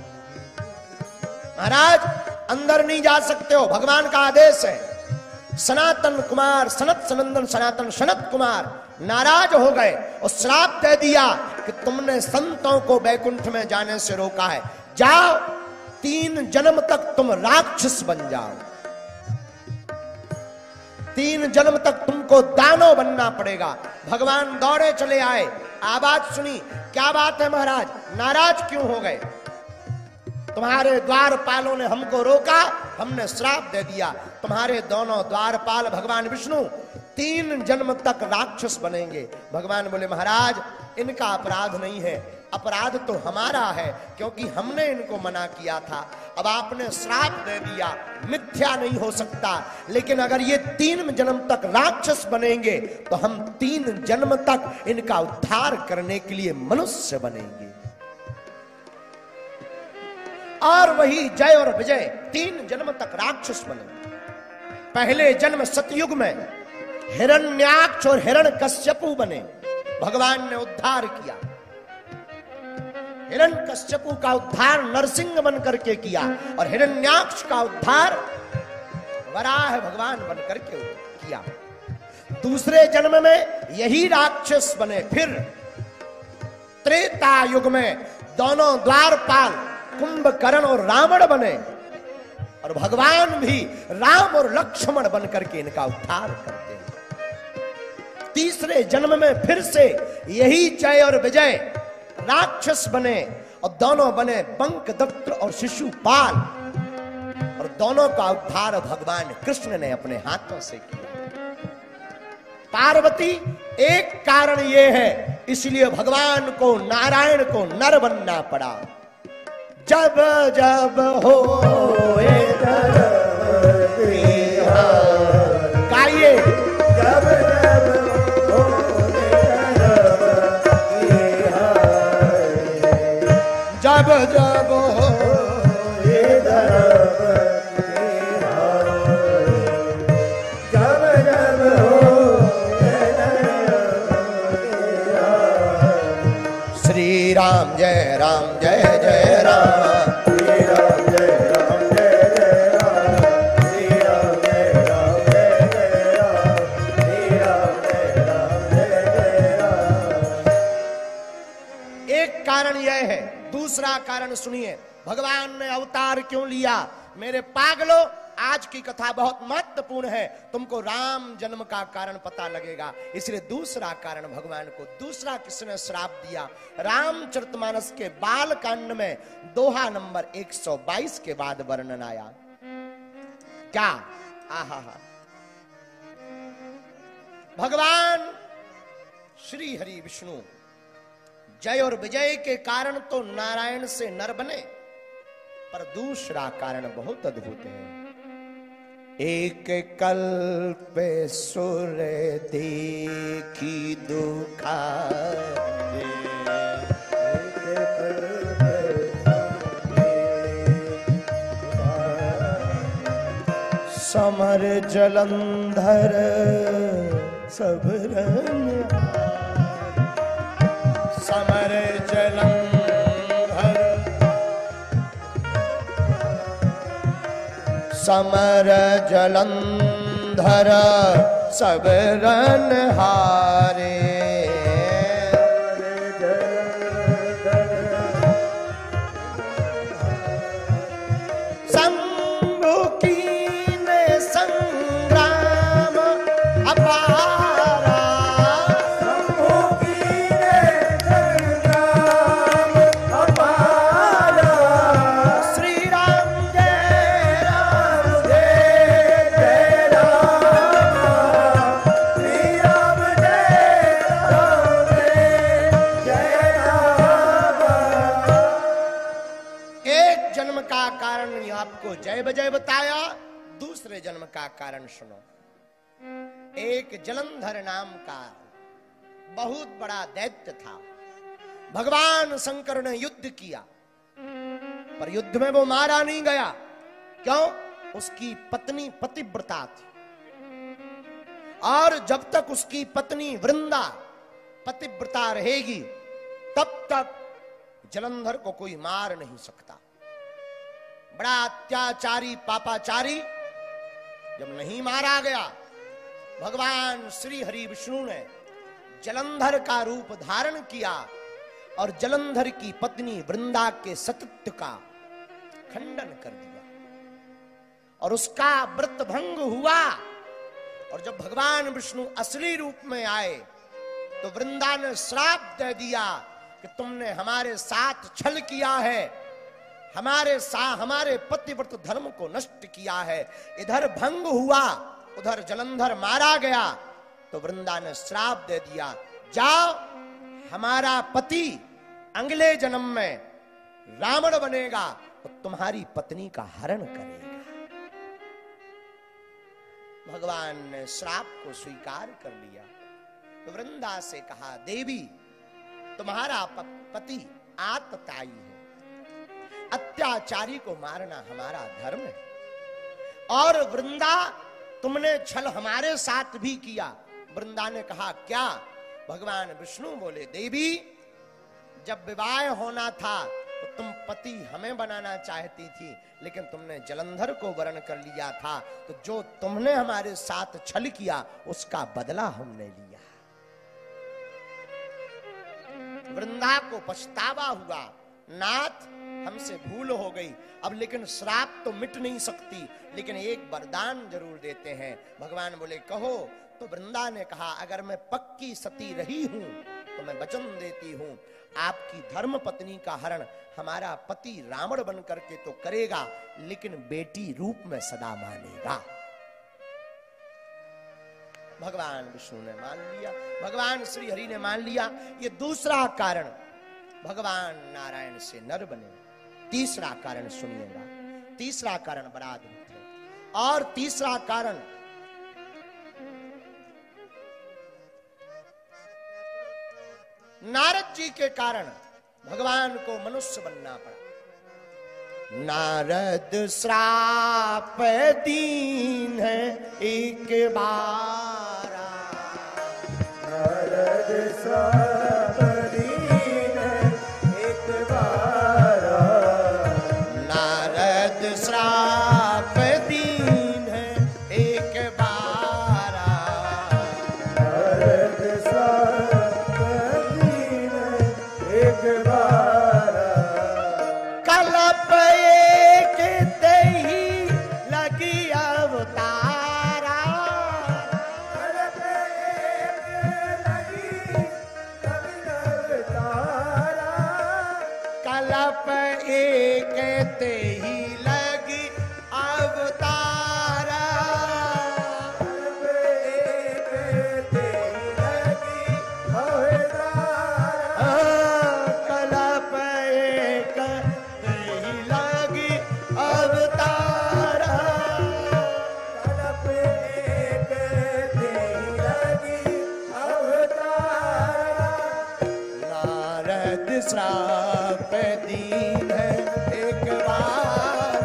महाराज अंदर नहीं जा सकते हो, भगवान का आदेश है। सनातन कुमार सनत सनंदन सनातन सनत कुमार नाराज हो गए और श्राप दे दिया कि तुमने संतों को बैकुंठ में जाने से रोका है, जाओ 3 जन्म तक तुम राक्षस बन जाओ, 3 जन्म तक तुमको दानव बनना पड़ेगा। भगवान दौड़े चले आए, आवाज सुनी, क्या बात है महाराज, नाराज क्यों हो गए? तुम्हारे द्वारपालों ने हमको रोका, हमने श्राप दे दिया। तुम्हारे दोनों द्वारपाल भगवान विष्णु 3 जन्म तक राक्षस बनेंगे। भगवान बोले, महाराज इनका अपराध नहीं है, अपराध तो हमारा है, क्योंकि हमने इनको मना किया था। अब आपने श्राप दे दिया, मिथ्या नहीं हो सकता, लेकिन अगर ये 3 जन्म तक राक्षस बनेंगे तो हम 3 जन्म तक इनका उद्धार करने के लिए मनुष्य बनेंगे। और वही जय और विजय 3 जन्म तक राक्षस बने। पहले जन्म सतयुग में हिरण्याक्ष और हिरण्यकश्यपु बने, भगवान ने उद्धार किया। हिरण्यकश्यपु का उद्धार नरसिंह बन करके किया और हिरण्याक्ष का उद्धार वराह भगवान बन करके किया। दूसरे जन्म में यही राक्षस बने। फिर त्रेता युग में दोनों द्वारपाल कुंभकर्ण और रावण बने और भगवान भी राम और लक्ष्मण बन करके इनका उद्धार करते हैं। तीसरे जन्म में फिर से यही जय और विजय राक्षस बने और दोनों बने पंकदत्त और शिशुपाल, और दोनों का उद्धार भगवान कृष्ण ने अपने हाथों से किया। पार्वती एक कारण यह है, इसलिए भगवान को नारायण को नर बनना पड़ा। जब जब हो गाइए, जब जब हो जब जब हो श्री राम जय राम जय जय राम, श्री राम जय राम जय जय राम, श्री राम जय राम जय जय राम, श्री राम जय राम जय जय राम। एक कारण यह है। दूसरा कारण सुनिए, भगवान ने अवतार क्यों लिया? मेरे पागलों, आज की कथा बहुत महत्वपूर्ण है, तुमको राम जन्म का कारण पता लगेगा। इसलिए दूसरा कारण भगवान को, दूसरा किसने श्राप दिया? रामचरितमानस के बाल कांड में दोहा नंबर 122 के बाद वर्णन आया। क्या? आहा, भगवान श्री हरि विष्णु जय और विजय के कारण तो नारायण से नर बने, पर दूसरा कारण बहुत अद्भुत है। एक कल्प सुर देखी दुखा, समर जलंधर सब रंग, समर जलंधर, समर जलंधर सब रन हारे। शंभु कीने संग्राम अपारा, शंभु कीने संग्राम अपारा। श्री राम जय राम जय जय राम, श्री राम जय राम जय जय राम। एक जन्म का कारण आपको जय बजय बताया, दूसरे जन्म का कारण सुनो। एक जलंधर नाम का बहुत बड़ा दैत्य था। भगवान शंकर ने युद्ध किया, पर युद्ध में वो मारा नहीं गया। क्यों? उसकी पत्नी पतिव्रता थी, और जब तक उसकी पत्नी वृंदा पतिव्रता रहेगी, तब तक जलंधर को कोई मार नहीं सकता। बड़ा अत्याचारी पापाचारी जब नहीं मारा गया, भगवान श्री हरि विष्णु ने जलंधर का रूप धारण किया और जलंधर की पत्नी वृंदा के सतत्व का खंडन कर दिया, और उसका व्रत भंग हुआ। और जब भगवान विष्णु असली रूप में आए, तो वृंदा ने श्राप दे दिया कि तुमने हमारे साथ छल किया है, हमारे पतिव्रत धर्म को नष्ट किया है। इधर भंग हुआ, उधर जलंधर मारा गया, तो वृंदा ने श्राप दे दिया, जाओ हमारा पति अगले जन्म में रावण बनेगा, तो तुम्हारी पत्नी का हरण करेगा। भगवान ने श्राप को स्वीकार कर लिया। तो वृंदा से कहा, देवी तुम्हारा पति आतताई है, अत्याचारी को मारना हमारा धर्म है, और वृंदा तुमने छल हमारे साथ भी किया। वृंदा ने कहा, क्या? भगवान विष्णु बोले, देवी जब विवाह होना था तो तुम पति हमें बनाना चाहती थी, लेकिन तुमने जलंधर को वरण कर लिया था, तो जो तुमने हमारे साथ छल किया उसका बदला हमने लिया। वृंदा को पछतावा हुआ, नाथ हमसे भूल हो गई, अब लेकिन श्राप तो मिट नहीं सकती, लेकिन एक वरदान जरूर देते हैं। भगवान बोले, कहो। तो वृंदा ने कहा, अगर मैं पक्की सती रही हूं तो मैं वचन देती हूं, आपकी धर्म पत्नी का हरण हमारा पति रावण बन करके तो करेगा, लेकिन बेटी रूप में सदा मानेगा। भगवान विष्णु ने मान लिया, भगवान श्री हरि ने मान लिया। ये दूसरा कारण, भगवान नारायण से नर बने। तीसरा कारण सुनिएगा, तीसरा कारण बड़ा अद्भुत है। और तीसरा कारण नारद जी के कारण भगवान को मनुष्य बनना पड़ा। नारद श्राप दीन है एक बार, नारद श्राप दीन है एक बार, नारद श्राप दीन है एक बार, नारद श्राप दीन है एक बार, कल्प एक दही लगी अवतारा, कल्प एक लगी श्राप दीन है एक बार,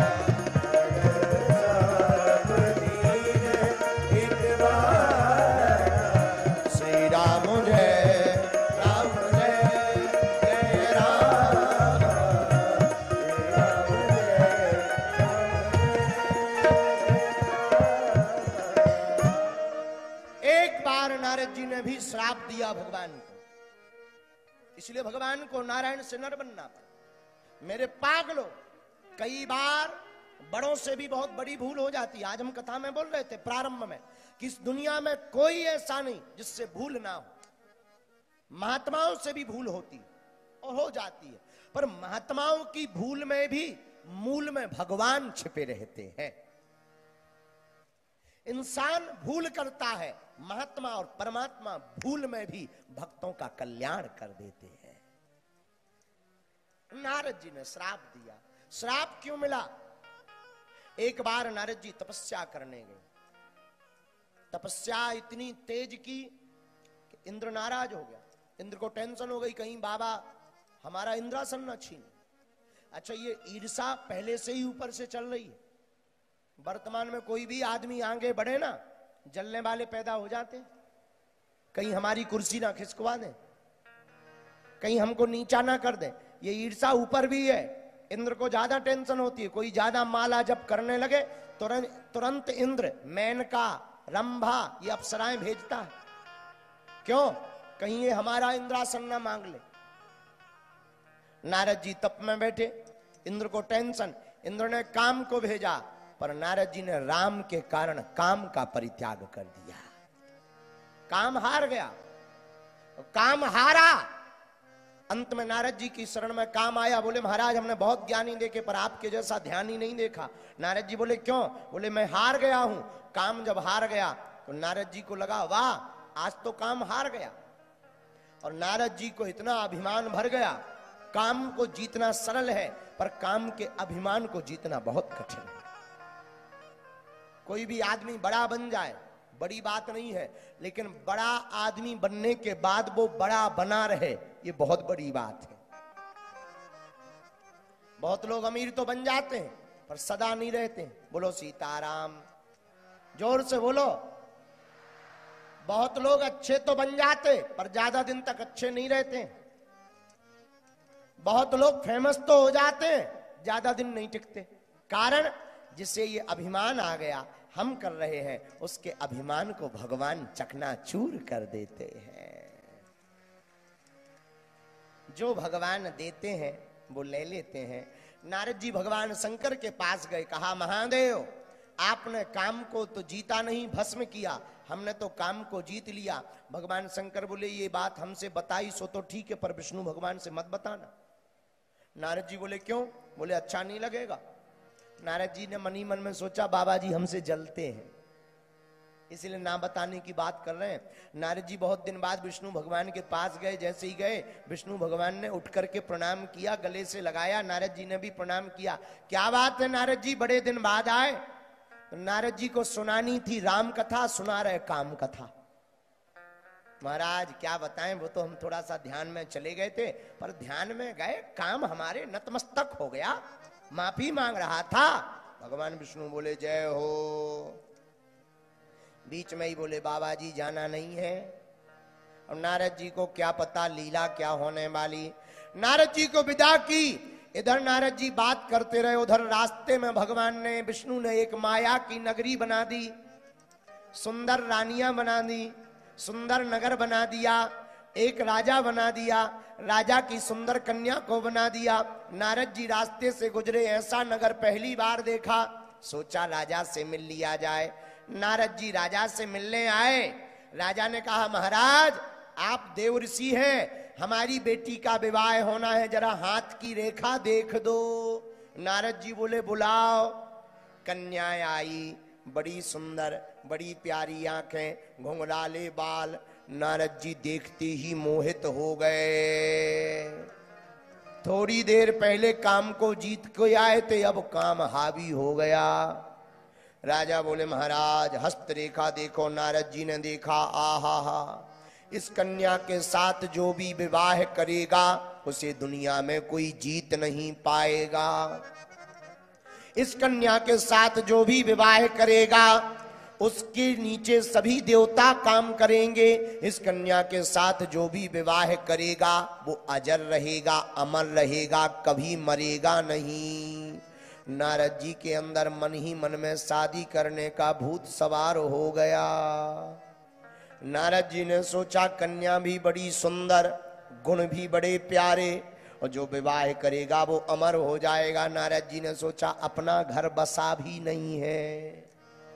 श्राप दीन एक बार, श्री राम जय राम जय जय राम, राम जय एक बार नारद जी ने भी श्राप दिया भगवान को, इसलिए भगवान को नारायण से नर बनना पड़ा। मेरे पागलों, कई बार बड़ों से भी बहुत बड़ी भूल हो जाती है। आज हम कथा में बोल रहे थे प्रारंभ में कि इस दुनिया में कोई ऐसा नहीं जिससे भूल ना हो। महात्माओं से भी भूल होती है और हो जाती है, पर महात्माओं की भूल में भी मूल में भगवान छिपे रहते हैं। इंसान भूल करता है, महात्मा और परमात्मा भूल में भी भक्तों का कल्याण कर देते हैं। नारद जी ने श्राप दिया। श्राप क्यों मिला? एक बार नारद जी तपस्या करने गए। तपस्या इतनी तेज की कि इंद्र नाराज हो गया। इंद्र को टेंशन हो गई, कहीं बाबा हमारा इंद्रासन न छीन। अच्छा, ये ईर्षा पहले से ही ऊपर से चल रही है। वर्तमान में कोई भी आदमी आगे बढ़े ना, जलने वाले पैदा हो जाते हैं। कहीं हमारी कुर्सी ना खिसकवा दें, कहीं हमको नीचा ना कर दें। ये ईर्षा ऊपर भी है। इंद्र को ज्यादा टेंशन होती है, कोई ज्यादा माला जब करने लगे तुरंत इंद्र मेनका, रंभा ये अप्सराएं भेजता है। क्यों? कहीं ये हमारा इंद्रासन ना मांग ले। नारद जी तप में बैठे, इंद्र को टेंशन। इंद्र ने काम को भेजा, पर नारद जी ने राम के कारण काम का परित्याग कर दिया। काम हार गया, काम हारा। अंत में नारद जी की शरण में काम आया। बोले महाराज हमने बहुत ज्ञानी देखे, पर आपके जैसा ध्यान ही नहीं देखा। नारद जी बोले क्यों? बोले मैं हार गया हूं। काम जब हार गया तो नारद जी को लगा वाह आज तो काम हार गया। और नारद जी को इतना अभिमान भर गया। काम को जीतना सरल है, पर काम के अभिमान को जीतना बहुत कठिन है। कोई भी आदमी बड़ा बन जाए बड़ी बात नहीं है, लेकिन बड़ा आदमी बनने के बाद वो बड़ा बना रहे, ये बहुत बड़ी बात है। बहुत लोग अमीर तो बन जाते हैं पर सदा नहीं रहते। बोलो सीताराम, जोर से बोलो। बहुत लोग अच्छे तो बन जाते पर ज्यादा दिन तक अच्छे नहीं रहते। बहुत लोग फेमस तो हो जाते हैं, ज्यादा दिन नहीं टिकते। कारण जिसे ये अभिमान आ गया, हम कर रहे हैं, उसके अभिमान को भगवान चकनाचूर कर देते हैं। जो भगवान देते हैं वो ले लेते हैं। नारद जी भगवान शंकर के पास गए, कहा महादेव आपने काम को तो जीता नहीं, भस्म किया, हमने तो काम को जीत लिया। भगवान शंकर बोले ये बात हमसे बताई सो तो ठीक है, पर विष्णु भगवान से मत बताना। नारद जी बोले क्यों? बोले अच्छा नहीं लगेगा। नारद जी ने मनी मन में सोचा बाबा जी हमसे जलते हैं, इसलिए ना बताने की बात कर रहे हैं। नारद जी बहुत दिन बाद विष्णु भगवान के पास गए। जैसे ही गए विष्णु भगवान ने उठ करके प्रणाम किया, गले से लगाया। नारद जी ने भी प्रणाम किया। क्या बात है नारद जी, बड़े दिन बाद आए? तो नारद जी को सुनानी थी राम कथा, सुना रहे काम कथा। महाराज क्या बताएं, वो तो हम थोड़ा सा ध्यान में चले गए थे, पर ध्यान में गए काम हमारे नतमस्तक हो गया, माफी मांग रहा था। भगवान विष्णु बोले जय हो। बीच में ही बोले बाबा जी जाना नहीं है। और नारद जी को क्या पता लीला क्या होने वाली। नारद जी को विदा की। इधर नारद जी बात करते रहे, उधर रास्ते में भगवान ने विष्णु ने एक माया की नगरी बना दी, सुंदर रानियां बना दी, सुंदर नगर बना दिया, एक राजा बना दिया, राजा की सुंदर कन्या को बना दिया। नारद जी रास्ते से गुजरे, ऐसा नगर पहली बार देखा। सोचा राजा से मिल लिया जाए। नारद जी राजा से मिलने आए। राजा ने कहा महाराज आप देव ऋषि हैं, हमारी बेटी का विवाह होना है, जरा हाथ की रेखा देख दो। नारद जी बोले बुलाओ। कन्या आई, बड़ी सुंदर, बड़ी प्यारी आंखें, घुंघराले बाल। नारद जी देखते ही मोहित हो गए। थोड़ी देर पहले काम को जीत के आए थे, अब काम हावी हो गया। राजा बोले महाराज हस्तरेखा देखो। नारद जी ने देखा, आहा हा, इस कन्या के साथ जो भी विवाह करेगा उसे दुनिया में कोई जीत नहीं पाएगा। इस कन्या के साथ जो भी विवाह करेगा उसके नीचे सभी देवता काम करेंगे। इस कन्या के साथ जो भी विवाह करेगा वो अजर रहेगा, अमर रहेगा, कभी मरेगा नहीं। नारद जी के अंदर मन ही मन में शादी करने का भूत सवार हो गया। नारद जी ने सोचा कन्या भी बड़ी सुंदर, गुण भी बड़े प्यारे, और जो विवाह करेगा वो अमर हो जाएगा। नारद जी ने सोचा अपना घर बसा भी नहीं है,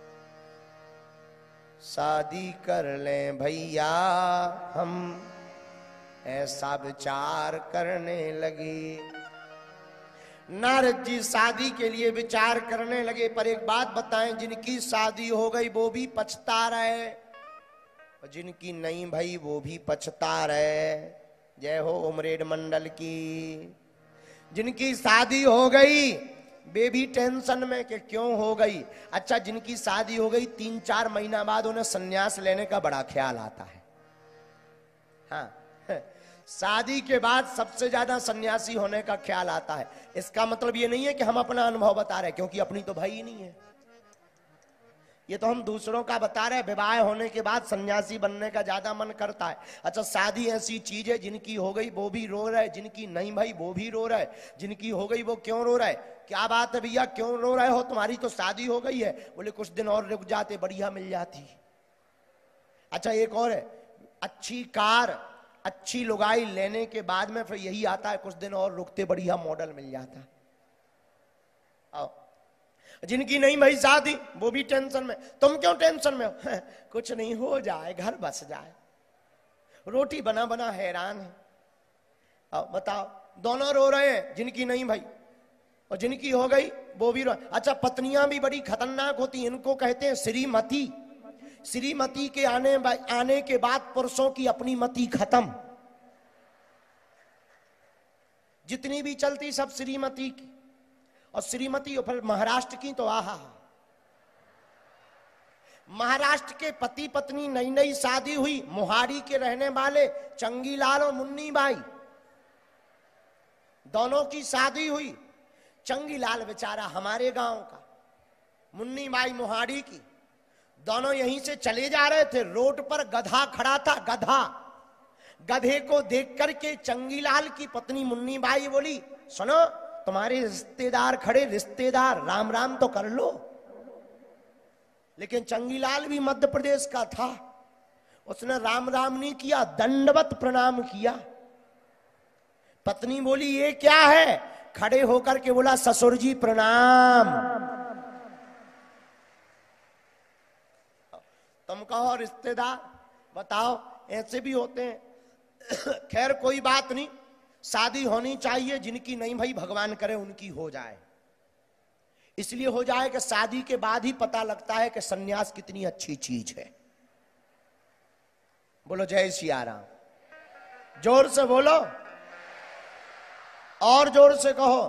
शादी कर लें भैया हम, ऐसा विचार करने लगे। नारद जी शादी के लिए विचार करने लगे। पर एक बात बताएं, जिनकी शादी हो गई वो भी पछता रहे और जिनकी नहीं भाई वो भी पछता रहे। जय हो उमरेड मंडल की। जिनकी शादी हो गई वे भी टेंशन में कि क्यों हो गई। अच्छा, जिनकी शादी हो गई 3-4 महीना बाद उन्हें संन्यास लेने का बड़ा ख्याल आता है। हाँ, शादी के बाद सबसे ज्यादा सन्यासी होने का ख्याल आता है। इसका मतलब ये नहीं है कि हम अपना अनुभव बता रहे, क्योंकि अपनी तो भाई ही नहीं है, ये तो हम दूसरों का बता रहे। विवाह होने के बाद सन्यासी बनने का ज्यादा मन करता है। अच्छा, शादी ऐसी चीज है, जिनकी हो गई वो भी रो रहा है, जिनकी नहीं भाई वो भी रो रहा है। जिनकी हो गई वो क्यों रो रहा है? क्या बात है भैया, क्यों रो रहे हो? तुम्हारी तो शादी हो गई है। बोले कुछ दिन और रुक जाते, बढ़िया मिल जाती। अच्छा, एक और है, अच्छी कार अच्छी लुगाई लेने के बाद में फिर यही आता है, कुछ दिन और रुकते बढ़िया मॉडल मिल जाता। आओ, जिनकी नहीं भाई शादी वो भी टेंशन में। तुम क्यों टेंशन में हो? कुछ नहीं, हो जाए, घर बस जाए, रोटी बना बना हैरान है। आओ बताओ, दोनों रो रहे हैं, जिनकी नहीं भाई और जिनकी हो गई वो भी रो। अच्छा, पत्नियां भी बड़ी खतरनाक होती हैं, इनको कहते हैं श्रीमती। श्रीमती के आने के बाद पुरुषों की अपनी मति खत्म। जितनी भी चलती सब श्रीमती की, और श्रीमती और फिर महाराष्ट्र की तो आहा। महाराष्ट्र के पति पत्नी नई नई शादी हुई, मोहारी के रहने वाले चंगीलाल और मुन्नी बाई, दोनों की शादी हुई। चंगीलाल बेचारा हमारे गांव का, मुन्नी बाई मोहारी की। दोनों यहीं से चले जा रहे थे, रोड पर गधा खड़ा था, गधा। गधे को देख करके चंगीलाल की पत्नी मुन्नी बाई बोली, सुनो तुम्हारे रिश्तेदार खड़े, रिश्तेदार राम राम तो कर लो। लेकिन चंगीलाल भी मध्य प्रदेश का था, उसने राम राम नहीं किया, दंडवत प्रणाम किया। पत्नी बोली ये क्या है? खड़े होकर के बोला ससुर जी प्रणाम। तुम कहो रिश्तेदार, बताओ ऐसे भी होते हैं। खैर कोई बात नहीं, शादी होनी चाहिए, जिनकी नहीं भाई भगवान करे उनकी हो जाए। इसलिए हो जाए कि शादी के बाद ही पता लगता है कि सन्यास कितनी अच्छी चीज है। बोलो जय सिया राम, जोर से बोलो, और जोर से कहो,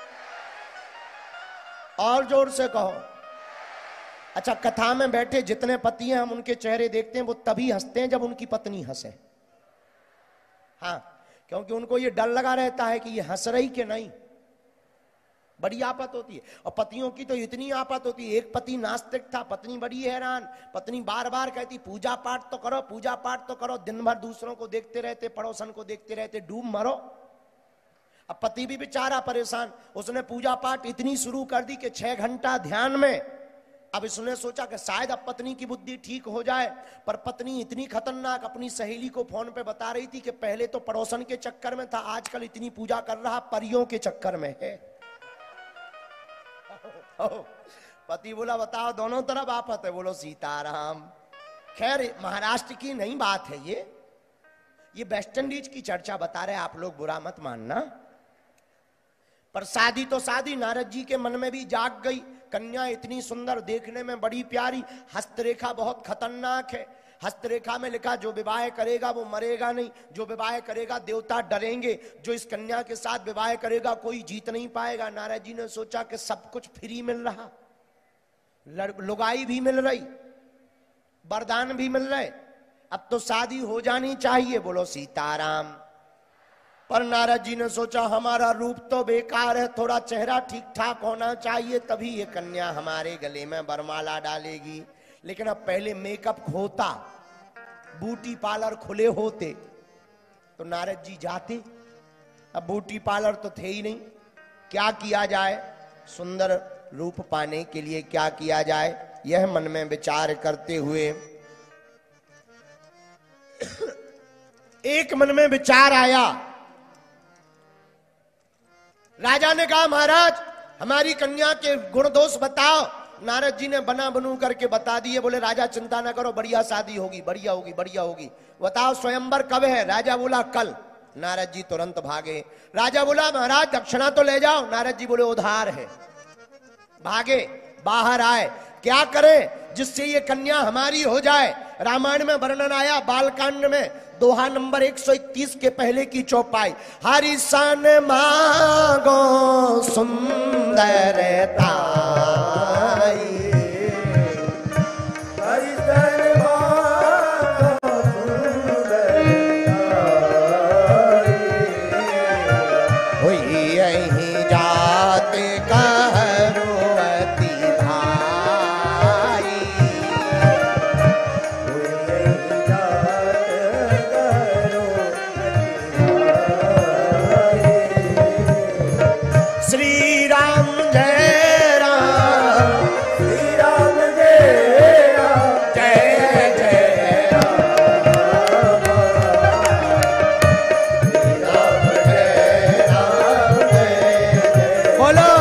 और जोर से कहो। अच्छा, कथा में बैठे जितने पति हैं हम उनके चेहरे देखते हैं, वो तभी हंसते हैं जब उनकी पत्नी हंसे। हाँ, क्योंकि उनको ये डर लगा रहता है कि ये हंस रही कि नहीं, बड़ी आफत होती है। और पतियों की तो इतनी आफत होती है। एक पति नास्तिक था, पत्नी बड़ी हैरान, पत्नी बार बार कहती पूजा पाठ तो करो, पूजा पाठ तो करो। दिन भर दूसरों को देखते रहते, पड़ोसन को देखते रहते, डूब मरो। अब पति भी बेचारा परेशान, उसने पूजा पाठ इतनी शुरू कर दी कि 6 घंटा ध्यान में। अब इसने सोचा कि शायद अब पत्नी की बुद्धि ठीक हो जाए, पर पत्नी इतनी खतरनाक, अपनी सहेली को फोन पे बता रही थी कि पहले तो पड़ोसन के चक्कर में था, आजकल इतनी पूजा कर रहा परियों के चक्कर में है। पति बोला बताओ, दोनों तरफ आफत है। बोलो सीताराम। खैर महाराष्ट्र की नहीं बात है ये वेस्ट इंडीज की चर्चा बता रहे, आप लोग बुरा मत मानना। पर शादी तो शादी, नारद जी के मन में भी जाग गई। कन्या इतनी सुंदर, देखने में बड़ी प्यारी, हस्तरेखा बहुत खतरनाक है। हस्तरेखा में लिखा जो विवाह करेगा वो मरेगा नहीं, जो विवाह करेगा देवता डरेंगे, जो इस कन्या के साथ विवाह करेगा कोई जीत नहीं पाएगा। नारद जी ने सोचा कि सब कुछ फ्री मिल रहा, लुगाई भी मिल रही, वरदान भी मिल रहे, अब तो शादी हो जानी चाहिए, बोलो सीताराम। पर नारद जी ने सोचा हमारा रूप तो बेकार है, थोड़ा चेहरा ठीक ठाक होना चाहिए, तभी ये कन्या हमारे गले में वरमाला डालेगी। लेकिन अब पहले मेकअप होता, ब्यूटी पार्लर खुले होते तो नारद जी जाते। अब ब्यूटी पार्लर तो थे ही नहीं, क्या किया जाए, सुंदर रूप पाने के लिए क्या किया जाए, यह मन में विचार करते हुए एक मन में विचार आया। राजा ने कहा महाराज हमारी कन्या के गुण दोष बताओ। नारद जी ने बना बनू करके बता दिए। बोले राजा चिंता ना करो, बढ़िया शादी होगी, बढ़िया होगी, बढ़िया होगी। बताओ स्वयंवर कब है? राजा बोला कल। नारद जी तुरंत भागे। राजा बोला महाराज दक्षिणा तो ले जाओ। नारद जी बोले उधार है। भागे, बाहर आए, क्या करें जिससे ये कन्या हमारी हो जाए। रामायण में वर्णन आया बालकांड में दोहा नंबर 131 के पहले की चौपाई, हरि सन मांगो सुंदरता, हरि सन मांगो सुंदरता, हुई यही जात करुणति भाई, हुई यही जात करुणति। श्री राम जय राम, श्री राम जय राम, जय जय राम, श्री राम जय राम जय जय बोलो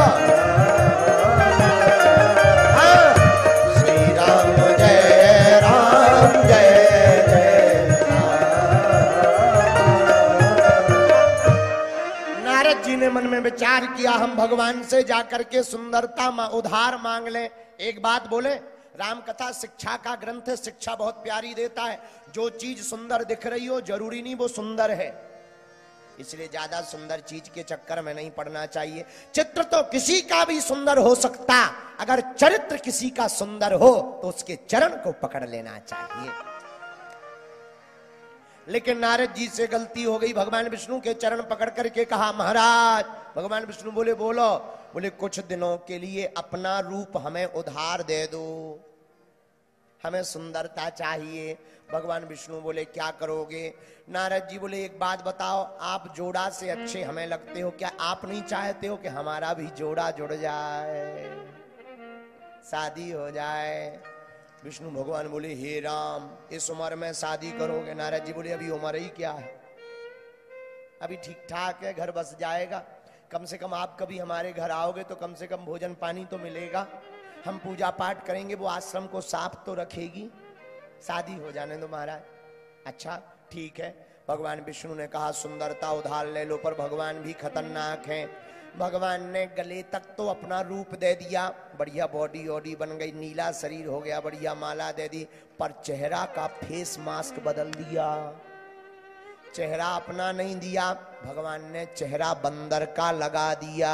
हाँ। श्री राम जय राम जय जय राम। नारद जी ने मन में विचार किया हम भगवान से जाकर के सुंदरता उधार मांग लें। एक बात बोले, राम कथा शिक्षा का ग्रंथ है, शिक्षा बहुत प्यारी देता है। जो चीज सुंदर दिख रही हो जरूरी नहीं वो सुंदर है, इसलिए ज्यादा सुंदर चीज के चक्कर में नहीं पड़ना चाहिए। चित्र तो किसी का भी सुंदर हो सकता, अगर चरित्र किसी का सुंदर हो तो उसके चरण को पकड़ लेना चाहिए। लेकिन नारद जी से गलती हो गई, भगवान विष्णु के चरण पकड़ करके कहा महाराज। भगवान विष्णु बोले बोलो। बोले कुछ दिनों के लिए अपना रूप हमें उधार दे दो, हमें सुंदरता चाहिए। भगवान विष्णु बोले क्या करोगे? नारद जी बोले एक बात बताओ, आप जोड़ा से अच्छे हमें लगते हो, क्या आप नहीं चाहते हो कि हमारा भी जोड़ा जुड़ जाए, शादी हो जाए? विष्णु भगवान बोले हे राम इस उम्र में शादी करोगे? नारद जी बोले अभी उम्र ही क्या है, अभी ठीक ठाक है, घर बस जाएगा। कम से कम आप कभी हमारे घर आओगे तो कम से कम भोजन पानी तो मिलेगा, हम पूजा पाठ करेंगे, वो आश्रम को साफ तो रखेगी, शादी हो जाने दो महाराज। अच्छा ठीक है। भगवान विष्णु ने कहा सुंदरता उधार ले लो, पर भगवान भी खतरनाक हैं। भगवान ने गले तक तो अपना रूप दे दिया, बढ़िया बॉडी वॉडी बन गई, नीला शरीर हो गया, बढ़िया माला दे दी, पर चेहरा का फेस मास्क बदल दिया। चेहरा अपना नहीं दिया, भगवान ने चेहरा बंदर का लगा दिया।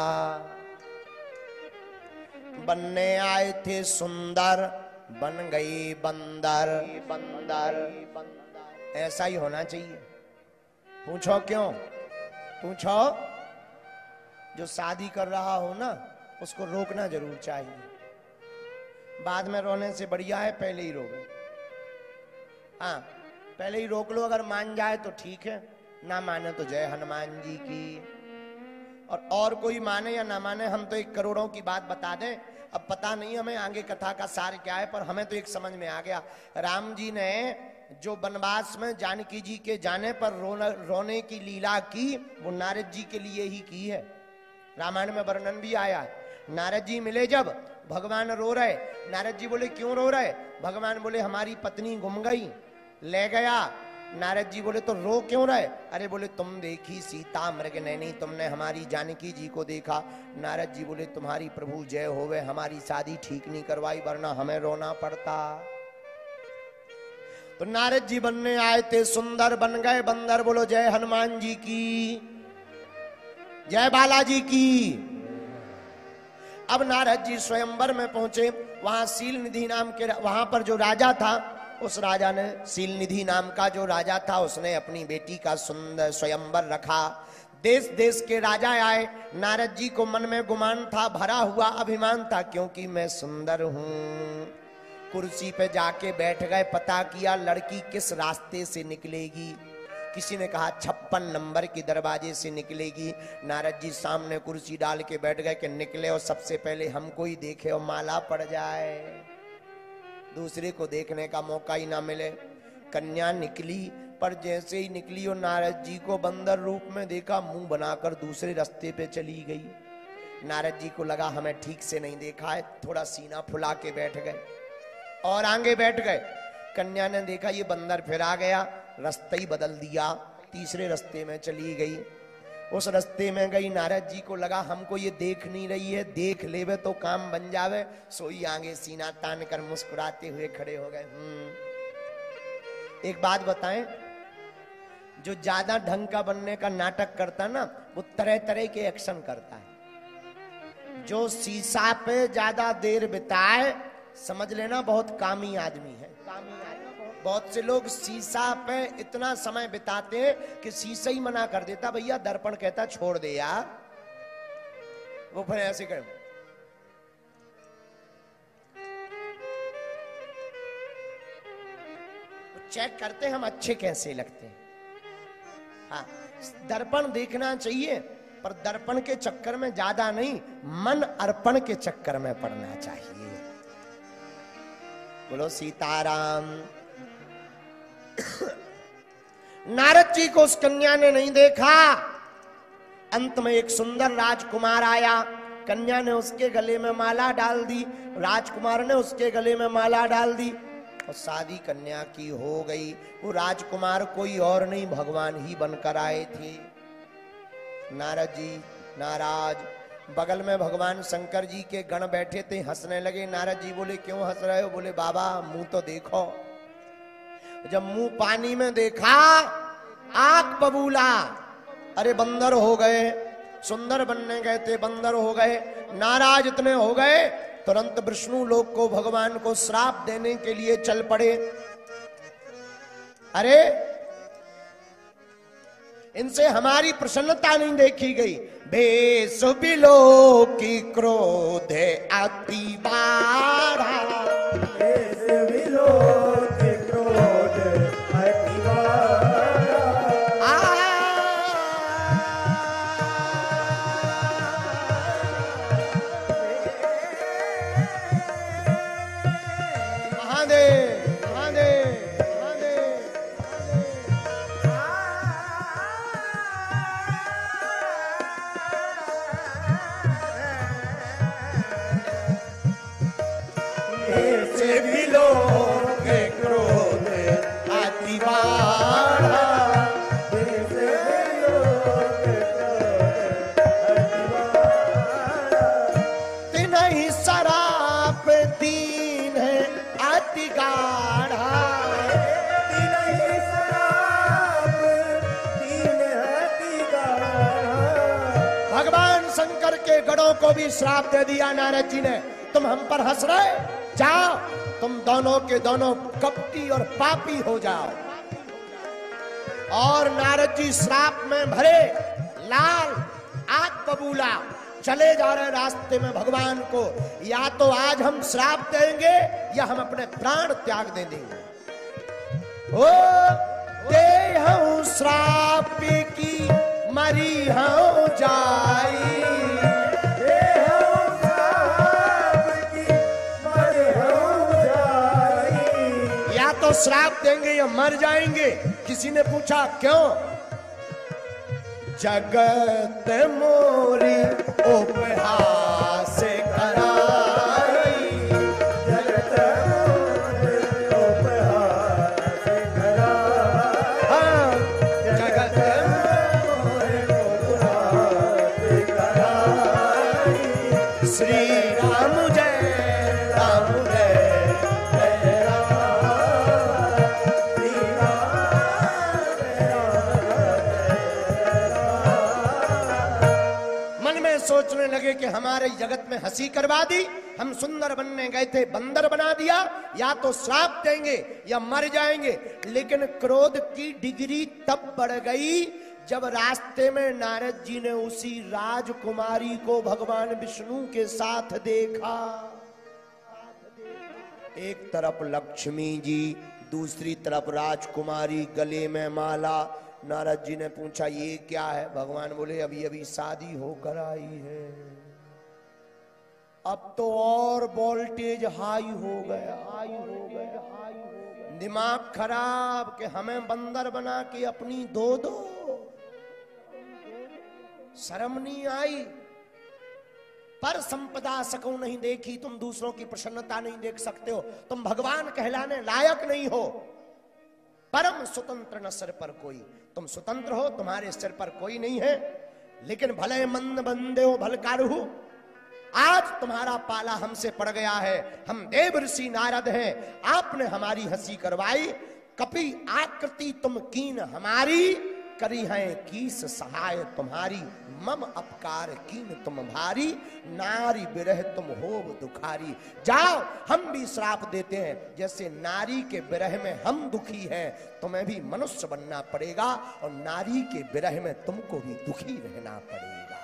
बनने आए थे सुंदर, बन गई बंदर। बंदर ऐसा ही होना चाहिए। पूछो क्यों? पूछो। जो शादी कर रहा हो ना उसको रोकना जरूर चाहिए। बाद में रोने से बढ़िया है पहले ही रोको। हाँ पहले ही रोक लो, अगर मान जाए तो ठीक है, ना माने तो जय हनुमान जी की। और कोई माने या ना माने, हम तो एक करोड़ों की बात बता दें। अब पता नहीं हमें आगे कथा का सार क्या है, पर हमें तो एक समझ में आ गया। राम जी ने जो वनवास में जानकी जी के जाने पर रोने की लीला की, वो नारद जी के लिए ही की है। रामायण में वर्णन भी आया है। नारद जी मिले जब, भगवान रो रहे। नारद जी बोले क्यों रो रहे? भगवान बोले हमारी पत्नी गुम गई, ले गया। नारद जी बोले तो रो क्यों रहे? अरे बोले तुम देखी सीता मृग नैनी, तुमने हमारी जानकी जी को देखा। नारद जी बोले तुम्हारी प्रभु जय होवे, हमारी शादी ठीक नहीं करवाई, वरना हमें रोना पड़ता। तो नारद जी बनने आए थे सुंदर, बन गए बंदर। बोलो जय हनुमान जी की, जय बालाजी की। अब नारद जी स्वयंवर में पहुंचे। वहां शील निधि नाम के, वहां पर जो राजा था उस राजा ने, शीलनिधि नाम का जो राजा था, उसने अपनी बेटी का सुंदर स्वयंवर रखा। देश देश के राजा आए। नारद जी को मन में गुमान था, भरा हुआ अभिमान था, क्योंकि मैं सुंदर हूं। कुर्सी पे जाके बैठ गए, पता किया लड़की किस रास्ते से निकलेगी। किसी ने कहा 56 नंबर के दरवाजे से निकलेगी। नारद जी सामने कुर्सी डाल के बैठ गए कि निकले और सबसे पहले हमको ही देखे और माला पड़ जाए, दूसरे को देखने का मौका ही ना मिले। कन्या निकली, पर जैसे ही निकली और नारद जी को बंदर रूप में देखा, मुंह बनाकर दूसरे रास्ते पे चली गई। नारद जी को लगा हमें ठीक से नहीं देखा है, थोड़ा सीना फुला के बैठ गए और आगे बैठ गए। कन्या ने देखा ये बंदर फिर आ गया, रास्ता ही बदल दिया, तीसरे रास्ते में चली गई। उस रास्ते में गई, नारद जी को लगा हमको ये देख नहीं रही है, देख लेवे तो काम बन जावे, सोई आगे सीना तान कर मुस्कुराते हुए खड़े हो गए। एक बात बताएं, जो ज्यादा ढंग का बनने का नाटक करता ना, वो तरह तरह के एक्शन करता है। जो शीशा पे ज्यादा देर बिताए, समझ लेना बहुत कामी आदमी है। बहुत से लोग शीशा पे इतना समय बिताते हैं कि शीशा ही मना कर देता, भैया दर्पण कहता छोड़ दे यार, वो फिर ऐसे कर। चेक करते हम अच्छे कैसे लगते हैं। हाँ, दर्पण देखना चाहिए, पर दर्पण के चक्कर में ज्यादा नहीं, मन अर्पण के चक्कर में पड़ना चाहिए। बोलो सीताराम। नारद जी को उस कन्या ने नहीं देखा। अंत में एक सुंदर राजकुमार आया, कन्या ने उसके गले में माला डाल दी, राजकुमार ने उसके गले में माला डाल दी और शादी कन्या की हो गई। वो राजकुमार कोई और नहीं, भगवान ही बनकर आए थे। नारद जी नाराज, बगल में भगवान शंकर जी के गण बैठे थे, हंसने लगे। नारद जी बोले क्यों हंस रहे हो? बोले बाबा मुंह तो देखो। जब मुंह पानी में देखा, आंख बबूला, अरे बंदर हो गए। सुंदर बनने गए थे, बंदर हो गए। नाराज इतने हो गए, तुरंत विष्णु लोक को भगवान को श्राप देने के लिए चल पड़े। अरे इनसे हमारी प्रसन्नता नहीं देखी गई। भेष बिलो की क्रोध अति बाढ़ा, भेष बिलो की क्रोध अति बाढ़ा। महादेव महादेव महादेव। भेष बिलो के क्रोध अति बाढ़ा, भेष बिलो के क्रोध अति बाढ़ा। तिन्हीं शराप दीन है अति गाढ़ा। तिन्हीं शराब दीन अति गाढ़ा। भगवान शंकर के गणों को भी श्राप दे दिया नारद जी ने। तुम हम पर हंस रहे, जाओ तुम दोनों के दोनों कपटी और पापी हो जाओ। और नारद जी श्राप में भरे, लाल, आग बबूला, चले जा रहे रास्ते में भगवान को, या तो आज हम श्राप देंगे या हम अपने प्राण त्याग दे देंगे। ओ दे हूं श्राप की मरी हूं जाई, या तो श्राप देंगे या मर जाएंगे। किसी ने पूछा क्यों? जगत मोरी उपहास कराई, जगत मोरे उपहास कराई। हाँ, जगत मोरे उपहास कराई। श्री राम जय राम जय जय राम। श्री राम मन में सोचने लगे कि हमारे जगत में हंसी करवा दी, हम सुंदर बनने गए थे, बंदर बना दिया, या तो श्राप देंगे या मर जाएंगे। लेकिन क्रोध की डिग्री तब बढ़ गई जब रास्ते में नारद जी ने उसी राजकुमारी को भगवान विष्णु के साथ देखा। एक तरफ लक्ष्मी जी, दूसरी तरफ राजकुमारी, गले में माला। नारद जी ने पूछा ये क्या है? भगवान बोले अभी अभी शादी होकर आई है, अब तो और वोल्टेज हाई हो गया, दिमाग खराब कि हमें बंदर बना के अपनी दो शर्म नहीं आई। पर संपदा सकूं नहीं देखी, तुम दूसरों की प्रसन्नता नहीं देख सकते हो, तुम भगवान कहलाने लायक नहीं हो। परम स्वतंत्र न सिर पर कोई, तुम स्वतंत्र हो, तुम्हारे सिर पर कोई नहीं है। लेकिन भले मंद बंदे हो भलकारहु, आज तुम्हारा पाला हमसे पड़ गया है। हम देव ऋषि नारद हैं, आपने हमारी हंसी करवाई। कपि आकृति तुम कीन हमारी, करी है कीस सहाय तुम्हारी। मम अपकार कीन तुम भारी, नारी बिरह तुम होव दुखारी। जाओ, हम भी श्राप देते हैं, जैसे नारी के विरह में हम दुखी हैं, तुम्हें भी मनुष्य बनना पड़ेगा और नारी के विरह में तुमको भी दुखी रहना पड़ेगा।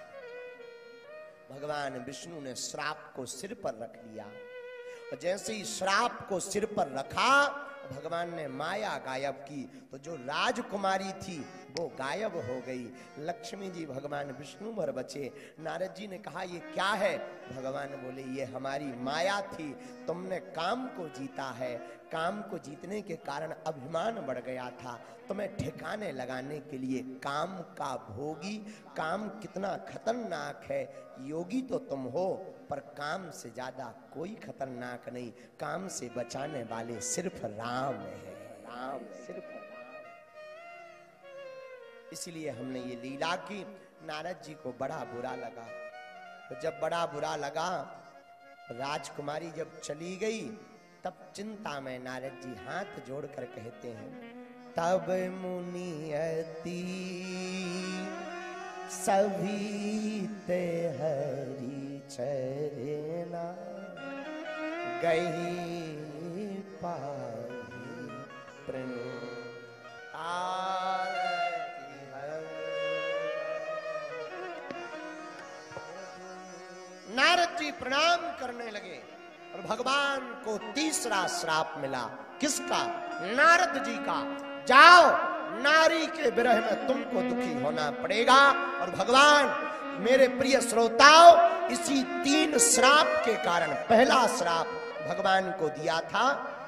भगवान विष्णु ने श्राप को सिर पर रख लिया, और जैसे ही श्राप को सिर पर रखा, भगवान ने माया गायब की, तो जो राजकुमारी थी वो गायब हो गई। लक्ष्मी जी भगवान विष्णु पर बचे। नारद जी ने कहा ये क्या है? भगवान बोले ये हमारी माया थी, तुमने काम को जीता है, काम को जीतने के कारण अभिमान बढ़ गया था, तुम्हें ठिकाने लगाने के लिए काम का भोगी। काम कितना खतरनाक है, योगी तो तुम हो, पर काम से ज्यादा कोई खतरनाक नहीं। काम से बचाने वाले सिर्फ राम है, राम, सिर्फ राम। इसलिए हमने ये लीला की। नारद जी को बड़ा बुरा लगा, तो जब बड़ा बुरा लगा, राजकुमारी जब चली गई, तब चिंता में नारद जी हाथ जोड़कर कहते हैं, तब मुनि अति सभी ते हरि चरना, गई पाई प्रण नारद जी प्रणाम करने लगे, और भगवान को तीसरा श्राप मिला। किसका? नारद जी का। जाओ, नारी के विरह में तुमको दुखी होना पड़ेगा। और भगवान, मेरे प्रिय श्रोताओ, इसी 3 श्राप के कारण, पहला श्राप भगवान को दिया था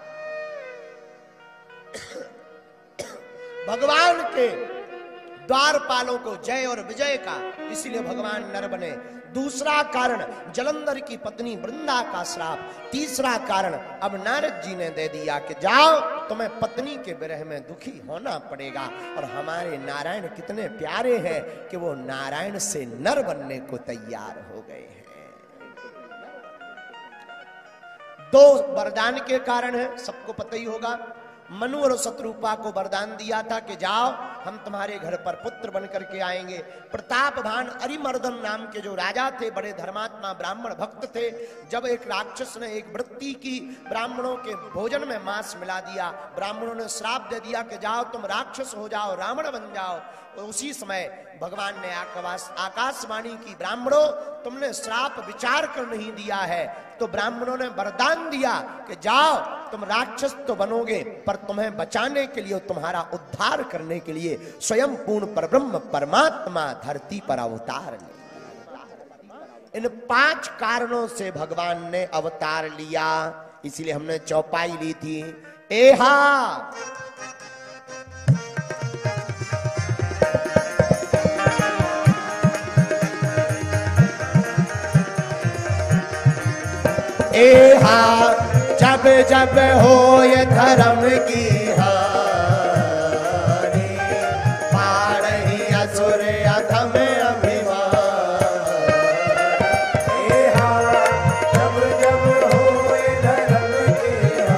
भगवान के द्वारपालों को जय और विजय का, इसलिए भगवान नर बने। दूसरा कारण जलंधर की पत्नी वृंदा का श्राप। तीसरा कारण अब नारद जी ने दे दिया कि जाओ, तुम्हें पत्नी के विरह में दुखी होना पड़ेगा। और हमारे नारायण कितने प्यारे हैं कि वो नारायण से नर बनने को तैयार हो गए हैं। 2 वरदान के कारण है, सबको पता ही होगा। मनु और शत्रुपा को वरदान दिया था कि जाओ, हम तुम्हारे घर पर पुत्र बनकर के आएंगे। प्रतापभान अरिमर्दन नाम के जो राजा थे, बड़े धर्मात्मा ब्राह्मण भक्त थे, जब एक राक्षस ने एक वृत्ति की, ब्राह्मणों के भोजन में मांस मिला दिया, ब्राह्मणों ने श्राप दे दिया कि जाओ तुम राक्षस हो जाओ, रावण बन जाओ। तो उसी समय भगवान ने आकाशवाणी की, ब्राह्मणों तुमने श्राप विचार कर नहीं दिया है। तो ब्राह्मणों ने वरदान दिया कि जाओ, तुम राक्षस तो बनोगे, पर तुम्हें बचाने के लिए, तुम्हारा उद्धार करने के लिए स्वयं पूर्ण परब्रह्म परमात्मा धरती पर अवतार ले। इन 5 कारणों से भगवान ने अवतार लिया। इसीलिए हमने चौपाई ली थी, एहा एहा जब जब हो ये धर्म की हानि, पारही असुर अधम अभिमान। एहा जब जब हो ये धर्म की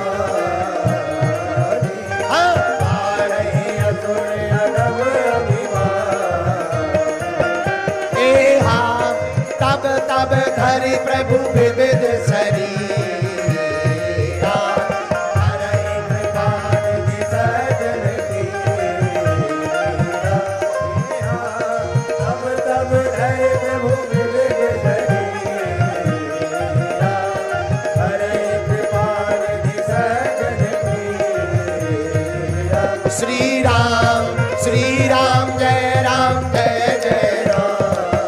हानि, पारही असुर अधम अभिमान। एहा तब तब धर हरि प्रभु विविध शरीरा हरे कृपा निधि सजन कीरा तब तब हरे प्रभु विविध शरीरा हरे कृपा निधि सजन कीरा श्री राम जय राम जय जय राम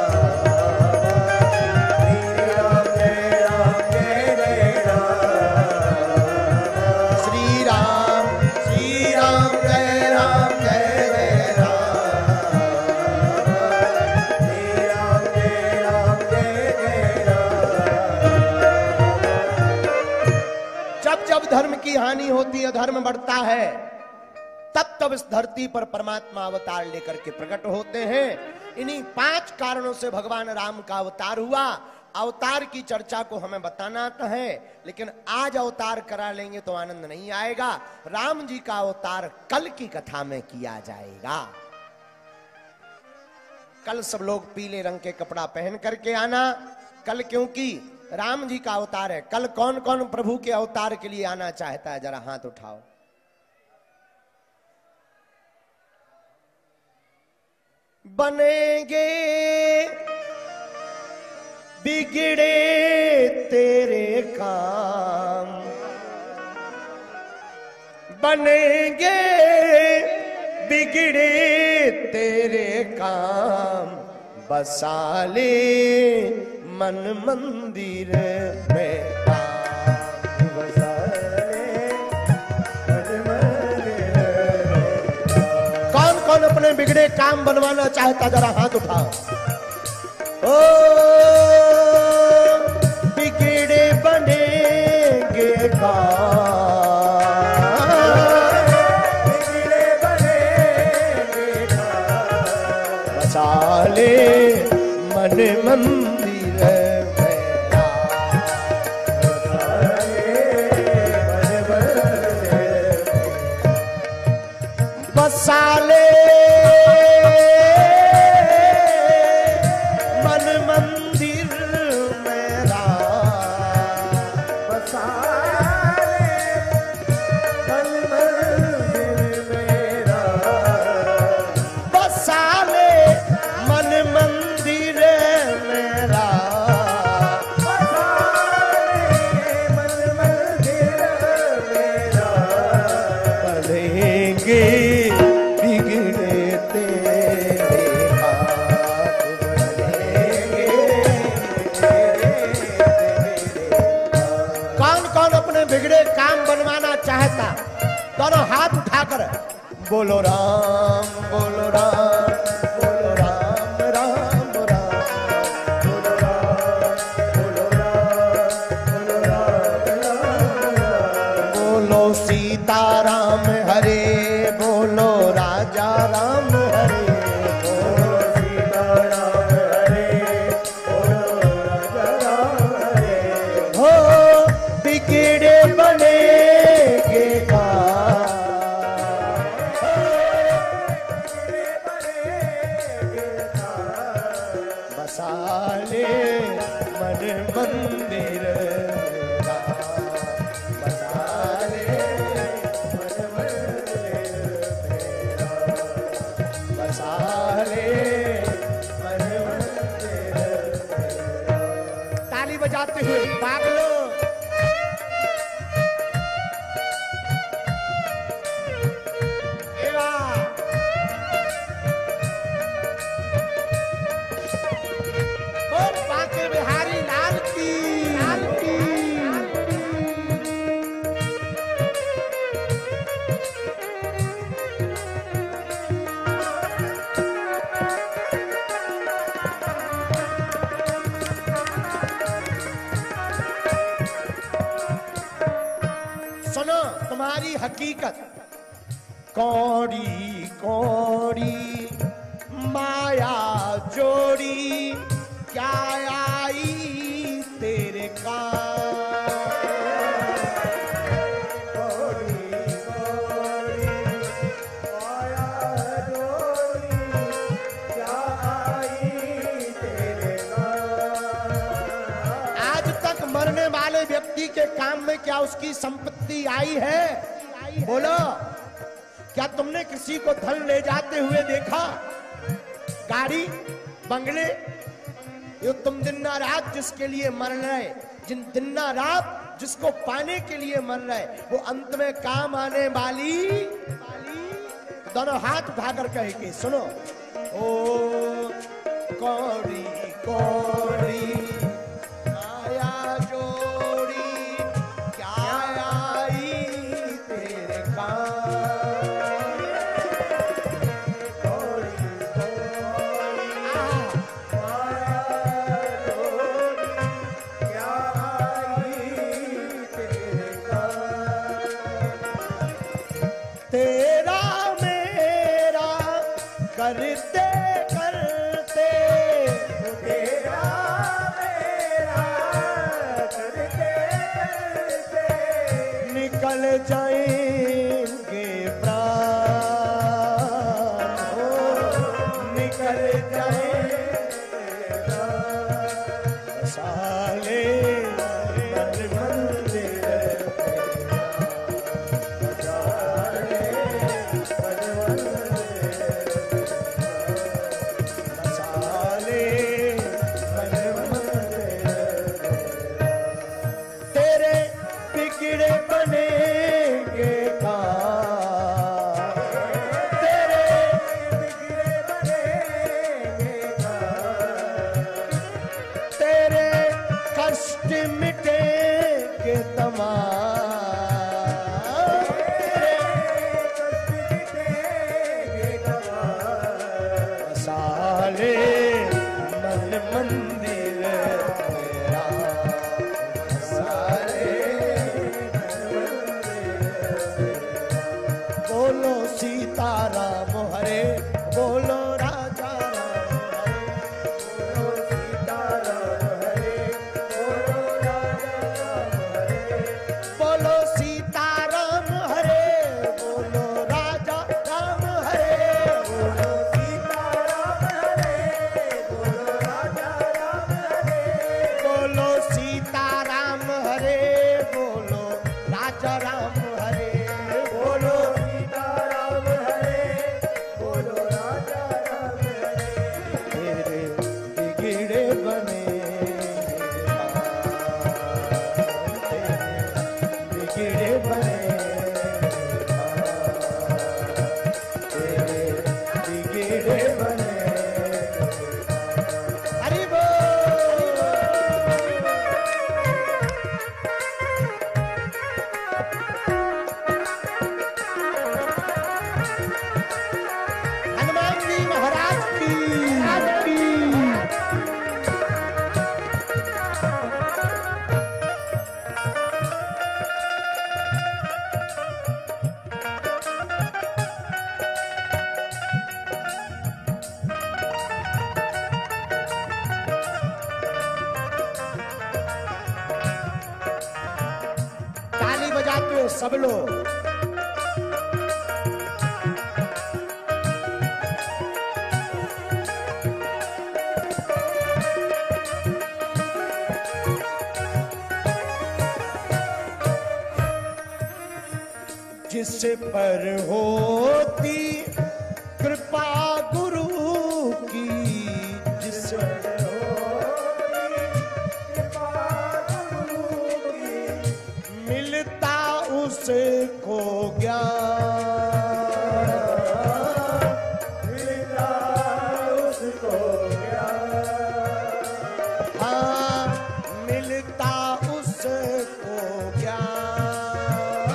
श्री राम जय राम जय जय जब जब धर्म की हानि होती है, धर्म बढ़ता है, तब तब इस धरती पर परमात्मा अवतार लेकर के प्रकट होते हैं। इन्हीं 5 कारणों से भगवान राम का अवतार हुआ। अवतार की चर्चा को हमें बताना तो है, लेकिन आज अवतार करा लेंगे तो आनंद नहीं आएगा। राम जी का अवतार कल की कथा में किया जाएगा। कल सब लोग पीले रंग के कपड़ा पहन करके आना, कल क्योंकि राम जी का अवतार है। कल कौन कौन प्रभु के अवतार के लिए आना चाहता है, जरा हाथ उठाओ। बनेंगे बिगड़े तेरे काम, बनेंगे बिगड़े तेरे काम, बसा ले मन मंदिर में अपने बिगड़े काम बनवाना चाहता, जरा हाथ उठाओ। ओ बिगड़े बनेंगे काम, बिगड़े बनेंगे बसा ले मन मंदिर में बसा ले बिगड़े काम बनवाना चाहता, दोनों हाथ उठाकर बोलो राम, बोलो राम, बोलो राम, राम राम, बोलो राम, बोलो राम, बोलो राम, राम, बोलो सीता राम हरे, बोलो राजा राम हरे, बोलो सीता राम हरे, बोलो राजा राम हरे। हो बिगड़े बनेंगे काम, बसा ले मन मंदिर का, बसा ले मन मंदिर मेरा, बसा ले मन मंदिर मेरा। ताली बजाते हुए बागलो बिहारी लाल की, लाल की। सुनो तुम्हारी हकीकत, कौड़ी कौड़ी माया जोड़ी क्या आई तेरे कौड़ी कौड़ी माया जोड़ी क्या आई तेरे काम, के काम में क्या उसकी संपत्ति आई है? बोलो, क्या तुमने किसी को धन ले जाते हुए देखा? गाड़ी, बंगले, ये तुम दिन रात जिसके लिए मर रहे, जिन दिन रात जिसको पाने के लिए मर रहे, वो अंत में काम आने वाली। दोनों हाथ उठाकर कहे कि सुनो, ओ कौड़ी कौड़ी आया जोड़ी, क्या आई तेरे काम। कौड़ी कौड़ी आया जोड़ी, क्या आई तेरे काम। तेरा मेरा करते करते, तेरा मेरा करते करते, निकल जाएंगे प्राण, हो निकल जाएंगे प्राण। साले मन मंदिर सब लोग। जिस पर होती कृपा गुरु की, जिस पर होती कृपा गुरु की, मिलता उसको ज्ञान, मिलता उसको ज्ञान। हाँ, मिलता उसको ज्ञान,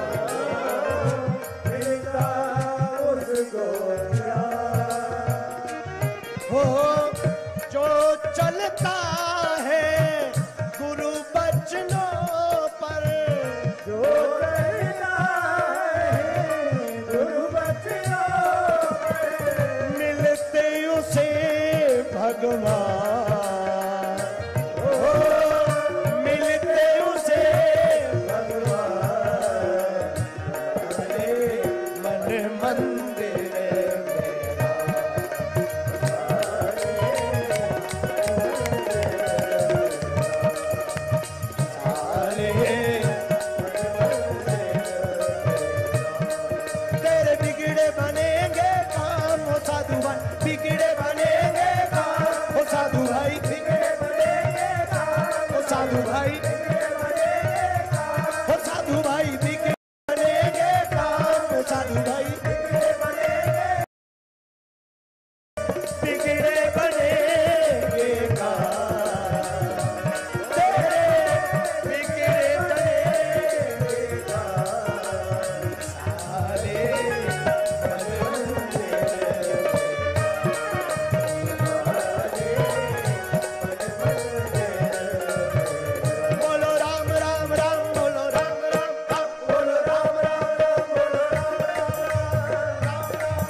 मिलता उसको ज्ञान। हो जो चलता है गुरु बचनों पर, जो चलता है गुरु बचनों पर, मिलते उसे भगवान। हो मिलते उसे भगवान। अरे मन मंदिर मेरा, भगवान बिगड़े बनेंगे काम। ओ साधु भाई बिगड़े बनेंगे काम। ओ साधु भाई बिगड़े बनेंगे काम। ओ साधु भाई बिगड़े बनेंगे काम। ओ साधु भाई बिगड़े बनेंगे काम। तेरे बिगड़े बनेंगे काम। साले बोलो राम राम राम बोलो राम राम राम बोलो राम राम राम बोलो राम राम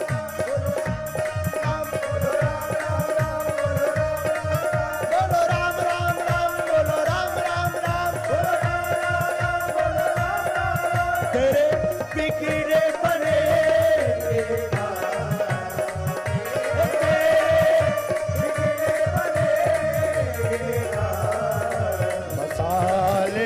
राम बोलो राम राम बोलो राम राम राम बोलो राम राम राम बोलो राम राम बोलो राम राम तेरे बिगड़े बनेंगे काम। तेरे बिगड़े बनेंगे काम। मसाले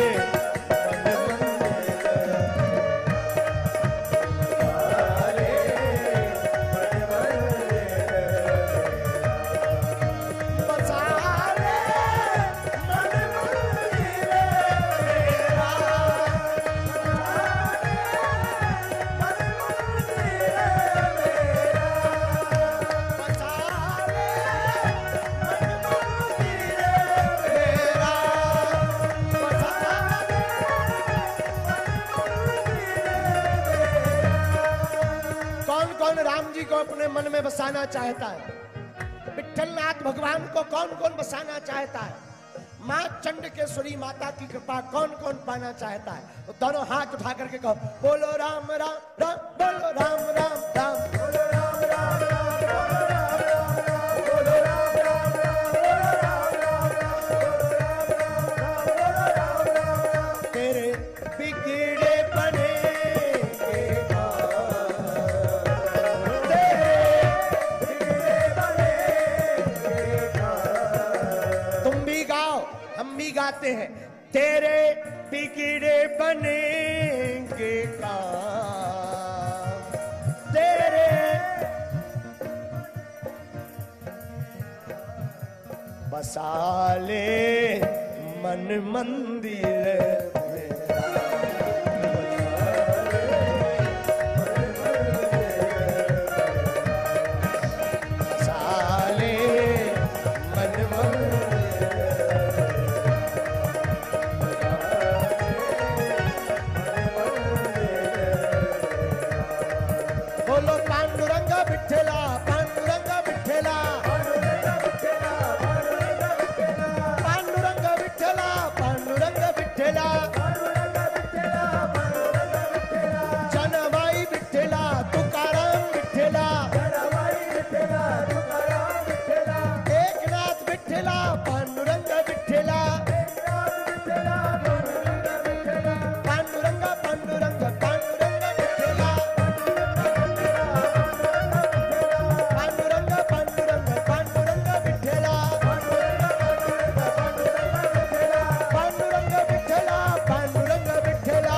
कौन कौन राम जी को अपने मन में बसाना चाहता है? विठलनाथ भगवान को कौन कौन बसाना चाहता है? माँ चंडकेश्वरी माता की कृपा कौन कौन पाना चाहता है? तो दोनों हाथ उठा करके कहो बोलो राम राम राम बोलो राम राम राम बोलो राम राम राम बोलो राम राम राम बोलो राम राम राम बोलो राम राम राम बोलो राम राम राम तेरे बिगड़े बनेंगे काम। तेरे बिगड़े बनेंगे काम। तुम भी गाओ हम भी गाते हैं तेरे बिगड़े बनेंगे काम। तेरे बसा ले मन मंदिर में। बसा ले मन मंदिर। बोलो पांडुरंग विठ्ठला पांडुरंग विठ्ठला पांडुरंग विठ्ठला पांडुरंग विठ्ठला जनवाई विठ्ठला तुकाराम विठ्ठला एकनाथ विठ्ठला पांडुरंग विठ्ठला पांडुरंग पांडुरंग पांडुरंग विठ्ठला पांडुरंग पांडुरंग पांडुरंग विठ्ठला पांडुरंग विठ्ठला पांडुरंग विठ्ठला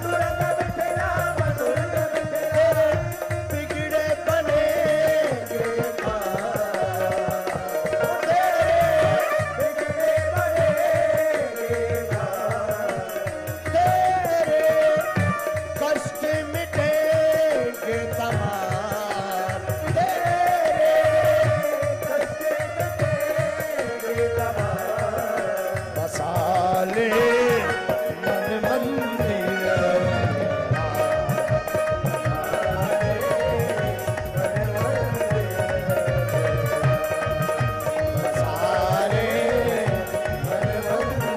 तेरे बिगड़े बनेंगे काम। तेरे बिगड़े बनेंगे काम। तेरे कष्ट मिटेंगे तमाम। तेरे कष्ट मिटेंगे तमाम। बसा ले मन मंदिर। बसा ले मन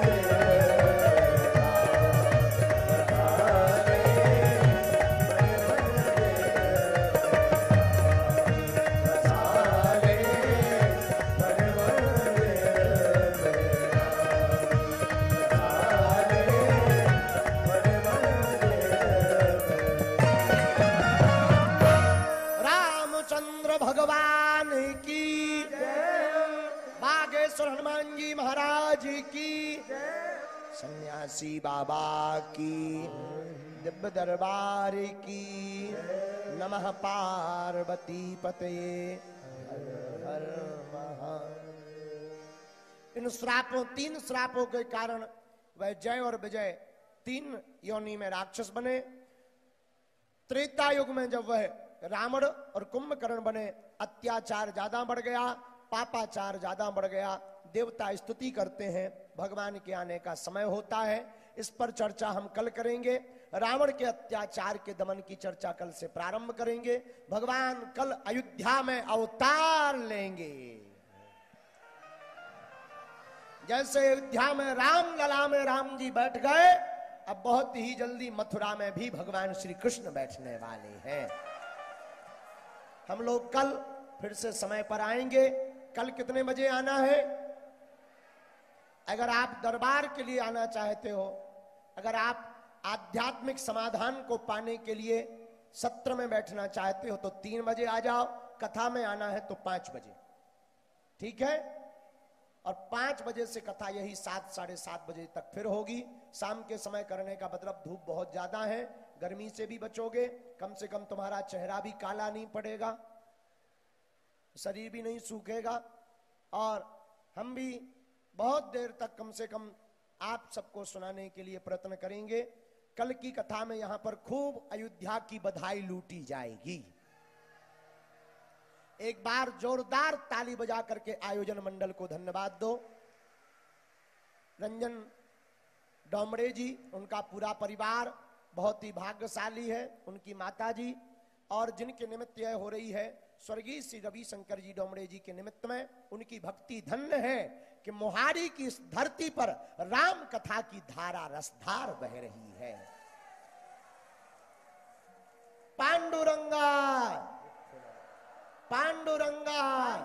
रामचंद्र भगवान की बागेश्वर हनुमान जी महाराज की सन्यासी बाबा की दिव्य दरबार की नमः पार्वती पतये हर महादेव। इन श्रापों, 3 श्रापों के कारण वह जय और विजय 3 योनि में राक्षस बने। त्रेता युग में जब वह रावण और कुंभकर्ण बने, अत्याचार ज्यादा बढ़ गया, पापाचार ज्यादा बढ़ गया। देवता स्तुति करते हैं, भगवान के आने का समय होता है। इस पर चर्चा हम कल करेंगे। रावण के अत्याचार के दमन की चर्चा कल से प्रारंभ करेंगे। भगवान कल अयोध्या में अवतार लेंगे। जैसे अयोध्या में राम लला में राम जी बैठ गए, अब बहुत ही जल्दी मथुरा में भी भगवान श्री कृष्ण बैठने वाले हैं। हम लोग कल फिर से समय पर आएंगे। कल कितने बजे आना है? अगर आप दरबार के लिए आना चाहते हो, अगर आप आध्यात्मिक समाधान को पाने के लिए सत्र में बैठना चाहते हो तो 3 बजे आ जाओ। कथा में आना है तो 5 बजे, ठीक है? और 5 बजे से कथा यही 7 साढ़े 7 बजे तक फिर होगी। शाम के समय करने का मतलब धूप बहुत ज्यादा है, गर्मी से भी बचोगे, कम से कम तुम्हारा चेहरा भी काला नहीं पड़ेगा, शरीर भी नहीं सूखेगा, और हम भी बहुत देर तक कम से कम आप सबको सुनाने के लिए प्रयत्न करेंगे। कल की कथा में यहां पर खूब अयोध्या की बधाई लूटी जाएगी। एक बार जोरदार ताली बजा करके आयोजन मंडल को धन्यवाद दो। रंजन डोमड़े जी, उनका पूरा परिवार बहुत ही भाग्यशाली है, उनकी माता जी, और जिनके निमित्त यह हो रही है स्वर्गीय श्री रविशंकर जी डोमड़े जी के निमित्त में। उनकी भक्ति धन्य है कि मोहारी की इस धरती पर राम कथा की धारा रसधार बह रही है। पांडुरंगा पांडुरंगा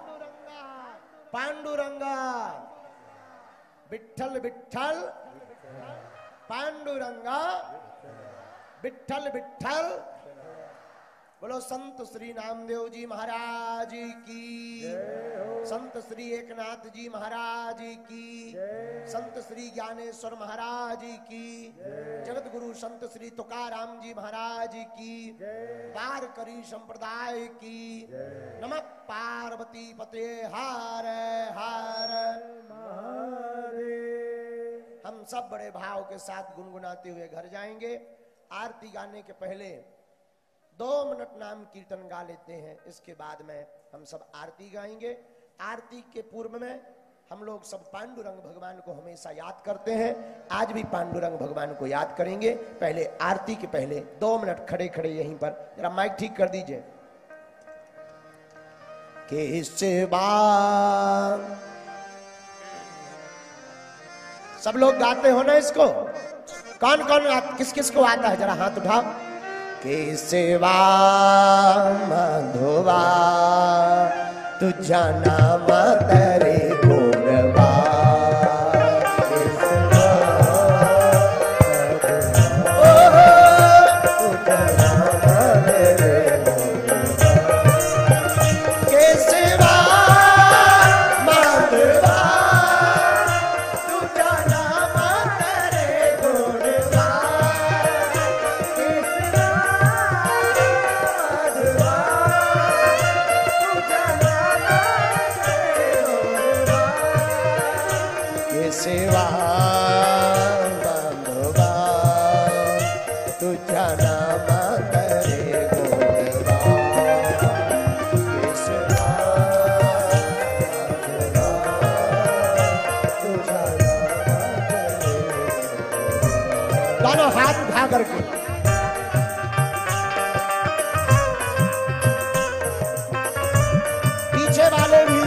पांडुरंगा विठ्ठल विठ्ठल पांडुरंगा विठ्ठल विठ्ठल। बोलो संत श्री नामदेव जी महाराज की, संत श्री एकनाथ जी महाराज की, संत श्री ज्ञानेश्वर महाराज की, जगत गुरु संत श्री तुकाराम जी महाराज की, वारकरी संप्रदाय की। नमः पार्वती पते हर हर महादेव। हम सब बड़े भाव के साथ गुनगुनाते हुए घर जाएंगे। आरती गाने के पहले 2 मिनट नाम कीर्तन गा लेते हैं, इसके बाद में हम सब आरती गाएंगे। आरती के पूर्व में हम लोग सब पांडुरंग भगवान को हमेशा याद करते हैं। आज भी पांडुरंग भगवान को याद करेंगे। पहले आरती के पहले 2 मिनट खड़े खड़े यहीं पर, जरा माइक ठीक कर दीजिए। केशवा, सब लोग गाते हो ना इसको? कौन कौन किस किस को आता है? जरा हाथ उठाओ। केशवा माधवा तुझा नाम तेरे गोरवा, करके पीछे वाले भी।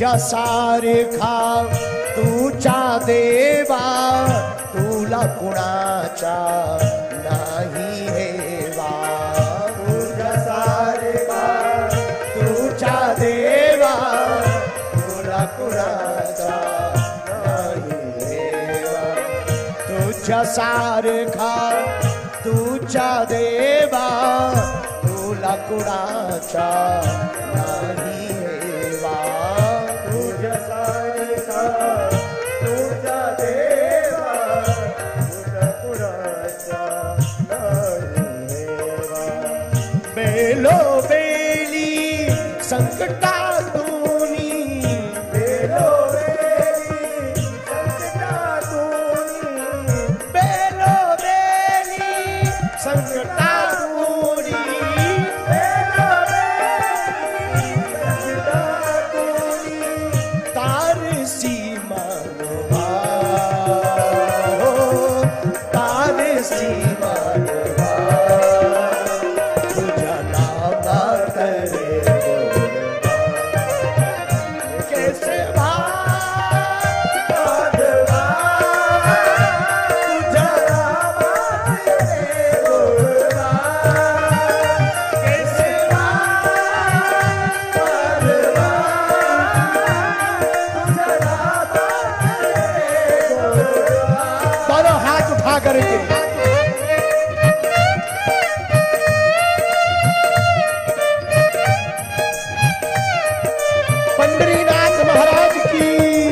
तुझ्या सारखा तुझ्या देवा तुला कुणाचा नाही हेवा तुझ्या सारखा तुझ्या देवा तुला कुणाचा नाही हेवा तुझ्या सारखा तुझ्या देवा तुला कुणाचा नाही हेवा तुझ्या सारखा तुझ्या देवा तुला कुणाचा नाही हेवा बेलो बेली संकटातूनी बेलो बेली संकटातूनी बेलो बेली संकटातूनी बेलो बेली संकटातूनी तारसी मानवा हो तारसी मानवा तुझ्या नामा करे कैसे माधवा तुझ्या नामाचे गोडवा कैसे माधवा तुझ्या नामाचे गोडवा दोनों हाथ उठा करके पंडरीनाथ महाराज की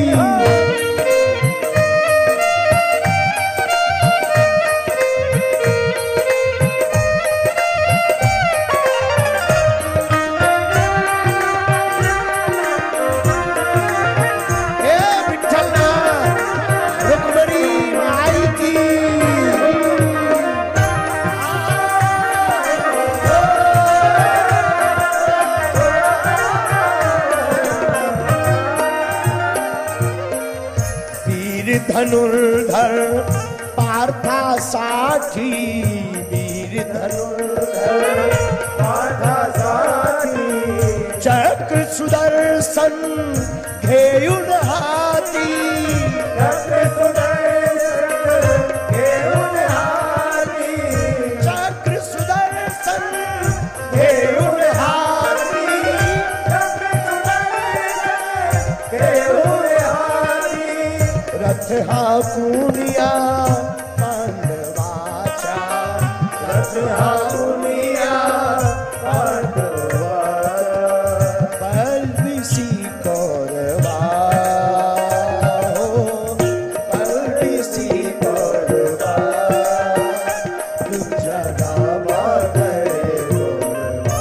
हे विठ्ठलनाथ रुक्मिणी माई की वीर धनुर्धर पार्थासाठी वीर धनुर्धर पाठासाठी चक्र सुदर्शन घेऊन हाती चक्र सुदर्शन घेऊन हाती चक्र सुदर्शन घेऊन हाती चक्र सुदर्शन घेऊन हाती रथ हा कुनिया पांडवाचा रथ हा दुनिया पांडवाचा पलविसी कौरवा हो पलविसी गोडवा तुझ्या नामा करे गोडवा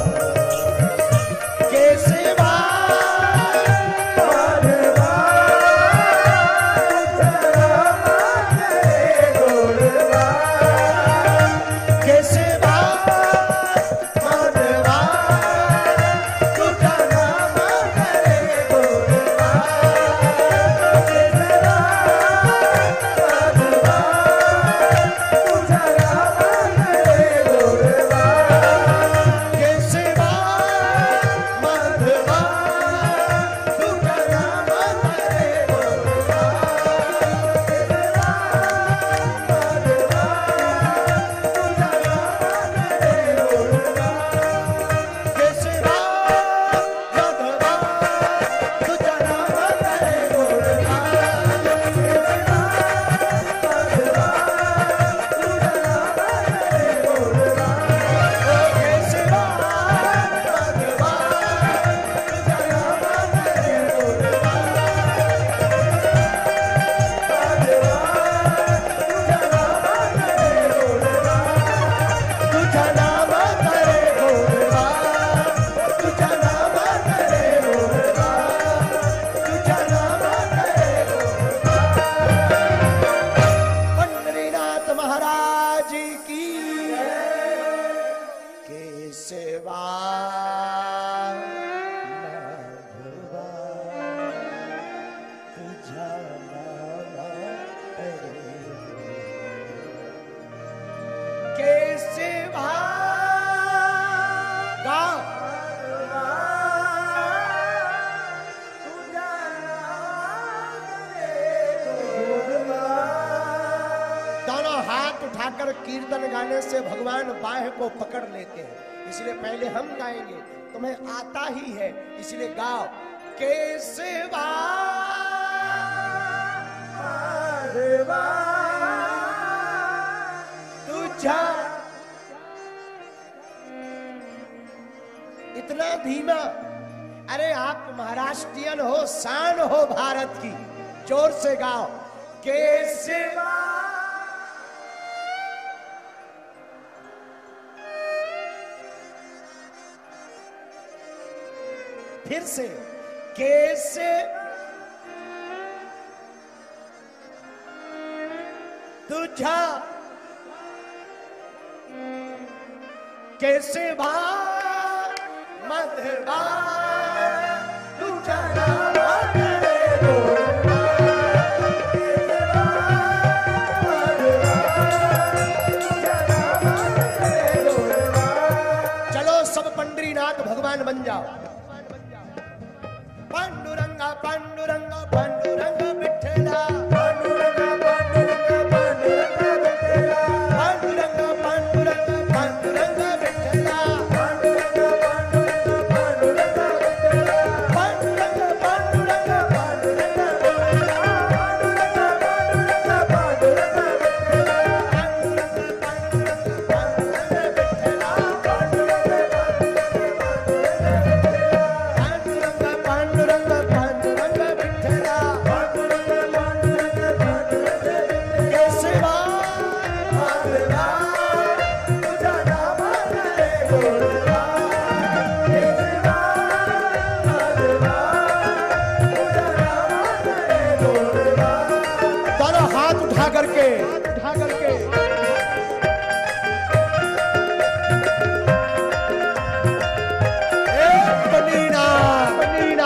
केसवा माधवा तुझ्या नामा करे गोडवा केसवा माधवा तुझ्या नामा करे गोडवा केसवा माधवा तुझ्या नामा करे गोडवा केसवा माधवा तुझ्या नामा करे गोडवा केसवा माधवा तुझ्या नामा करे गोडवा केसवा माधवा तुझ्या नामा करे गोडवा तुझ्या नामा करे गोडवा तुझ्या नामा करे गोडवा तुझ्या नामा करे गोडवा पंढरीनाथ महाराज की केसवा माधवा तुझ्या नामा करे केसवा गाव तुझ्या उठाकर कीर्तन गाने से भगवान बाह को पकड़ लेते हैं। इसलिए पहले हम गाएंगे, तुम्हें आता ही है इसलिए गाओ। केशवा माधवा तुझा, इतना धीमा। अरे आप महाराष्ट्रियन हो, शान हो भारत की, जोर से गाओ। केशवा फिर से कैसे तुझा, कैसे भा मधवा तुझा चलो सब पंडरीनाथ भगवान बन जाओ। पांडुरंगा पांडुरंगा पांडुरंगा विठ्ठला, पांडुरंगा पांडुरंगा पांडुरंगा विठ्ठला, पांडुरंगा पांडुरंगा पांडुरंगा विठ्ठला, पांडुरंगा पांडुरंगा पांडुरंगा विठ्ठला, पांडुरंगा पांडुरंगा पांडुरंगा विठ्ठला, पांडुरंगा पांडुरंगा पांडुरंगा विठ्ठला, उठा करके पनीना पनीना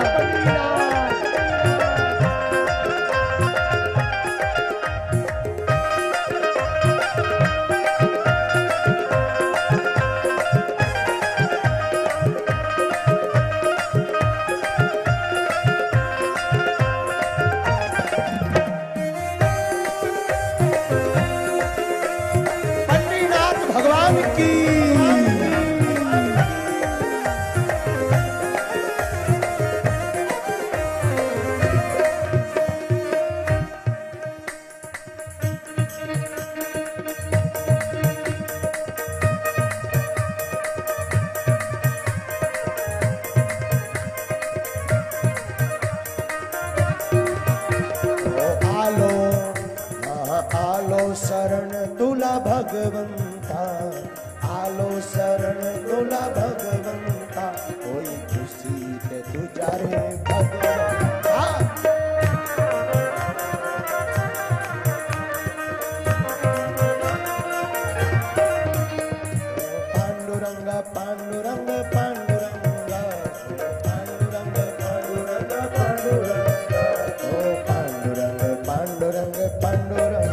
भगवान की। आलो शरण तुला भगवंता, आलो शरण तुला भगवंता, कोई खुशी ते तुझा रे भगवंता। पांडुरंगा पांडुरंग पांडुरंगा, पांडुरंग पांडुरंग पांडुरंगा, ओ पांडुरंग पांडुरंग पांडुरंग,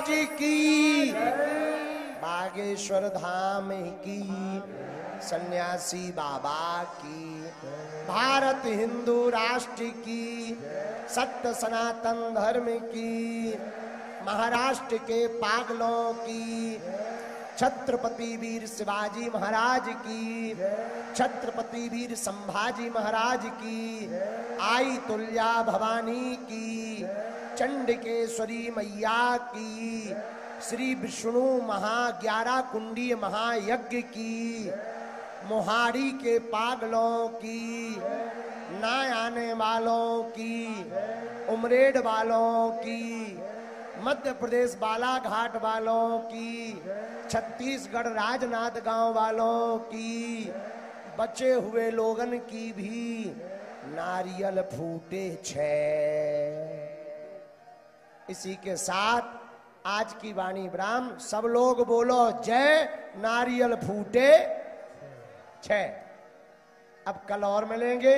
महाराज की, बागेश्वर धाम की, सन्यासी बाबा की, भारत हिंदू राष्ट्र की, सत्य सनातन धर्म की, महाराष्ट्र के पागलों की, छत्रपति वीर शिवाजी महाराज की, छत्रपति वीर संभाजी महाराज की, आई तुल्या भवानी की, चंडिकेश्वरी मैया की, श्री विष्णु महा 11 कुंडीय महायज्ञ की, मोहारी के पागलों की, ना आने वालों की, उमरेड वालों की, मध्य प्रदेश बालाघाट वालों की, छत्तीसगढ़ राजनाथ गांव वालों की, बचे हुए लोगन की भी नारियल फूटे 6। इसी के साथ आज की वाणी ब्राह्म सब लोग बोलो जय नारियल फूटे 6। अब कल और मिलेंगे।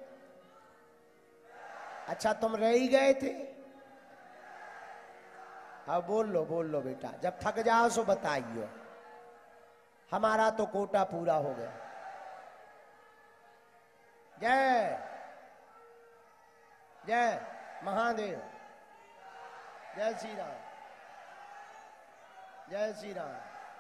अच्छा तुम रह ही गए थे, अब बोल लो बेटा, जब थक जाओ सो बताइयो। हमारा तो कोटा पूरा हो गया। जय जय महादेव, जय श्री राम, जय श्री राम।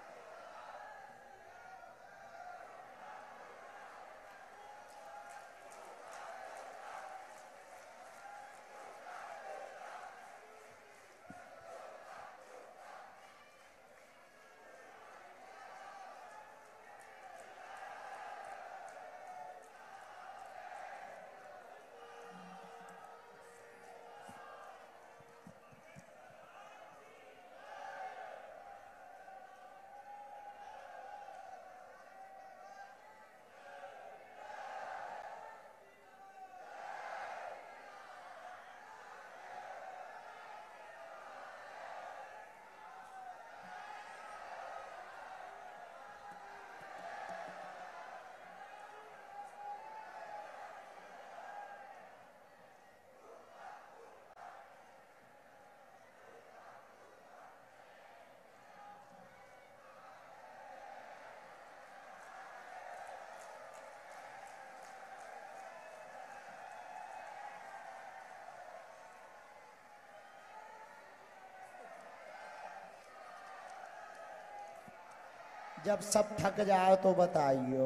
जब सब थक जाओ तो बताइयो।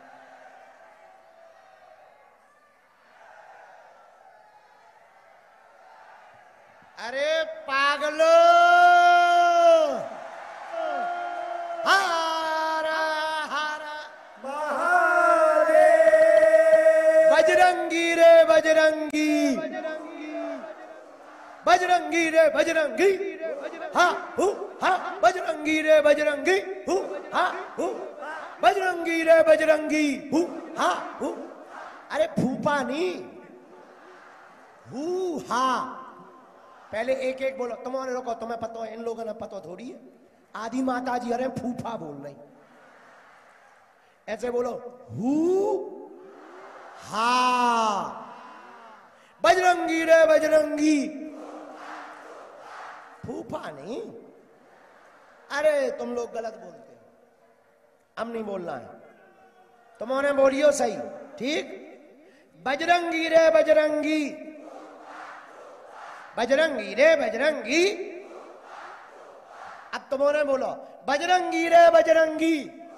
अरे पागलो, हारा हारा महादेव, बजरंगी रे बजरंगी, बजरंगी रे बजरंगी, हा हु हा, बजरंगी रे बजरंगी, हु हा हु, बजरंगी रे बजरंगी, हु हा हु। अरे फूफा नहीं, हु हा। पहले एक एक बोलो। तुम्हारे लोगों तुम्हें पता है, इन लोगों ने पता थोड़ी है। आदि माता जी अरे फूफा बोल रही, ऐसे बोलो हु हा, बजरंगी रे बजरंगी, फूफा नहीं। अरे तुम लोग गलत बोलते हो, हम नहीं बोलना है। तुम्हारे बोलियो सही, ठीक। बजरंगी रे बजरंगी, बजरंगी रे बजरंगी। अब तुम्हारे बोलो बजरंगी रे बजरंगी,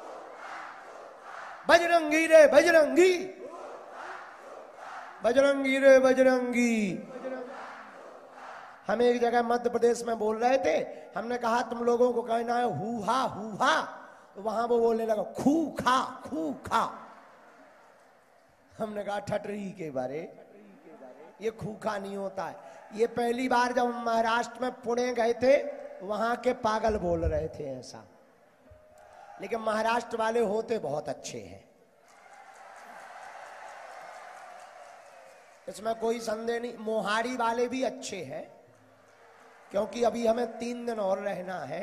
बजरंगी रे बजरंगी, बजरंगी रे बजरंगी। हम एक जगह मध्य प्रदेश में बोल रहे थे, हमने कहा तुम लोगों को कहना है हुहा हुहा, तो वहां वो बोलने लगा खू खा खू खा। हमने कहा ठटरी के बारे, ये खूखा नहीं होता है। ये पहली बार जब हम महाराष्ट्र में पुणे गए थे, वहां के पागल बोल रहे थे ऐसा, लेकिन महाराष्ट्र वाले होते बहुत अच्छे हैं, इसमें कोई संदेह नहीं। मोहारी वाले भी अच्छे हैं, क्योंकि अभी हमें 3 दिन और रहना है।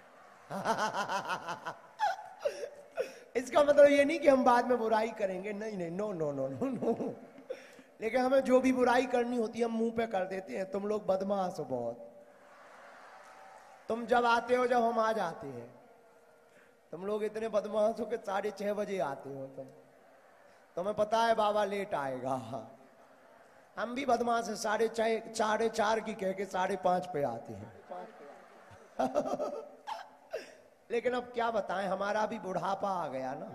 इसका मतलब ये नहीं कि हम बाद में बुराई करेंगे, नहीं नहीं, no no no no no. लेकिन हमें जो भी बुराई करनी होती है हम मुंह पे कर देते हैं। तुम लोग बदमाश हो बहुत, तुम जब आते हो जब हम आ जाते हैं। तुम लोग इतने बदमाश हो कि 6:30 बजे आते हो तुम। तुम्हें पता है बाबा लेट आएगा। हम भी बदमाश है, 4:30 की कह के 5:30 पे आते हैं। लेकिन अब क्या बताएं, हमारा भी बुढ़ापा आ गया ना।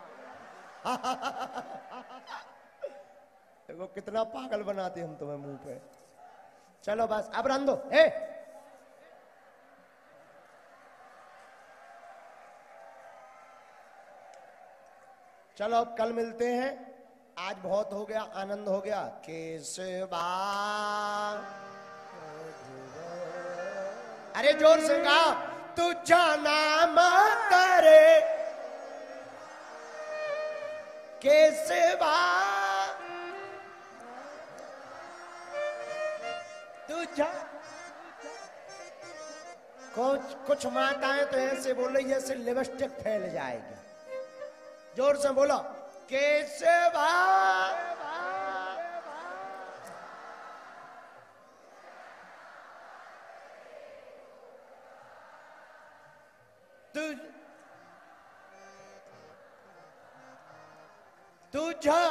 देखो कितना पागल बनाते हम तुम्हें मुंह पे। चलो बस अब रन दो। चलो अब कल मिलते हैं। आज बहुत हो गया, आनंद हो गया। केशवा, अरे जोर से गा। तुझा नाम करे केशवा, तुझा। कुछ माताएं तो ऐसे बोल रही जैसे लिपस्टिक फैल जाएगी। जोर से बोलो केशवा। तुझा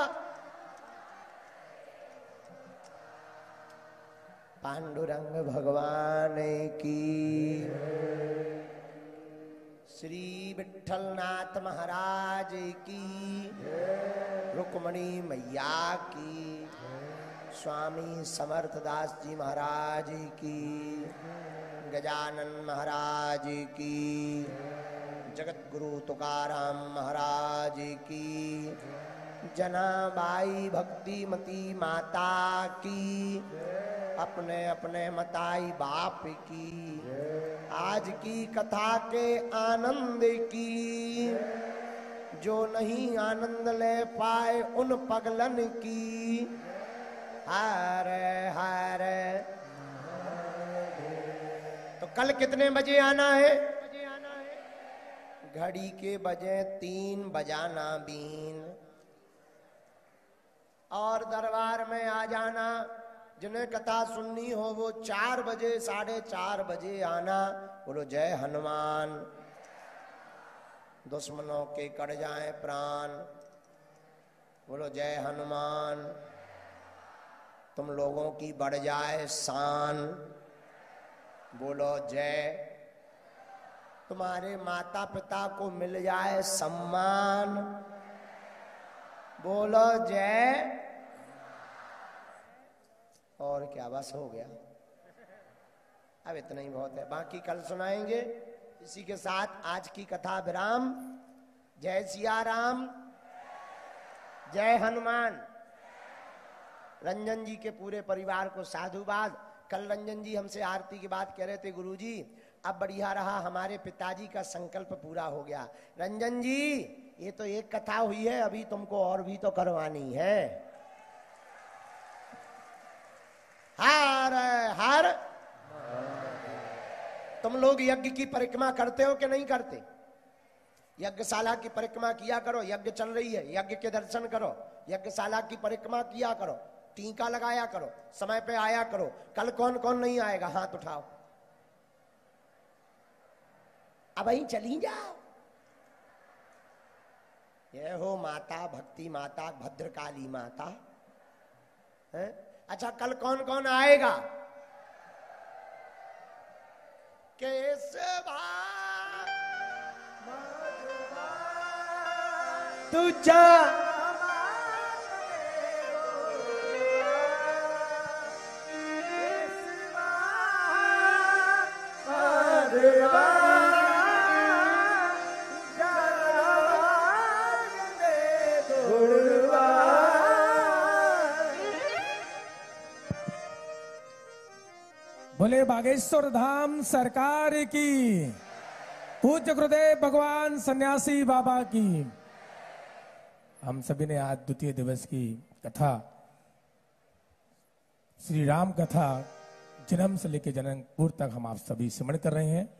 पांडुरंग भगवान की, श्री विठलनाथ महाराज की, रुक्मणी मैया की, स्वामी समर्थदास जी महाराज की, गजानन महाराज की, जगत गुरु तुकाराम महाराज की, जनाबाई भक्तिमती माता की, अपने अपने मताई बाप की, आज की कथा के आनंद की, जो नहीं आनंद ले पाए उन पगलन की। हरे हरे। तो कल कितने बजे आना है? घड़ी के बजे 3 बजाना बीन, और दरबार में आ जाना। जिन्हें कथा सुननी हो वो 4 बजे 4:30 बजे आना। बोलो जय हनुमान। दुश्मनों के कट जाए प्राण। बोलो जय हनुमान। तुम लोगों की बढ़ जाए शान। बोलो जय। तुम्हारे माता पिता को मिल जाए सम्मान। बोलो जय। और क्या, बस हो गया। अब इतना ही बहुत है, बाकी कल सुनाएंगे। इसी के साथ आज की कथा विराम। जय सिया राम, जय हनुमान। रंजन जी के पूरे परिवार को साधुवाद। कल रंजन जी हमसे आरती की बात कह रहे थे, गुरुजी अब बढ़िया रहा, हमारे पिताजी का संकल्प पूरा हो गया। रंजन जी ये तो एक कथा हुई है, अभी तुमको और भी तो करवानी है। हर हर। तुम लोग यज्ञ की परिक्रमा करते हो कि नहीं करते? यज्ञशाला की परिक्रमा किया करो। यज्ञ चल रही है, यज्ञ के दर्शन करो, यज्ञशाला की परिक्रमा किया करो, टीका लगाया करो, समय पे आया करो। कल कौन कौन नहीं आएगा हाथ उठाओ। अब वहीं चली जाओ। ये हो माता भक्ति माता भद्रकाली माता है। अच्छा कल कौन कौन आएगा? केशवा तुझा बोले बागेश्वर धाम सरकार की, पूज्य गुरुदेव भगवान सन्यासी बाबा की। हम सभी ने आज द्वितीय दिवस की कथा, श्री राम कथा जन्म से लेकर जनकपुर तक हम आप सभी स्मरण कर रहे हैं।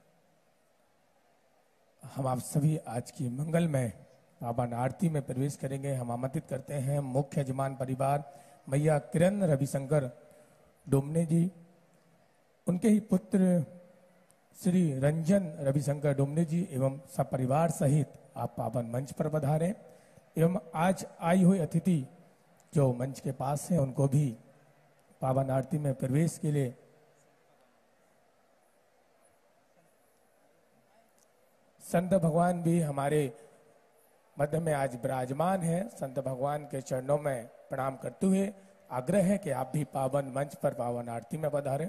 हम आप सभी आज की मंगलमय पावन आरती में प्रवेश करेंगे। हम आमंत्रित करते हैं मुख्य यजमान परिवार मैया किरण रविशंकर डोमने जी, उनके ही पुत्र श्री रंजन रविशंकर डुमनी जी एवं सपरिवार सहित आप पावन मंच पर पधारें एवं आज आई हुई अतिथि जो मंच के पास हैं उनको भी पावन आरती में प्रवेश के लिए संत भगवान भी हमारे मध्य में आज विराजमान है। संत भगवान के चरणों में प्रणाम करते हुए आग्रह है कि आप भी पावन मंच पर पावन आरती में पधारें।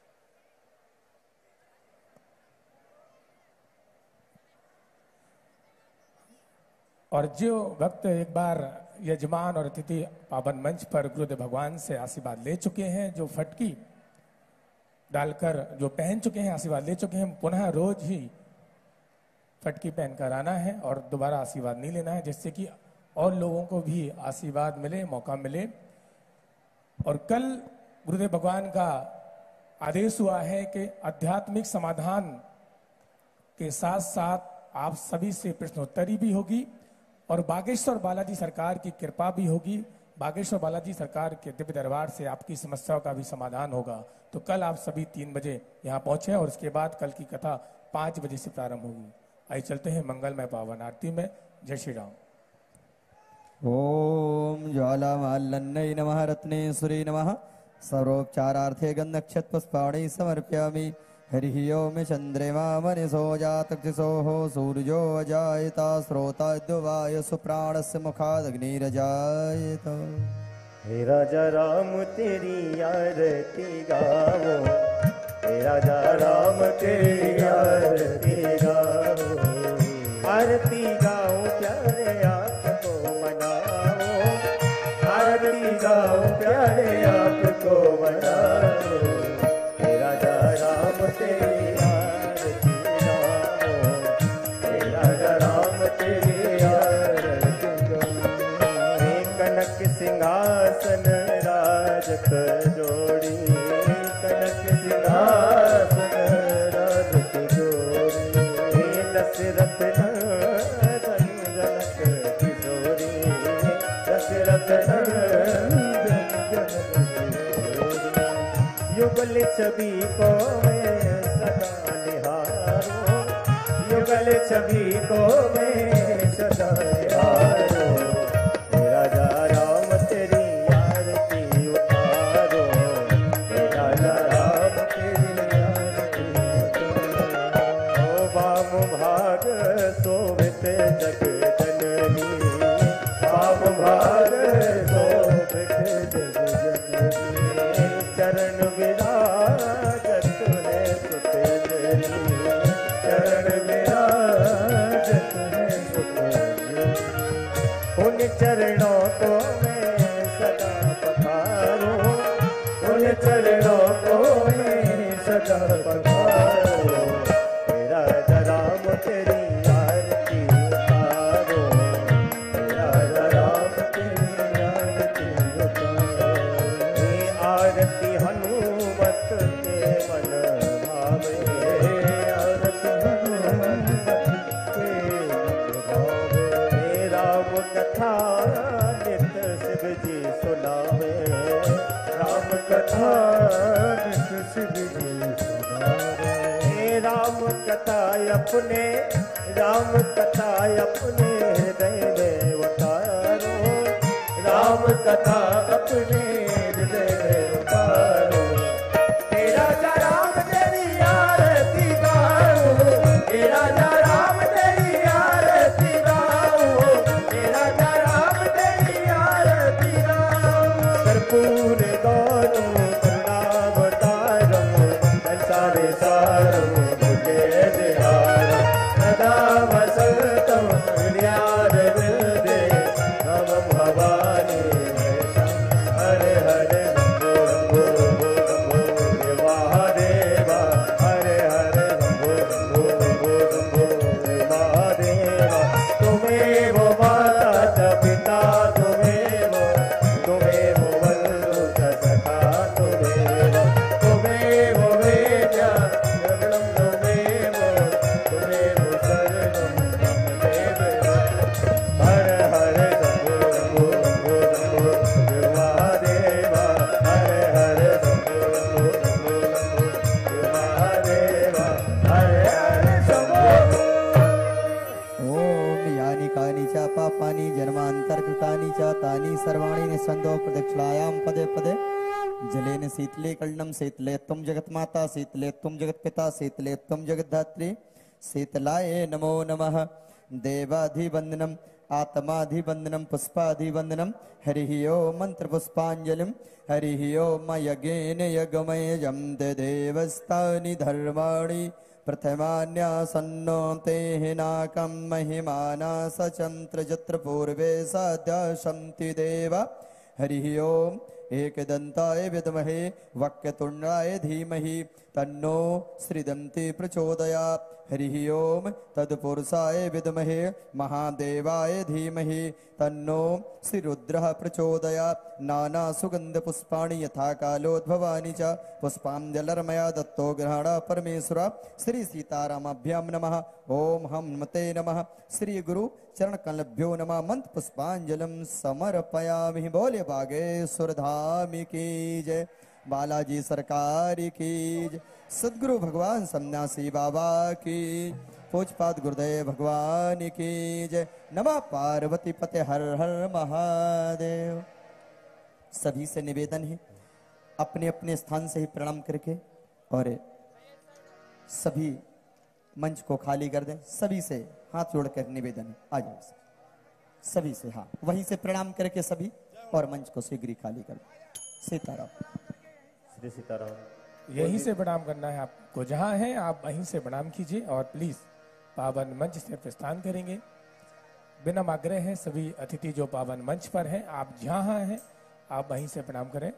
और जो भक्त एक बार यजमान और अतिथि पावन मंच पर गुरुदेव भगवान से आशीर्वाद ले चुके हैं, जो फटकी डालकर जो पहन चुके हैं आशीर्वाद ले चुके हैं, पुनः रोज ही फटकी पहनकर आना है और दोबारा आशीर्वाद नहीं लेना है, जिससे कि और लोगों को भी आशीर्वाद मिले, मौका मिले। और कल गुरुदेव भगवान का आदेश हुआ है कि आध्यात्मिक समाधान के साथ साथ आप सभी से प्रश्नोत्तरी भी होगी और बागेश्वर बालाजी सरकार की कृपा भी होगी। बागेश्वर बालाजी सरकार के दिव्य दरबार से आपकी समस्याओं का भी समाधान होगा। तो कल आप सभी 3 बजे यहाँ पहुंचे और उसके बाद कल की कथा 5 बजे से प्रारंभ होगी। आइए चलते हैं मंगलमय पावन आरती में। जय श्री राम। ओम ज्वालामाल्लन्नै नमः रत्नेश्वरी नमः सर्वोपचारार्थे गन्धक्षतपुष्पाणि समर्पयामि। हरिः ओम चन्द्रमा मनसो जातक्षसोः सूर्यो अजायता श्रोताद्यो वायुः प्राणस्य मुखादग्निरजायत। हे राजा राम तेरी आरती गावो, हे राजा राम तेरी आरती गाओ। आरती गाओ प्यारे आपको मनाओ, आरती गाओ प्यारे आपको मनाओ। हे राजा राम तेरी आरती गाओ, हे राजा राम तेरी आरती गाओ। हे कनक सिंहासन राजत जोड़ी, कनक सिंहासन राजत जोड़ी। हे दशरथ नंदन जनक किशोरी, दशरथ नंदन जनक किशोरी। युगल छवि को मैं सदा निहारो, युगल छवि को मैं सदा निहारो। हे राजा राम तेरी आरती उतारो, हे राजा राम तेरी आरती उतारो। ओ वाम भाग शोभित जग जननी, वाम भाग शोभित जग जननी। चरण विराजत है सुत जनी, चरण विराजत है सुत जनी। उन चरणों को मैं सदा पखारूं, उन चरणों को मैं सदा पखारूं। हे राजा राम तेरी आरती उतारो, हे राजा राम तेरी आरती उतारो। हे आरती हनुमत के मन भावे, आरती हनुमत के मन भावे। हे राम कथा नित शिव जी सुनावे, राम कथा नित शिव जी सुनावे। हे राम कथा अपने, राम कथा अपने हृदय में उतारो, राम कथा अपने हृदय में उतारो। हे राजा राम तेरी आरती गाओ, हे राजा राम तेरी आरती गाओ, हे राजा राम तेरी आरती गाओ। कर्पूर गौरम करुणावतारम संसारे सारम भुजे निहारम। सदा वसंतम हृदयारविंदे नमः भवानी हरे पापानि जन्मान्तरकृतानि च तानि सर्वाणि निस्सन्दो प्रदक्षिणायां पदे पदे जलेन शीतले कलनं शीतले त्वं जगन्माता शीतले त्वं जगत्पिता शीतले त्वं जगद्धात्री शीतलाय नमो नमः। देवाधिवन्दनम् आत्माधिवन्दनं पुष्पाधिवन्दनं हरिः ओम् मन्त्रपुष्पाञ्जलिं हरिः ओम् यज्ञेन यज्ञमयजं देवस्तानि धर्माणि प्रथमान्यासन्नो तेः नाकं महिमाना सचन्त्र जत्र पूर्वे सद्यशन्ति देवा हरिः ओम् एकदन्ताय विद्महे वक्रतुण्डाय धीमहि तन्नो श्रीदन्ति प्रचोदयात् हरिः ओम् तत्पुरुषाय विद्महे महादेवाय धीमहि तन्नो श्रीरुद्रः प्रचोदयात्। नानासुगन्धपुष्पाणि यथा कालोद्भवानि च पुष्पाञ्जलिर्मया दत्तो ग्रहण परमेश्वर श्री सीतारामाभ्यां नमः। ओम हनुमते नमः। श्री गुरु चरण कमलभ्यो नमः। मंत्र पुष्पांजलिं समर्पयामि। बोले बागेश्वर धाम की जय, बालाजी सरकार की जय, सदगुरु भगवान सन्यासी बाबा की, पूजपाद गुरुदेव भगवान की जय। नमः पार्वती पते हर हर महादेव। सभी से निवेदन है अपने अपने स्थान से ही प्रणाम करके और सभी मंच को खाली कर दें। सभी से हाथ जोड़कर निवेदन है, आ जाओ सभी से, हाँ वहीं से प्रणाम करके सभी और मंच को शीघ्र खाली कर दें। सीताराम। श्री सीताराम। यहीं से प्रणाम करना है आपको, जहां है आप वहीं से प्रणाम कीजिए और प्लीज पावन मंच से प्रस्थान करेंगे। बिना आग्रह है सभी अतिथि जो पावन मंच पर हैं, आप जहां हैं आप वहीं से प्रणाम करें।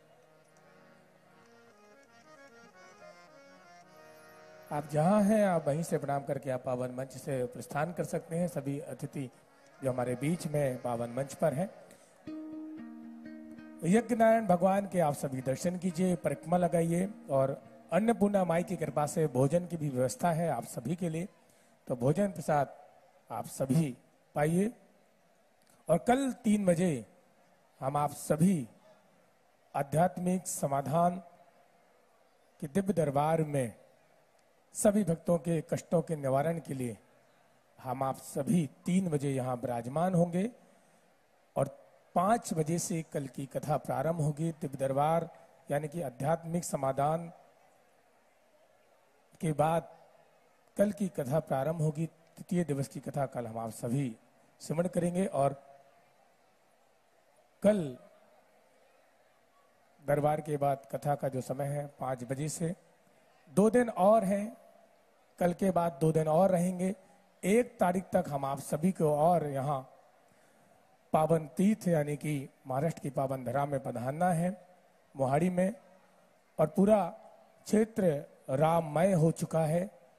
आप जहां हैं आप वहीं से प्रणाम करके आप पावन मंच से प्रस्थान कर सकते हैं। सभी अतिथि जो हमारे बीच में पावन मंच पर हैं, यज्ञ नारायण भगवान के आप सभी दर्शन कीजिए, परिक्रमा लगाइए और अन्नपूर्णा माई की कृपा से भोजन की भी व्यवस्था है आप सभी के लिए। तो भोजन प्रसाद आप सभी पाइए और कल 3 बजे हम आप सभी आध्यात्मिक समाधान के दिव्य दरबार में सभी भक्तों के कष्टों के निवारण के लिए हम आप सभी 3 बजे यहाँ विराजमान होंगे और 5 बजे से कल की कथा प्रारंभ होगी। दिव्य दरबार यानी कि आध्यात्मिक समाधान के बाद कल की कथा प्रारंभ होगी। तृतीय दिवस की कथा कल हम आप सभी स्मरण करेंगे और कल दरबार के बाद कथा का जो समय है 5 बजे से 2 दिन और हैं। कल के बाद 2 दिन और रहेंगे। 1 तारीख तक हम आप सभी को और यहाँ पावन तीर्थ यानी कि महाराष्ट्र की पावन धरा में पधारना है मोहाड़ी में, और पूरा क्षेत्र राममय हो चुका है।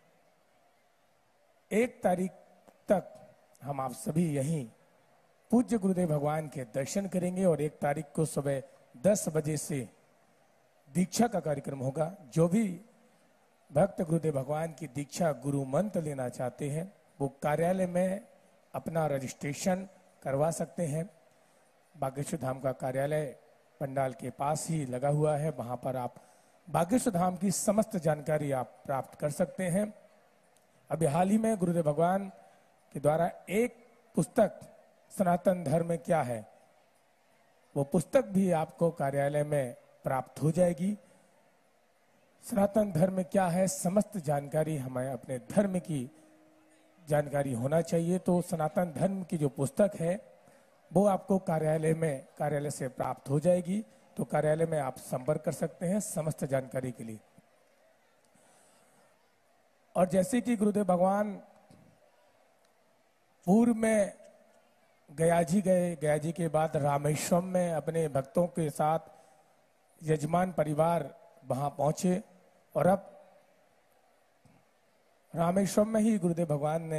1 तारीख तक हम आप सभी यहीं पूज्य गुरुदेव भगवान के दर्शन करेंगे और 1 तारीख को सुबह 10 बजे से दीक्षा का कार्यक्रम होगा। जो भी भक्त गुरुदेव भगवान की दीक्षा गुरु मंत्र लेना चाहते हैं वो कार्यालय में अपना रजिस्ट्रेशन करवा सकते हैं। बागेश्वर धाम का कार्यालय पंडाल के पास ही लगा हुआ है, वहां पर आप बागेश्वर धाम की समस्त जानकारी आप प्राप्त कर सकते हैं। अभी हाल ही में गुरुदेव भगवान के द्वारा एक पुस्तक सनातन धर्म में क्या है, वो पुस्तक भी आपको कार्यालय में प्राप्त हो जाएगी। सनातन धर्म में क्या है, समस्त जानकारी हमें अपने धर्म की जानकारी होना चाहिए। तो सनातन धर्म की जो पुस्तक है वो आपको कार्यालय से प्राप्त हो जाएगी। तो कार्यालय में आप संपर्क कर सकते हैं समस्त जानकारी के लिए। और जैसे कि गुरुदेव भगवान पूर्व में गया जी गए, गया जी के बाद रामेश्वरम में अपने भक्तों के साथ यजमान परिवार वहां पहुंचे और अब रामेश्वरम में ही गुरुदेव भगवान ने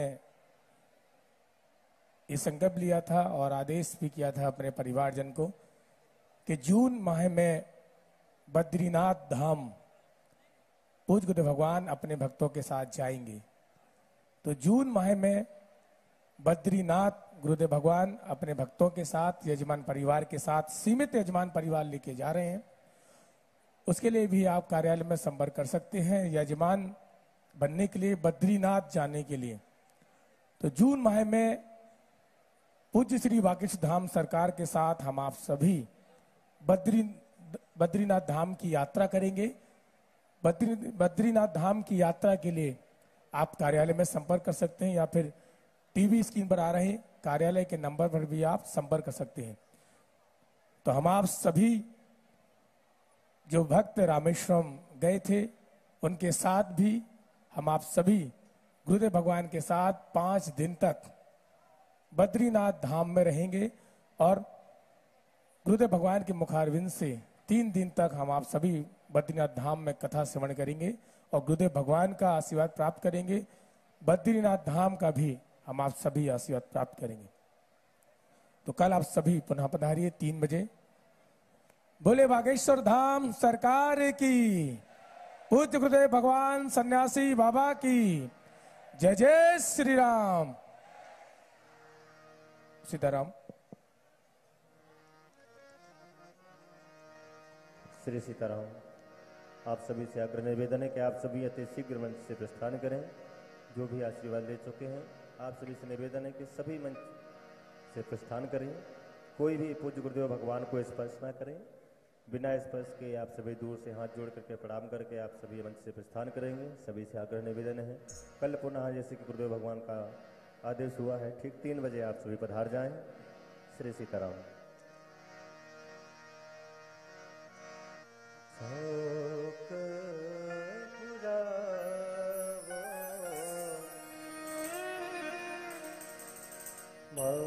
ये संकल्प लिया था और आदेश भी किया था अपने परिवारजन को कि जून माह में बद्रीनाथ धाम पूज्य गुरुदेव भगवान अपने भक्तों के साथ जाएंगे। तो जून माह में बद्रीनाथ गुरुदेव भगवान अपने भक्तों के साथ यजमान परिवार के साथ सीमित यजमान परिवार लेके जा रहे हैं। उसके लिए भी आप कार्यालय में संपर्क कर सकते हैं यजमान बनने के लिए, बद्रीनाथ जाने के लिए। तो जून माह में पूज्य श्री वाकिश धाम सरकार के साथ हम आप सभी बद्रीनाथ धाम की यात्रा करेंगे। बद्रीनाथ धाम की यात्रा के लिए आप कार्यालय में संपर्क कर सकते हैं या फिर टीवी स्क्रीन पर आ रहे कार्यालय के नंबर पर भी आप संपर्क कर सकते हैं। तो हम आप सभी जो भक्त रामेश्वरम गए थे उनके साथ भी हम आप सभी गुरुदेव भगवान के साथ 5 दिन तक बद्रीनाथ धाम में रहेंगे और गुरुदेव भगवान के मुखारविंद से 3 दिन तक हम आप सभी बद्रीनाथ धाम में कथा श्रवण करेंगे और गुरुदेव भगवान का आशीर्वाद प्राप्त करेंगे। बद्रीनाथ धाम का भी हम आप सभी आशीर्वाद प्राप्त करेंगे। तो कल आप सभी पुनः पधारिए 3 बजे। बोले बागेश्वर धाम सरकार की, पूज्य गुरुदेव भगवान सन्यासी बाबा की जय जय श्री राम। सीताराम। श्री सीताराम। आप सभी से आग्रह निवेदन है कि आप सभी अति शीघ्र मंच से प्रस्थान करें। जो भी आशीर्वाद ले चुके हैं आप सभी से निवेदन है कि सभी मंच से प्रस्थान करें। कोई भी पूज्य गुरुदेव भगवान को स्पर्श ना करें। बिना स्पर्श के आप सभी दूर से हाथ जोड़ करके प्रणाम करके आप सभी मंच से प्रस्थान करेंगे। सभी से आग्रह निवेदन है कल पुनः जैसे कि गुरुदेव भगवान का आदेश हुआ है ठीक 3 बजे आप सभी पधार जाएं। श्री सीताराम। मा